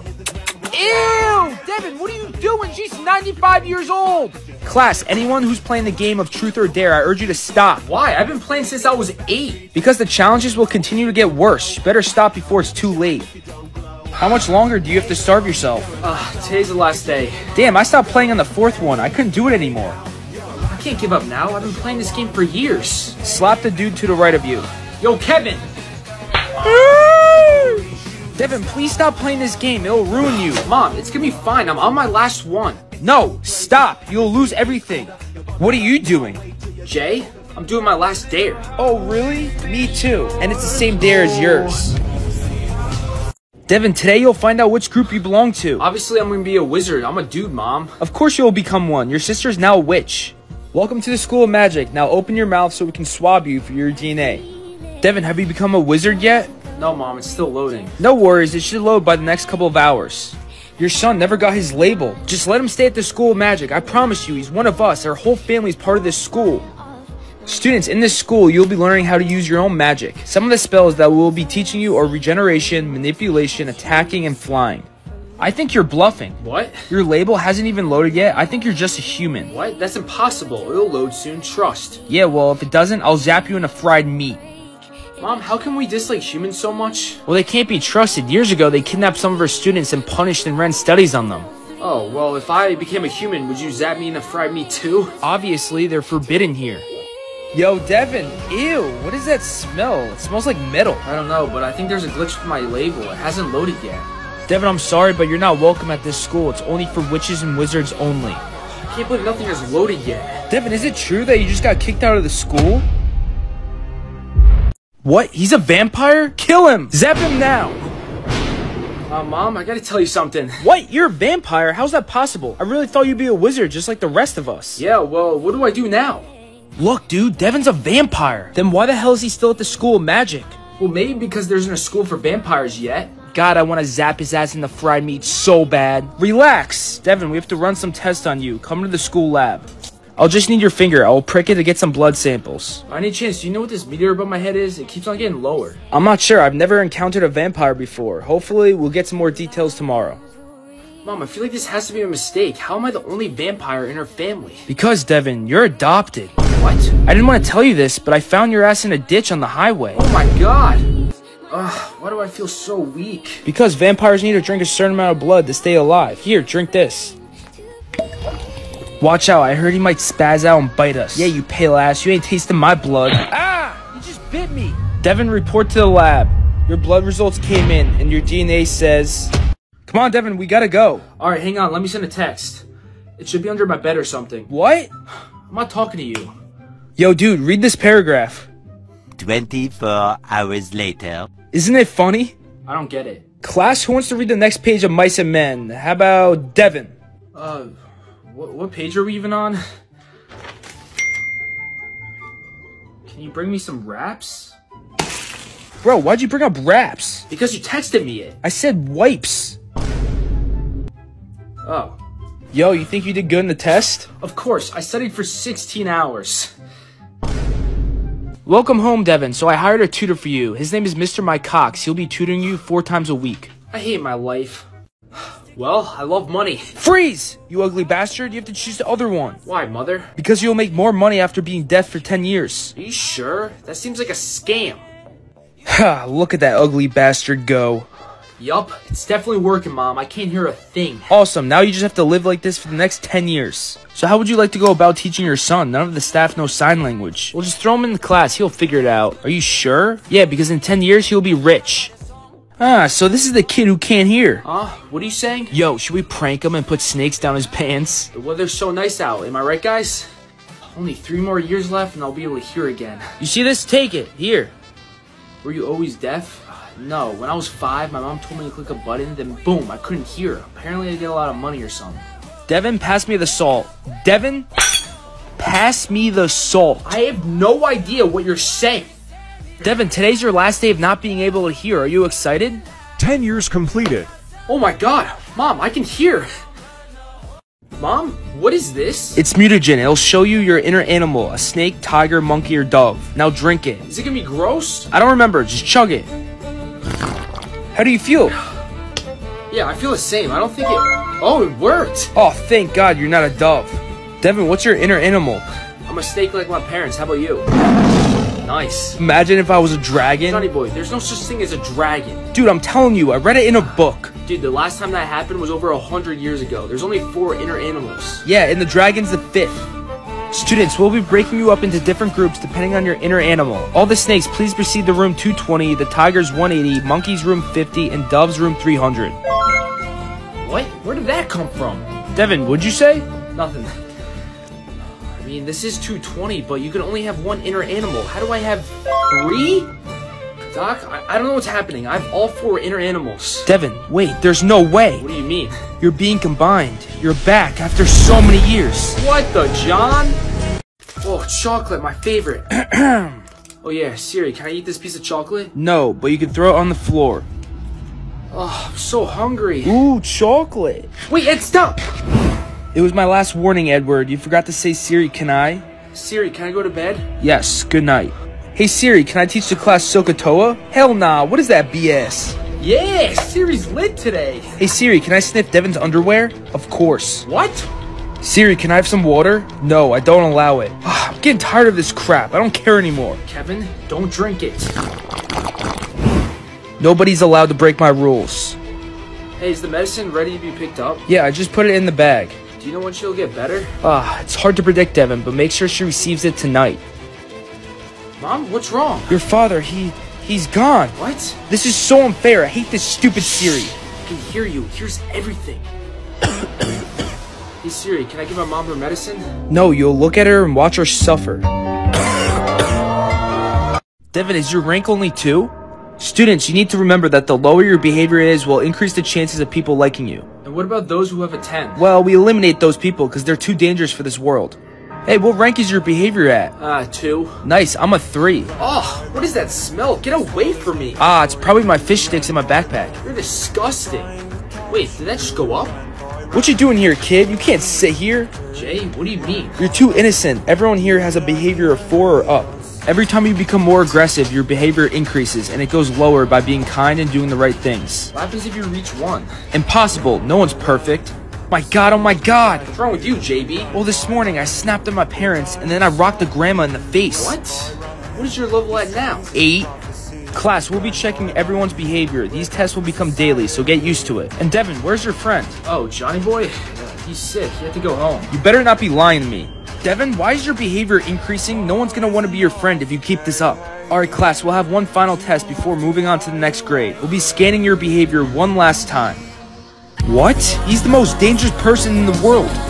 Ew! Devin, what are you doing? She's ninety-five years old! Class, anyone who's playing the game of Truth or Dare, I urge you to stop. Why? I've been playing since I was eight. Because the challenges will continue to get worse. You better stop before it's too late. How much longer do you have to starve yourself? Uh, today's the last day. Damn, I stopped playing on the fourth one. I couldn't do it anymore. I can't give up now. I've been playing this game for years. Slap the dude to the right of you. Yo, Kevin! Devin, please stop playing this game. It'll ruin you. Mom, it's gonna be fine. I'm on my last one. No, stop. You'll lose everything. What are you doing? Jay, I'm doing my last dare. Oh, really? Me too. And it's the same dare as yours. Devin, today you'll find out which group you belong to. Obviously, I'm gonna be a wizard. I'm a dude, Mom. Of course you'll become one. Your sister's now a witch. Welcome to the School of Magic. Now open your mouth so we can swab you for your D N A. Devin, have you become a wizard yet? No, Mom, it's still loading. No worries, it should load by the next couple of hours. Your son never got his label. Just let him stay at the School of Magic. I promise you, he's one of us. Our whole family's part of this school. Students, in this school, you'll be learning how to use your own magic. Some of the spells that we'll be teaching you are regeneration, manipulation, attacking, and flying. I think you're bluffing. What? Your label hasn't even loaded yet. I think you're just a human. What? That's impossible. It'll load soon. Trust. Yeah, well, if it doesn't, I'll zap you in a fried meat. Mom, how can we dislike humans so much? Well, they can't be trusted. Years ago, they kidnapped some of our students and punished and ran studies on them. Oh, well, if I became a human, would you zap me in a fried meat too? Obviously, they're forbidden here. Yo, Devin, ew, what is that smell? It smells like metal. I don't know, but I think there's a glitch with my label. It hasn't loaded yet. Devin, I'm sorry, but you're not welcome at this school. It's only for witches and wizards only. I can't believe nothing has loaded yet. Devin, is it true that you just got kicked out of the school? What? He's a vampire? Kill him! Zap him now! Uh, Mom, I gotta tell you something. What? You're a vampire? How's that possible? I really thought you'd be a wizard just like the rest of us. Yeah, well, what do I do now? Look, dude, Devin's a vampire. Then why the hell is he still at the school of magic? Well, maybe because there isn't a school for vampires yet. God, I want to zap his ass in the fried meat so bad. Relax! Devin, we have to run some tests on you. Come to the school lab. I'll just need your finger. I'll prick it to get some blood samples. By any chance, do you know what this meteor above my head is? It keeps on getting lower. I'm not sure. I've never encountered a vampire before. Hopefully, we'll get some more details tomorrow. Mom, I feel like this has to be a mistake. How am I the only vampire in our family? Because, Devin, you're adopted. What? I didn't want to tell you this, but I found your ass in a ditch on the highway. Oh my god! Ugh, why do I feel so weak? Because vampires need to drink a certain amount of blood to stay alive. Here, drink this. Watch out, I heard he might spaz out and bite us. Yeah, you pale ass, you ain't tasting my blood. Ah! You just bit me! Devin, report to the lab. Your blood results came in, and your D N A says... Come on, Devin, we gotta go. Alright, hang on, let me send a text. It should be under my bed or something. What? I'm not talking to you. Yo, dude, read this paragraph. twenty-four hours later. Isn't it funny? I don't get it. Class, who wants to read the next page of Mice and Men? How about Devin? Uh... What, what page are we even on? Can you bring me some wraps? Bro, why'd you bring up wraps? Because you texted me it. I said wipes. Oh. Yo, you think you did good in the test? Of course, I studied for sixteen hours. Welcome home, Devin. So I hired a tutor for you. His name is Mister Mike Cox. He'll be tutoring you four times a week. I hate my life. Well, I love money. Freeze! You ugly bastard, you have to choose the other one. Why, mother? Because you'll make more money after being deaf for ten years. Are you sure? That seems like a scam. Ha, look at that ugly bastard go. Yup, it's definitely working, Mom. I can't hear a thing. Awesome, now you just have to live like this for the next ten years. So how would you like to go about teaching your son? None of the staff know sign language. We'll just throw him in the class, he'll figure it out. Are you sure? Yeah, because in ten years, he'll be rich. Ah, so this is the kid who can't hear. Huh? What are you saying? Yo, should we prank him and put snakes down his pants? The weather's so nice out, am I right, guys? Only three more years left and I'll be able to hear again. You see this? Take it. Here. Were you always deaf? No, when I was five, my mom told me to click a button, then boom, I couldn't hear. Apparently I get a lot of money or something. Devin, pass me the salt. Devin, pass me the salt. I have no idea what you're saying. Devin, today's your last day of not being able to hear. Are you excited? Ten years completed. Oh my god, Mom, I can hear. Mom, what is this? It's mutagen. It'll show you your inner animal, a snake, tiger, monkey, or dove. Now drink it. Is it gonna be gross? I don't remember. Just chug it. How do you feel? Yeah, I feel the same. I don't think it... Oh, it worked. Oh, thank God you're not a dove. Devin, what's your inner animal? I'm a snake like my parents. How about you? Nice. Imagine if I was a dragon. Johnny boy, there's no such thing as a dragon. Dude, I'm telling you, I read it in a book. Dude, the last time that happened was over a hundred years ago. There's only four inner animals. Yeah, and the dragon's the fifth. Students, we'll be breaking you up into different groups depending on your inner animal. All the snakes, please proceed to room two twenty, the tigers one eighty, monkeys room fifty, and doves room three hundred. What? Where did that come from? Devin, what'd you say? Nothing. I mean, this is two twenty, but you can only have one inner animal. How do I have three? Doc, I, I don't know what's happening. I have all four inner animals. Devin, wait, there's no way. What do you mean? You're being combined. You're back after so many years. What the, John? Oh, chocolate, my favorite. Oh yeah, Siri, can I eat this piece of chocolate? No, but you can throw it on the floor. Oh, I'm so hungry. Ooh, chocolate. Wait, Ed, stop! It was my last warning, Edward. You forgot to say, Siri, can I? Siri, can I go to bed? Yes, good night. Hey Siri, can I teach the class Sokotoa? Hell nah, what is that B S? Yeah, Siri's lit today. Hey Siri, can I sniff Devin's underwear? Of course. What? Siri, can I have some water? No, I don't allow it. I'm getting tired of this crap. I don't care anymore. Kevin, don't drink it. Nobody's allowed to break my rules. Hey, is the medicine ready to be picked up? Yeah, I just put it in the bag. Do you know when she'll get better? Ah, it's hard to predict, Devin, but make sure she receives it tonight. Mom, what's wrong? Your father, he... he's gone. What? This is so unfair. I hate this stupid Siri. I can hear you. Here's everything. Hey Siri, can I give my mom her medicine? No, you'll look at her and watch her suffer. Devin, is your rank only two? Students, you need to remember that the lower your behavior is will increase the chances of people liking you. And what about those who have a ten? Well, we eliminate those people because they're too dangerous for this world. Hey, what rank is your behavior at? Ah, uh, two. Nice, I'm a three. Oh, what is that smell? Get away from me. Ah, it's probably my fish sticks in my backpack. You're disgusting. Wait, did that just go up? What you doing here, kid? You can't sit here. Jay, what do you mean? You're too innocent. Everyone here has a behavior of four or up. Every time you become more aggressive, your behavior increases, and it goes lower by being kind and doing the right things. What happens if you reach one? Impossible. No one's perfect. My god, oh my god! What's wrong with you, J B? Well, this morning I snapped at my parents, and then I rocked the grandma in the face. What? What is your level at now? Eight. Class, we'll be checking everyone's behavior. These tests will become daily, so get used to it. And Devin, where's your friend? Oh, Johnny boy? He's sick. He had to go home. You better not be lying to me. Devin, why is your behavior increasing? No one's gonna want to be your friend if you keep this up. Alright class, we'll have one final test before moving on to the next grade. We'll be scanning your behavior one last time. What? He's the most dangerous person in the world.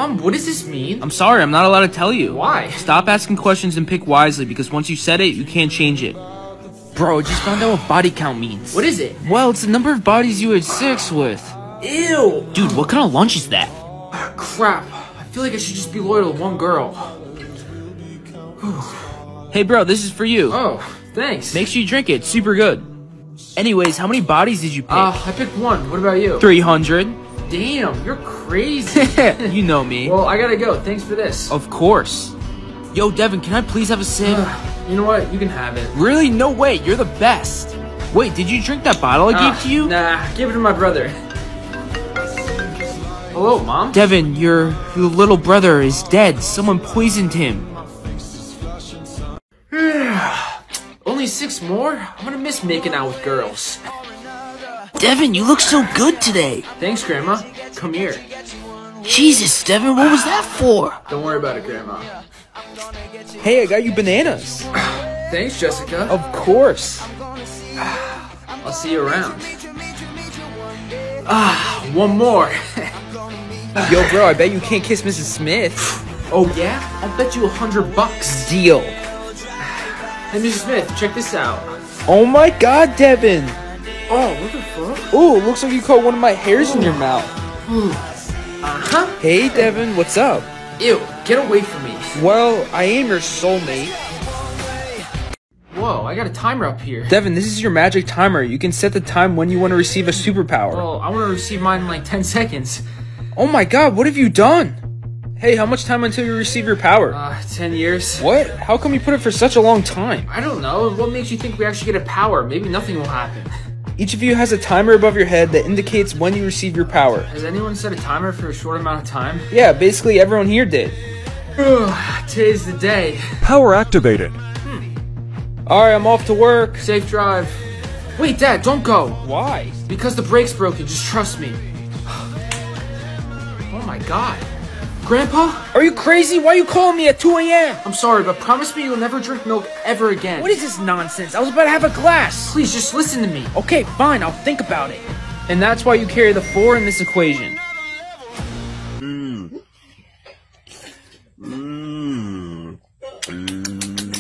Mom, what does this mean? I'm sorry, I'm not allowed to tell you. Why? Stop asking questions and pick wisely, because once you said it, you can't change it. Bro, I just found out what body count means. What is it? Well, it's the number of bodies you had sex with. Ew! Dude, what kind of lunch is that? Ah, crap. I feel like I should just be loyal to one girl. Hey bro, this is for you. Oh, thanks. Make sure you drink it, it's super good. Anyways, how many bodies did you pick? Uh, I picked one. What about you? three hundred. Damn, you're crazy. You know me. Well, I gotta go. Thanks for this. Of course. Yo, Devin, can I please have a sip? You know what? You can have it. Really? No way, you're the best. Wait, did you drink that bottle I uh, gave to you? Nah, give it to my brother. Hello, Mom? Devin, your, your little brother is dead. Someone poisoned him. Only six more? I'm gonna miss making out with girls. Devin, you look so good today. Thanks, Grandma. Come here. Jesus, Devin, what was that for? Don't worry about it, Grandma. Hey, I got you bananas. Thanks, Jessica. Of course. I'll see you around. Ah, one more. Yo, bro, I bet you can't kiss Missus Smith. Oh, yeah? I'll bet you a hundred bucks. Deal. Hey, Missus Smith, check this out. Oh my god, Devin. Oh, what the fuck? Ooh, looks like you caught one of my hairs in your mouth. Uh-huh. Hey, Devin, what's up? Ew, get away from me. Well, I am your soulmate. Whoa, I got a timer up here. Devin, this is your magic timer. You can set the time when you want to receive a superpower. Well, I want to receive mine in like ten seconds. Oh my god, what have you done? Hey, how much time until you receive your power? Uh, ten years. What? How come you put it for such a long time? I don't know. What makes you think we actually get a power? Maybe nothing will happen. Each of you has a timer above your head that indicates when you receive your power. Has anyone set a timer for a short amount of time? Yeah, basically everyone here did. Today's the day. Power activated. Hmm. Alright, I'm off to work. Safe drive. Wait, Dad, don't go. Why? Because the brake's broken, just trust me. Oh my god. Grandpa? Are you crazy? Why are you calling me at two A M? I'm sorry, but promise me you'll never drink milk ever again. What is this nonsense? I was about to have a glass. Please, just listen to me. Okay, fine, I'll think about it. And that's why you carry the four in this equation. Mm. Mm. Mm.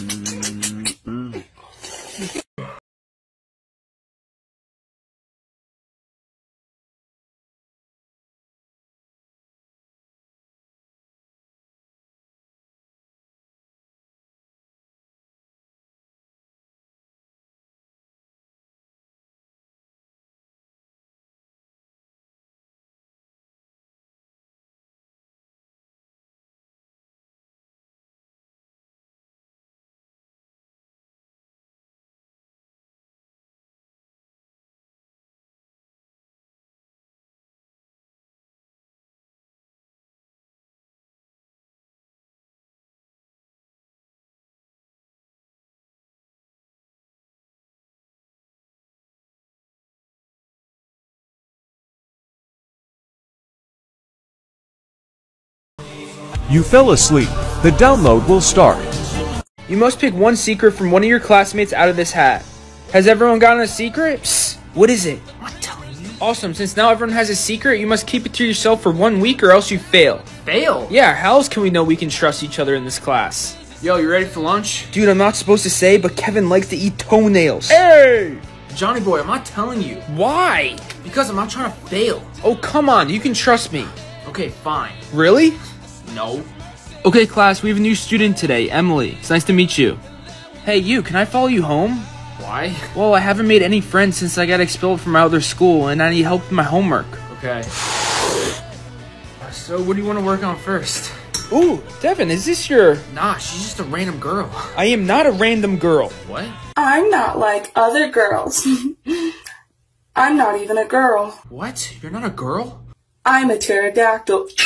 You fell asleep. The download will start. You must pick one secret from one of your classmates out of this hat. Has everyone gotten a secret? Psst, what is it? I'm not telling you. Awesome, since now everyone has a secret, you must keep it to yourself for one week or else you fail. Fail? Yeah, how else can we know we can trust each other in this class? Yo, you ready for lunch? Dude, I'm not supposed to say, but Kevin likes to eat toenails. Hey! Johnny boy, I'm not telling you. Why? Because I'm not trying to fail. Oh, come on, you can trust me. Okay, fine. Really? No. Okay, class, we have a new student today, Emily. It's nice to meet you. Hey, you, can I follow you home? Why? Well, I haven't made any friends since I got expelled from my other school, and I need help with my homework. Okay. So, what do you want to work on first? Ooh, Devin, is this your... Nah, she's just a random girl. I am not a random girl. What? I'm not like other girls. I'm not even a girl. What? You're not a girl? I'm a pterodactyl.